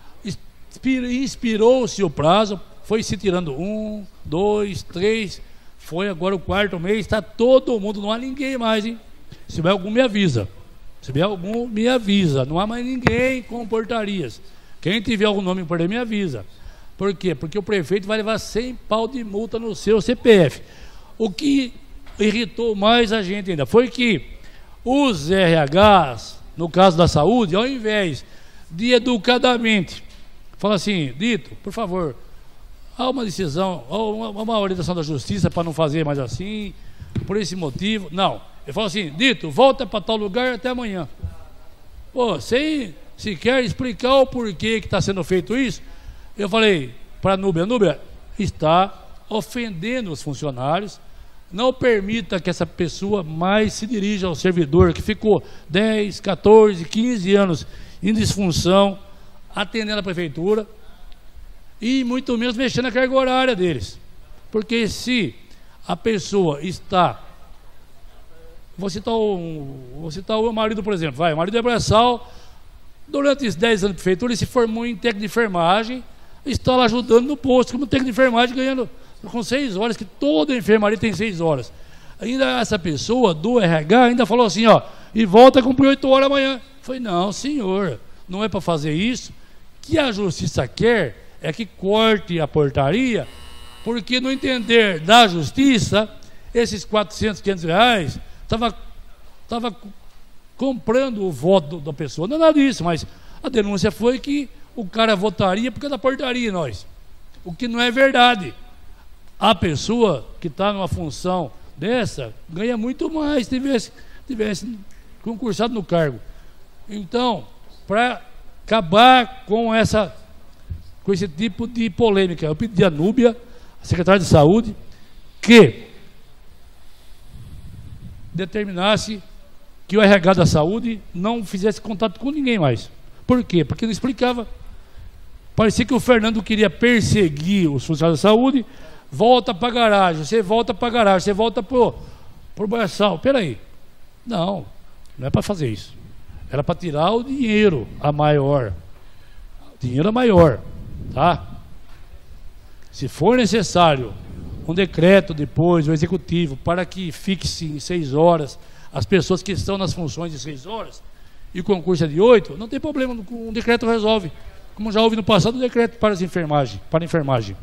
inspirou-se o prazo, foi se tirando um, dois, três, foi agora o quarto mês, está todo mundo, não há ninguém mais, hein? Se tiver algum, me avisa. Se tiver algum, me avisa. Não há mais ninguém com portarias. Quem tiver algum nome em portaria, me avisa. Por quê? Porque o prefeito vai levar cem pau de multa no seu C P F. O que irritou mais a gente ainda foi que os R Hs, no caso da saúde, ao invés de educadamente, fala assim, Dito, por favor, há uma decisão, há uma, uma orientação da Justiça para não fazer mais assim, por esse motivo. Não. Ele fala assim, Dito, volta para tal lugar até amanhã. Pô, sem sequer explicar o porquê que está sendo feito isso, eu falei para a Núbia, Núbia, está ofendendo os funcionários, não permita que essa pessoa mais se dirija ao servidor que ficou dez, quatorze, quinze anos em disfunção, atendendo a prefeitura, e muito menos mexendo na carga horária deles. Porque se a pessoa está... Vou citar, o, vou citar o meu marido, por exemplo. Vai, o marido é braçal, durante esses dez anos de prefeitura, ele se formou em técnico de enfermagem, está lá ajudando no posto, como técnico de enfermagem, ganhando com seis horas, que toda enfermaria tem seis horas. Ainda essa pessoa do R H ainda falou assim, ó, e volta a cumprir oito horas amanhã. Eu falei, não, senhor, não é para fazer isso. O que a Justiça quer é que corte a portaria, porque no entender da Justiça, esses quatrocentos, quinhentos reais estava tava comprando o voto da pessoa. Não é nada disso, mas a denúncia foi que o cara votaria porque da portaria, nós. O que não é verdade. A pessoa que está numa função dessa ganha muito mais se tivesse, tivesse concursado no cargo. Então, para acabar com essa com esse tipo de polêmica, eu pedi a Núbia, a secretária de Saúde, que determinasse que o R H da Saúde não fizesse contato com ninguém mais. Por quê? Porque não explicava. Parecia que o Fernando queria perseguir os funcionários da saúde. Volta para a garagem, você volta para a garagem, você volta para o braçal. Peraí. Não. Não é para fazer isso. Era para tirar o dinheiro a maior. O dinheiro a maior. Tá? Se for necessário um decreto depois, o executivo, para que fixe em seis horas as pessoas que estão nas funções de seis horas e o concurso é de oito, não tem problema, um decreto resolve. Como já houve no passado, um decreto para as enfermagem, para a enfermagem.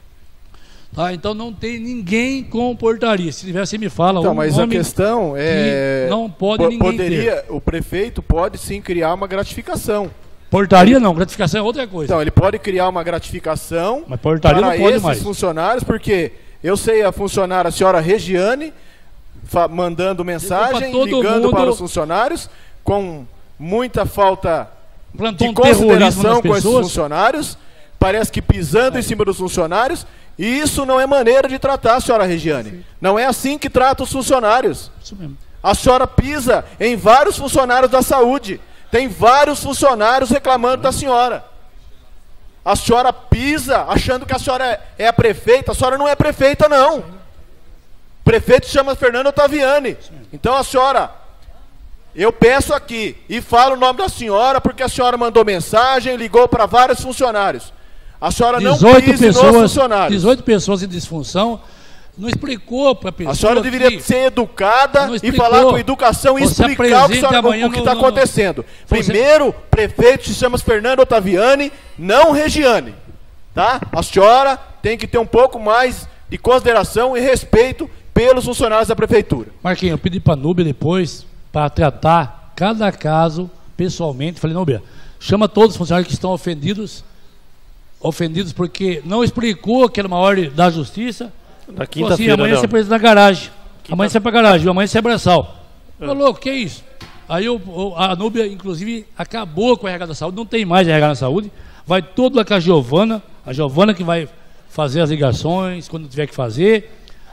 Tá, então não tem ninguém com portaria. Se tiver, você me fala. Então, um mas a questão é... não pode ninguém poderia, ter. O prefeito pode sim criar uma gratificação. Portaria não, gratificação é outra coisa. Então, ele pode criar uma gratificação mas portaria para não pode esses mais. funcionários, porque eu sei a funcionária, a senhora Regiane, mandando mensagem, ligando mundo... para os funcionários, com muita falta Plantou de um consideração com esses funcionários, parece que pisando é. em cima dos funcionários, e isso não é maneira de tratar a senhora Regiane. Sim. Não é assim que trata os funcionários. Isso mesmo. A senhora pisa em vários funcionários da saúde. Tem vários funcionários reclamando da senhora. A senhora pisa achando que a senhora é a prefeita. A senhora não é prefeita, não. O prefeito se chama Fernando Ottaviani. Então a senhora, eu peço aqui e falo o nome da senhora porque a senhora mandou mensagem, ligou para vários funcionários. A senhora não pise pessoas, nos funcionários. dezoito pessoas em disfunção. Não explicou para a pessoa. A senhora deveria que... ser educada e falar com educação e explicar o que está acontecendo. No... Primeiro, você... prefeito se chama Fernando Ottaviani, não Regiane. Tá? A senhora tem que ter um pouco mais de consideração e respeito pelos funcionários da prefeitura. Marquinhos, eu pedi para a Núbia depois para tratar cada caso pessoalmente. Falei, Núbia, chama todos os funcionários que estão ofendidos, ofendidos porque não explicou que era uma ordem da justiça. Na quinta-feira, assim, amanhã você precisa na garagem. Quinta... Amanhã você é para garagem, amanhã você é braçal. É. Ô, louco, que é isso? Aí eu, a Núbia, inclusive, acabou com a R H da saúde, não tem mais R H na saúde. Vai todo lá com a Giovana, a Giovana que vai fazer as ligações quando tiver que fazer.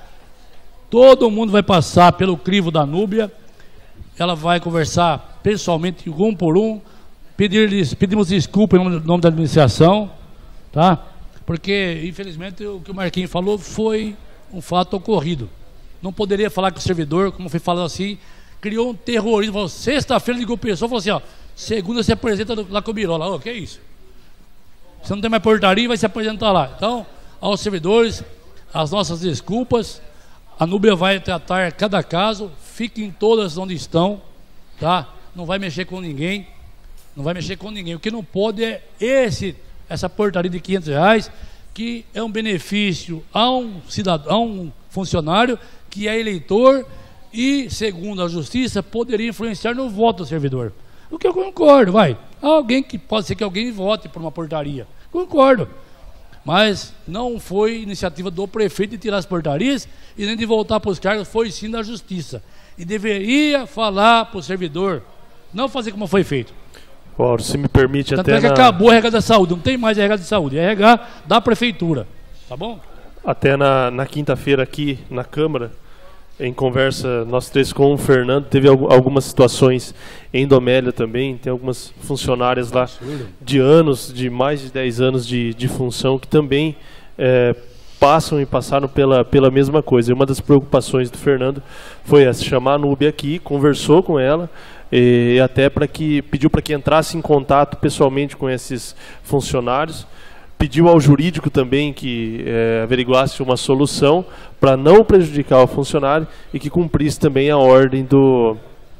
Todo mundo vai passar pelo crivo da Núbia. Ela vai conversar pessoalmente, um por um. Pedir, pedimos desculpa em nome da administração, tá? Porque, infelizmente, o que o Marquinhos falou foi um fato ocorrido. Não poderia falar com o servidor, como foi falado assim, criou um terrorismo. Sexta-feira ligou o pessoal e falou assim, ó, segunda se apresenta lá com o Birola. Ô, que é isso? Você não tem mais portaria, vai se apresentar lá. Então, aos servidores, as nossas desculpas. A Núbia vai tratar cada caso, fiquem todas onde estão, tá? Não vai mexer com ninguém, não vai mexer com ninguém. O que não pode é esse... essa portaria de quinhentos reais, que é um benefício a um cidadão, a um funcionário que é eleitor e, segundo a justiça, poderia influenciar no voto do servidor. O que eu concordo, vai. Alguém que pode ser que alguém vote por uma portaria. Concordo. Mas não foi iniciativa do prefeito de tirar as portarias e nem de voltar para os cargos, foi sim da justiça. E deveria falar para o servidor, não fazer como foi feito. Paulo, se me permite, Tanto até é que na... acabou a R H da saúde, não tem mais R H de saúde, é R H da prefeitura, tá bom? Até na, na quinta-feira aqui na Câmara, em conversa nós três com o Fernando, teve algumas situações em Domélia também, tem algumas funcionárias lá de anos, de mais de dez anos de, de função, que também é, passam e passaram pela, pela mesma coisa. E uma das preocupações do Fernando foi essa, chamar a Núbia aqui, conversou com ela, e até para que pediu para que entrasse em contato pessoalmente com esses funcionários, pediu ao jurídico também que é, averiguasse uma solução para não prejudicar o funcionário e que cumprisse também a ordem do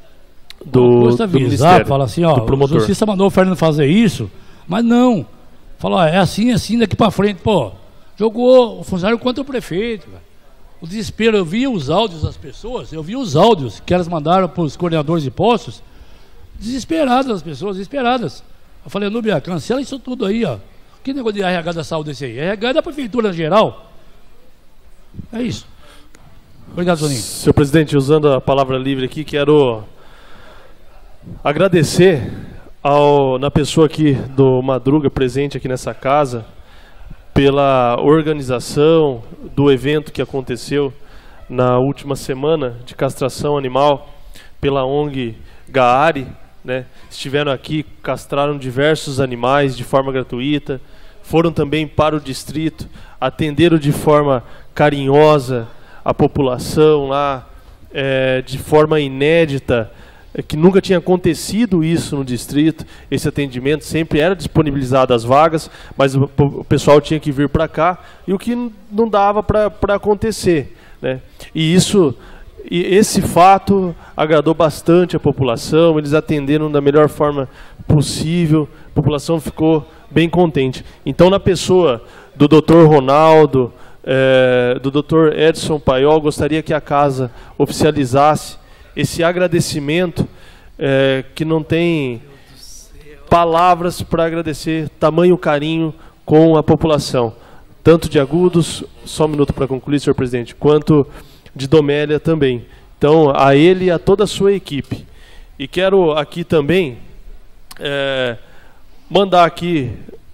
do, do Ministério, fala assim, ó, a justiça mandou o Fernando fazer isso, mas não, fala, ó, é assim, assim daqui para frente, pô, jogou o funcionário contra o prefeito, cara. O desespero, eu vi os áudios das pessoas, eu vi os áudios que elas mandaram para os coordenadores de postos, desesperadas as pessoas, desesperadas. Eu falei, Núbia, cancela isso tudo aí, ó. Que negócio de R H da saúde esse aí? R H é da prefeitura em geral. É isso. Obrigado, Toninho. Senhor presidente, usando a palavra livre aqui, quero agradecer ao, na pessoa aqui do Madruga, presente aqui nessa casa, pela organização do evento que aconteceu na última semana de castração animal pela O N G Gaari, né? Estiveram aqui, castraram diversos animais de forma gratuita, foram também para o distrito, atenderam de forma carinhosa a população lá, é, de forma inédita, que nunca tinha acontecido isso no distrito, esse atendimento, sempre era disponibilizado as vagas, mas o, o pessoal tinha que vir para cá, e o que não dava para acontecer, né? E isso, e esse fato agradou bastante a população, eles atenderam da melhor forma possível, a população ficou bem contente. Então, na pessoa do doutor Ronaldo, é, do doutor Edson Paiol, gostaria que a casa oficializasse esse agradecimento, é, que não tem palavras para agradecer tamanho carinho com a população, tanto de Agudos, só um minuto para concluir, senhor presidente, quanto de Domélia também. Então, a ele e a toda a sua equipe. E quero aqui também é, mandar aqui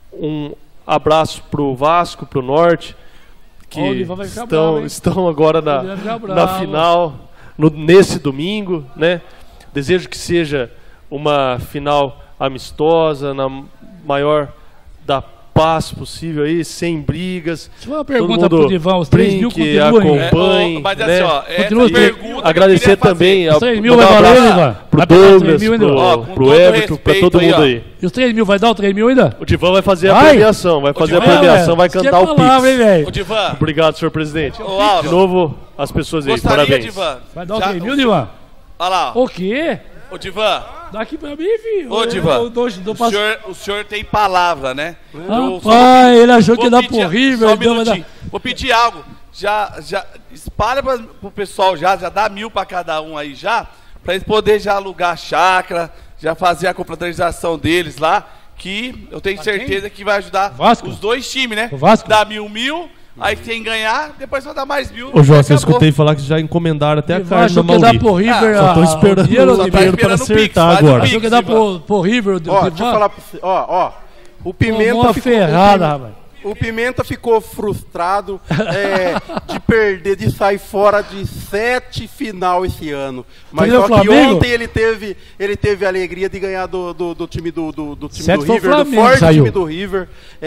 um abraço para o Vasco, para o Norte, que oh, estão, bravo, estão agora na, na final, no, nesse domingo, né? Desejo que seja uma final amistosa, na maior da paz possível aí, sem brigas. Deixa eu uma pergunta para o Divan, os três mil continuam, acompanhe, é, mas né? assim, ó, continua pergunta agradecer também ao três mil vai valer, Divan? Pro Douglas, pro, pro Everton, para todo mundo aí. E os três mil, vai dar o três mil ainda? O Divan vai fazer vai? a premiação, vai fazer Divan, a premiação, é, vai cantar o palavra, Pix. Hein, o Divan. Obrigado, senhor presidente. Ô, Aldo, de novo, as pessoas aí, gostaria, parabéns. Divan. Vai dar o três mil, Divan? Olha lá. O quê? Ô, Divan. Daqui pra mim, filho. Ô, Divan, eu, eu, eu, eu, eu, o, senhor, o senhor tem palavra, né? Ah, pai, ele achou que ia dar por River. Só um minutinho. Vou pedir algo. Já, já espalha para o pessoal já, já dá mil para cada um aí já, para eles poderem já alugar a chácara, já fazer a confraternização deles lá, que eu tenho certeza que vai ajudar os dois times, né? O Vasco? Dá mil, mil. Aí quem ganhar, depois vai dar mais mil. Ô, Jorge, eu escutei falar que já encomendaram até a carne do Mauri. Dar pro River, ah, só tô esperando o dinheiro, o dinheiro para acertar Pix, agora. Achou que dar pro, pro River. Ó, deixa eu falar pra você. Ó, ó. O Pimenta ficou ferrada, rapaz. O Pimenta ficou frustrado é, de perder, de sair fora de sete final esse ano. Mas só que ontem ele teve, ele teve a alegria de ganhar do, do, do time do, do, do time do River, do forte saiu. time do River.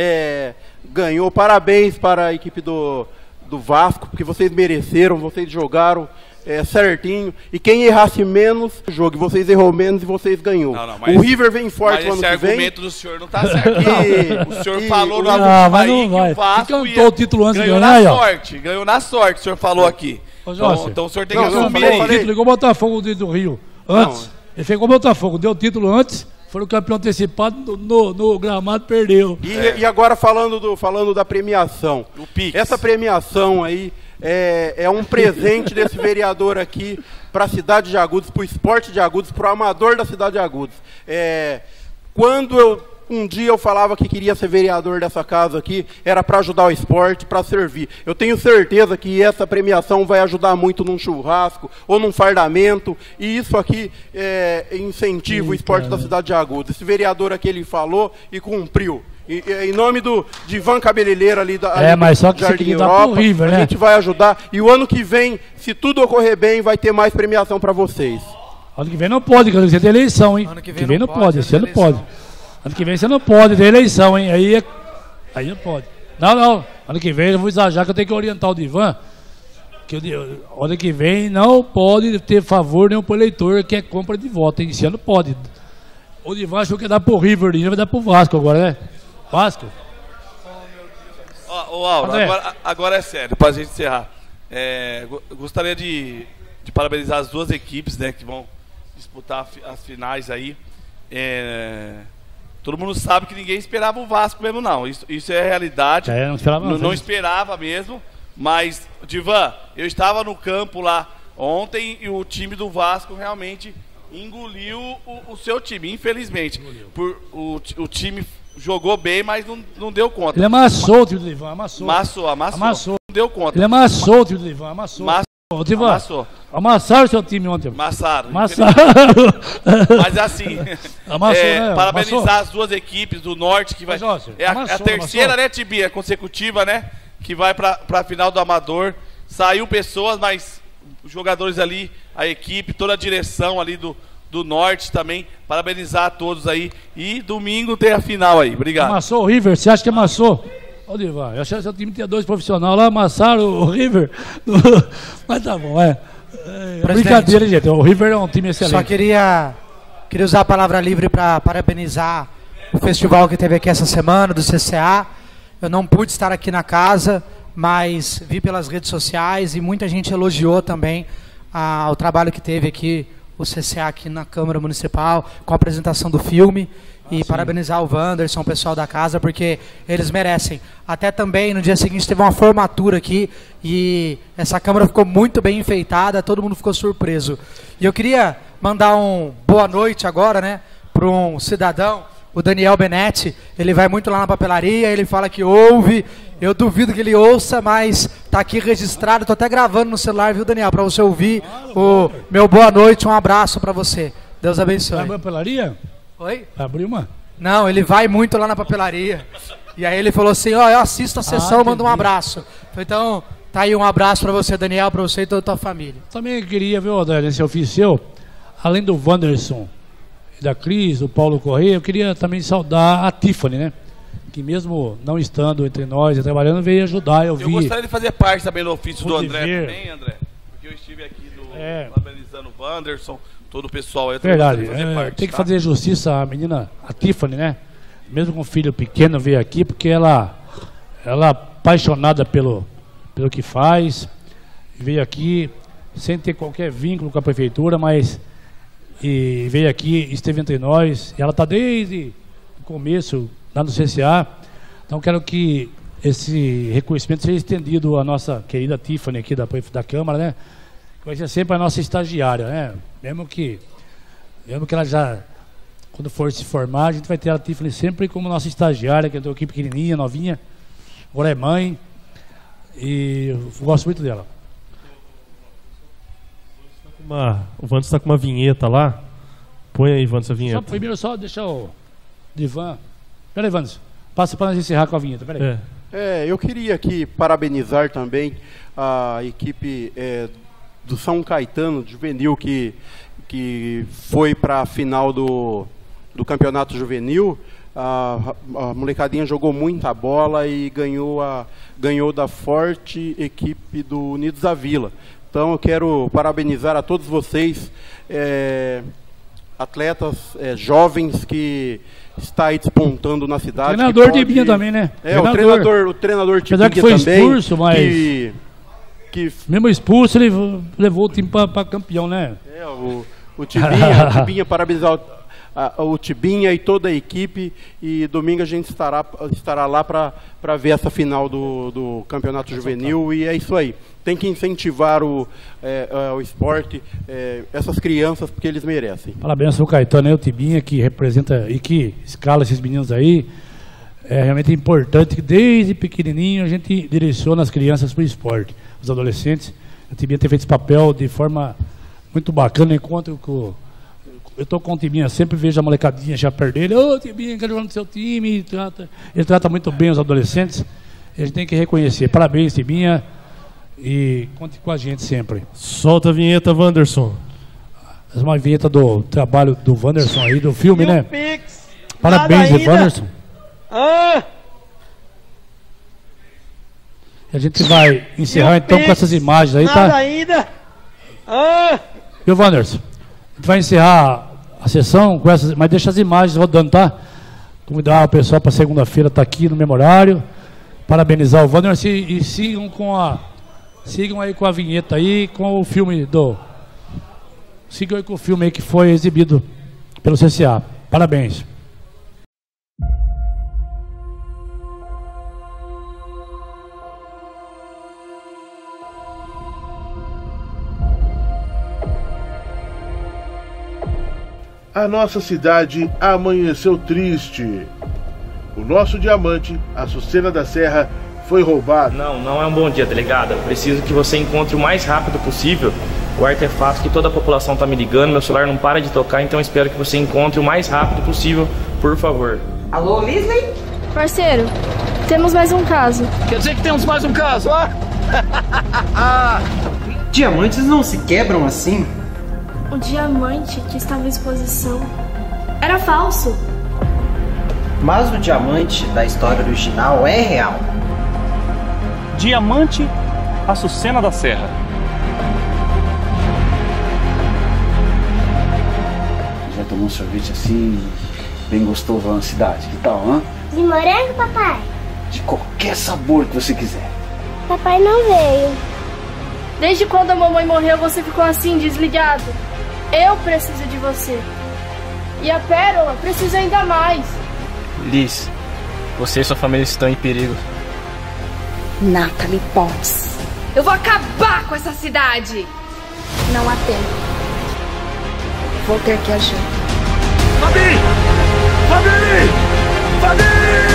É, ganhou. Parabéns para a equipe do, do Vasco, porque vocês mereceram, vocês jogaram é, certinho. E quem errasse menos, jogo, vocês errou menos e vocês ganhou. Não, não, mas, o River vem forte no ano que vem. Esse argumento do senhor não está certo. E, o senhor e, falou no ah, aí que vai. o Vasco ia, o título antes ganhou ganhar, na sorte. Ganhou na sorte, o senhor falou aqui. Ô, então, então o senhor tem não, que não, assumir aí. aí. Título, igual o Botafogo do Rio. Antes. Não. Ele fez igual o Botafogo, deu o título antes. Foi o campeão antecipado no, no, no gramado, perdeu. E, é. e agora falando, do, falando da premiação. O Pix. Essa premiação aí é, é um presente desse vereador aqui para a cidade de Agudos, para o esporte de Agudos, para o amador da cidade de Agudos. É, quando eu... Um dia eu falava que queria ser vereador dessa casa aqui, era para ajudar o esporte, para servir. Eu tenho certeza que essa premiação vai ajudar muito num churrasco ou num fardamento, e isso aqui é, incentiva o esporte da cidade de Agudos. Esse vereador aqui, ele falou e cumpriu. E, em nome do de Ivan Cabeleleira ali da É, ali mas só que você queria dar pro River, né? A gente vai ajudar, e o ano que vem, se tudo ocorrer bem, vai ter mais premiação para vocês. Ano que vem não pode, porque você tem eleição, hein? Ano que vem, que vem não, não pode, esse ano pode. Ano que vem você não pode ter eleição, hein? Aí, é... aí não pode. Não, não. Ano que vem eu vou exagerar que eu tenho que orientar o Divan. Que eu... ano que vem não pode ter favor nenhum pro eleitor que é compra de voto, hein? Esse ano pode. O Divan achou que ia dar pro River, vai dar pro Vasco agora, né? Vasco? Ó, ô, Auro, agora, agora é sério, pra gente encerrar. É, gostaria de, de parabenizar as duas equipes, né, que vão disputar as finais aí. É... Todo mundo sabe que ninguém esperava o Vasco mesmo, não. Isso, isso é realidade. É, não esperava, não, não esperava mesmo. Mas, Divan, eu estava no campo lá ontem e o time do Vasco realmente engoliu o, o seu time, infelizmente. Por, o, o time jogou bem, mas não, não deu conta. Ele amassou o time do Divan, amassou. Amassou, amassou. Amassou. Não deu conta. Ele amassou o time do Divan, amassou. Amassou. Ô, Divan, amassou. Amassaram o seu time ontem. Amassaram. Amassaram. Mas assim, amassou, é, né? parabenizar amassou. as duas equipes do Norte, que vai. Mas, ó, é a, amassou, a terceira, amassou. né, Tibia, consecutiva, né? Que vai para a final do Amador. Saiu pessoas, mas os jogadores ali, a equipe, toda a direção ali do, do Norte também. Parabenizar a todos aí. E domingo tem a final aí. Obrigado. Amassou o River, você acha que amassou? Ô, Divan, eu achei que seu time tinha dois profissionais lá, amassaram o River. Mas tá bom, é. É, brincadeira, gente. O River é um time excelente. Só queria, queria usar a palavra livre para parabenizar o festival que teve aqui essa semana, do C C A. Eu não pude estar aqui na casa, mas vi pelas redes sociais e muita gente elogiou também ah, o trabalho que teve aqui, o C C A aqui na Câmara Municipal, com a apresentação do filme. E ah, parabenizar o Wanderson, o pessoal da casa, porque eles merecem. Até também, no dia seguinte, teve uma formatura aqui e essa Câmara ficou muito bem enfeitada, todo mundo ficou surpreso. E eu queria mandar um boa noite agora, né, para um cidadão, o Daniel Benetti. Ele vai muito lá na papelaria, ele fala que ouve, eu duvido que ele ouça, mas tá aqui registrado, tô até gravando no celular, viu, Daniel, para você ouvir o meu boa noite, um abraço para você. Deus abençoe. Vai na papelaria? Oi? Abriu uma? Não, ele vai muito lá na papelaria. E aí ele falou assim, ó, oh, eu assisto a sessão, ah, manda um abraço. Então, tá aí um abraço pra você, Daniel, pra você e toda a tua família. Também queria, viu, André, nesse ofício, além do Wanderson, da Cris, do Paulo Correia, eu queria também saudar a Tiffany, né? Que mesmo não estando entre nós e trabalhando, veio ajudar. Eu, eu vi, gostaria de fazer parte também do ofício do André ver. também, André. Porque eu estive aqui do é. parabenizando o Wanderson, todo o pessoal aí. Verdade, é, parte, tem que tá? fazer justiça à menina, a Tiffany, né? Mesmo com um filho pequeno veio aqui, porque ela, ela apaixonada pelo, pelo que faz, veio aqui sem ter qualquer vínculo com a prefeitura, mas e veio aqui, esteve entre nós, e ela está desde o começo lá no C C A. Então quero que esse reconhecimento seja estendido à nossa querida Tiffany aqui da, da Câmara, né? Que vai ser sempre a nossa estagiária, né? Mesmo que, mesmo que ela já, quando for se formar, a gente vai ter a Tiffany sempre como nossa estagiária, que entrou aqui pequenininha, novinha, agora é mãe, e eu gosto muito dela. Uma, o Vandes está com uma vinheta lá. Põe aí, Vandes, a vinheta. Só, primeiro só deixar o Divan. Pera aí, Vandes. Passa para nós encerrar com a vinheta. Pera aí. É. É, eu queria aqui parabenizar também a equipe é, do São Caetano Juvenil, que, que foi para a final do, do campeonato juvenil. A, a molecadinha jogou muita bola e ganhou, a, ganhou da forte equipe do Unidos da Vila. Então eu quero parabenizar a todos vocês, é, atletas é, jovens que está aí despontando na cidade. Treinador pode... de Binha também, né? É, treinador. o treinador, o treinador de Binha também. que foi expulso, mas que, que... mesmo expulso ele levou o time para campeão, né? É, o, o Tibinha, o Tibinha, parabenizar o, a, o Tibinha e toda a equipe, e domingo a gente estará, estará lá para ver essa final do, do campeonato juvenil, e é isso aí. Tem que incentivar o, é, o esporte, é, essas crianças, porque eles merecem. Parabéns ao Caetano e ao Tibinha, que representa e que escala esses meninos aí. É realmente importante que desde pequenininho a gente direciona as crianças para o esporte, os adolescentes. O Tibinha tem feito esse papel de forma muito bacana. Enquanto eu estou com o Tibinha, sempre vejo a molecadinha já perto dele. Ô, Tibinha, quero jogar no seu time. Ele trata, ele trata muito bem os adolescentes. A gente tem que reconhecer. Parabéns, Tibinha. E conte com a gente sempre. Solta a vinheta, Wanderson. Essa é uma vinheta do trabalho do Wanderson aí, do filme, né? Pix, parabéns, Wanderson. Ah. E a gente vai encerrar então Pix, com essas imagens aí, nada tá? ainda. Ah. Viu, Wanderson? A gente vai encerrar a sessão com essas, mas deixa as imagens rodando, tá? Convidar o pessoal para segunda-feira estar tá aqui no memorário. Parabenizar o Wanderson e, e sigam com a Sigam aí com a vinheta aí, com o filme do... Sigam aí com o filme aí que foi exibido pelo C C A. Parabéns. A nossa cidade amanheceu triste. O nosso diamante, a Açucena da Serra, foi roubado. Não, não é um bom dia, delegada. Preciso que você encontre o mais rápido possível o artefato que toda a população está me ligando. Meu celular não para de tocar, então espero que você encontre o mais rápido possível, por favor. Alô, Lisley? Parceiro, temos mais um caso. Quer dizer que temos mais um caso, ó? Diamantes não se quebram assim? O diamante que estava em exposição era falso. Mas o diamante da história original é real. Diamante Açucena da Serra. um sorvete assim, bem gostoso lá na cidade. Que tal, hã? De morango, papai? De qualquer sabor que você quiser. Papai não veio. Desde quando a mamãe morreu, você ficou assim, desligado. Eu preciso de você. E a Pérola precisa ainda mais. Liz, você e sua família estão em perigo. Natalie Potts. Eu vou acabar com essa cidade. Não há tempo. Vou ter que agir. Fabi! Fabi! Fabi!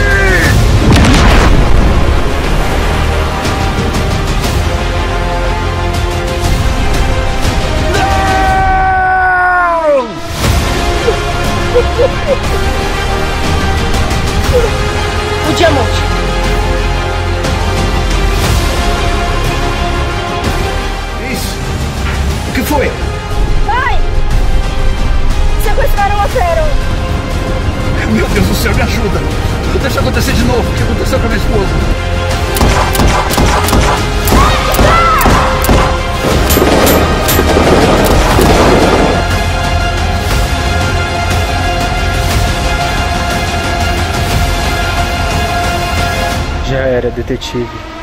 O diamante. Isso! O que foi? Pai! Sequestraram a Pérola. Meu Deus do céu, me ajuda! Deixa acontecer de novo. O que aconteceu com a minha esposa? Já era, detetive.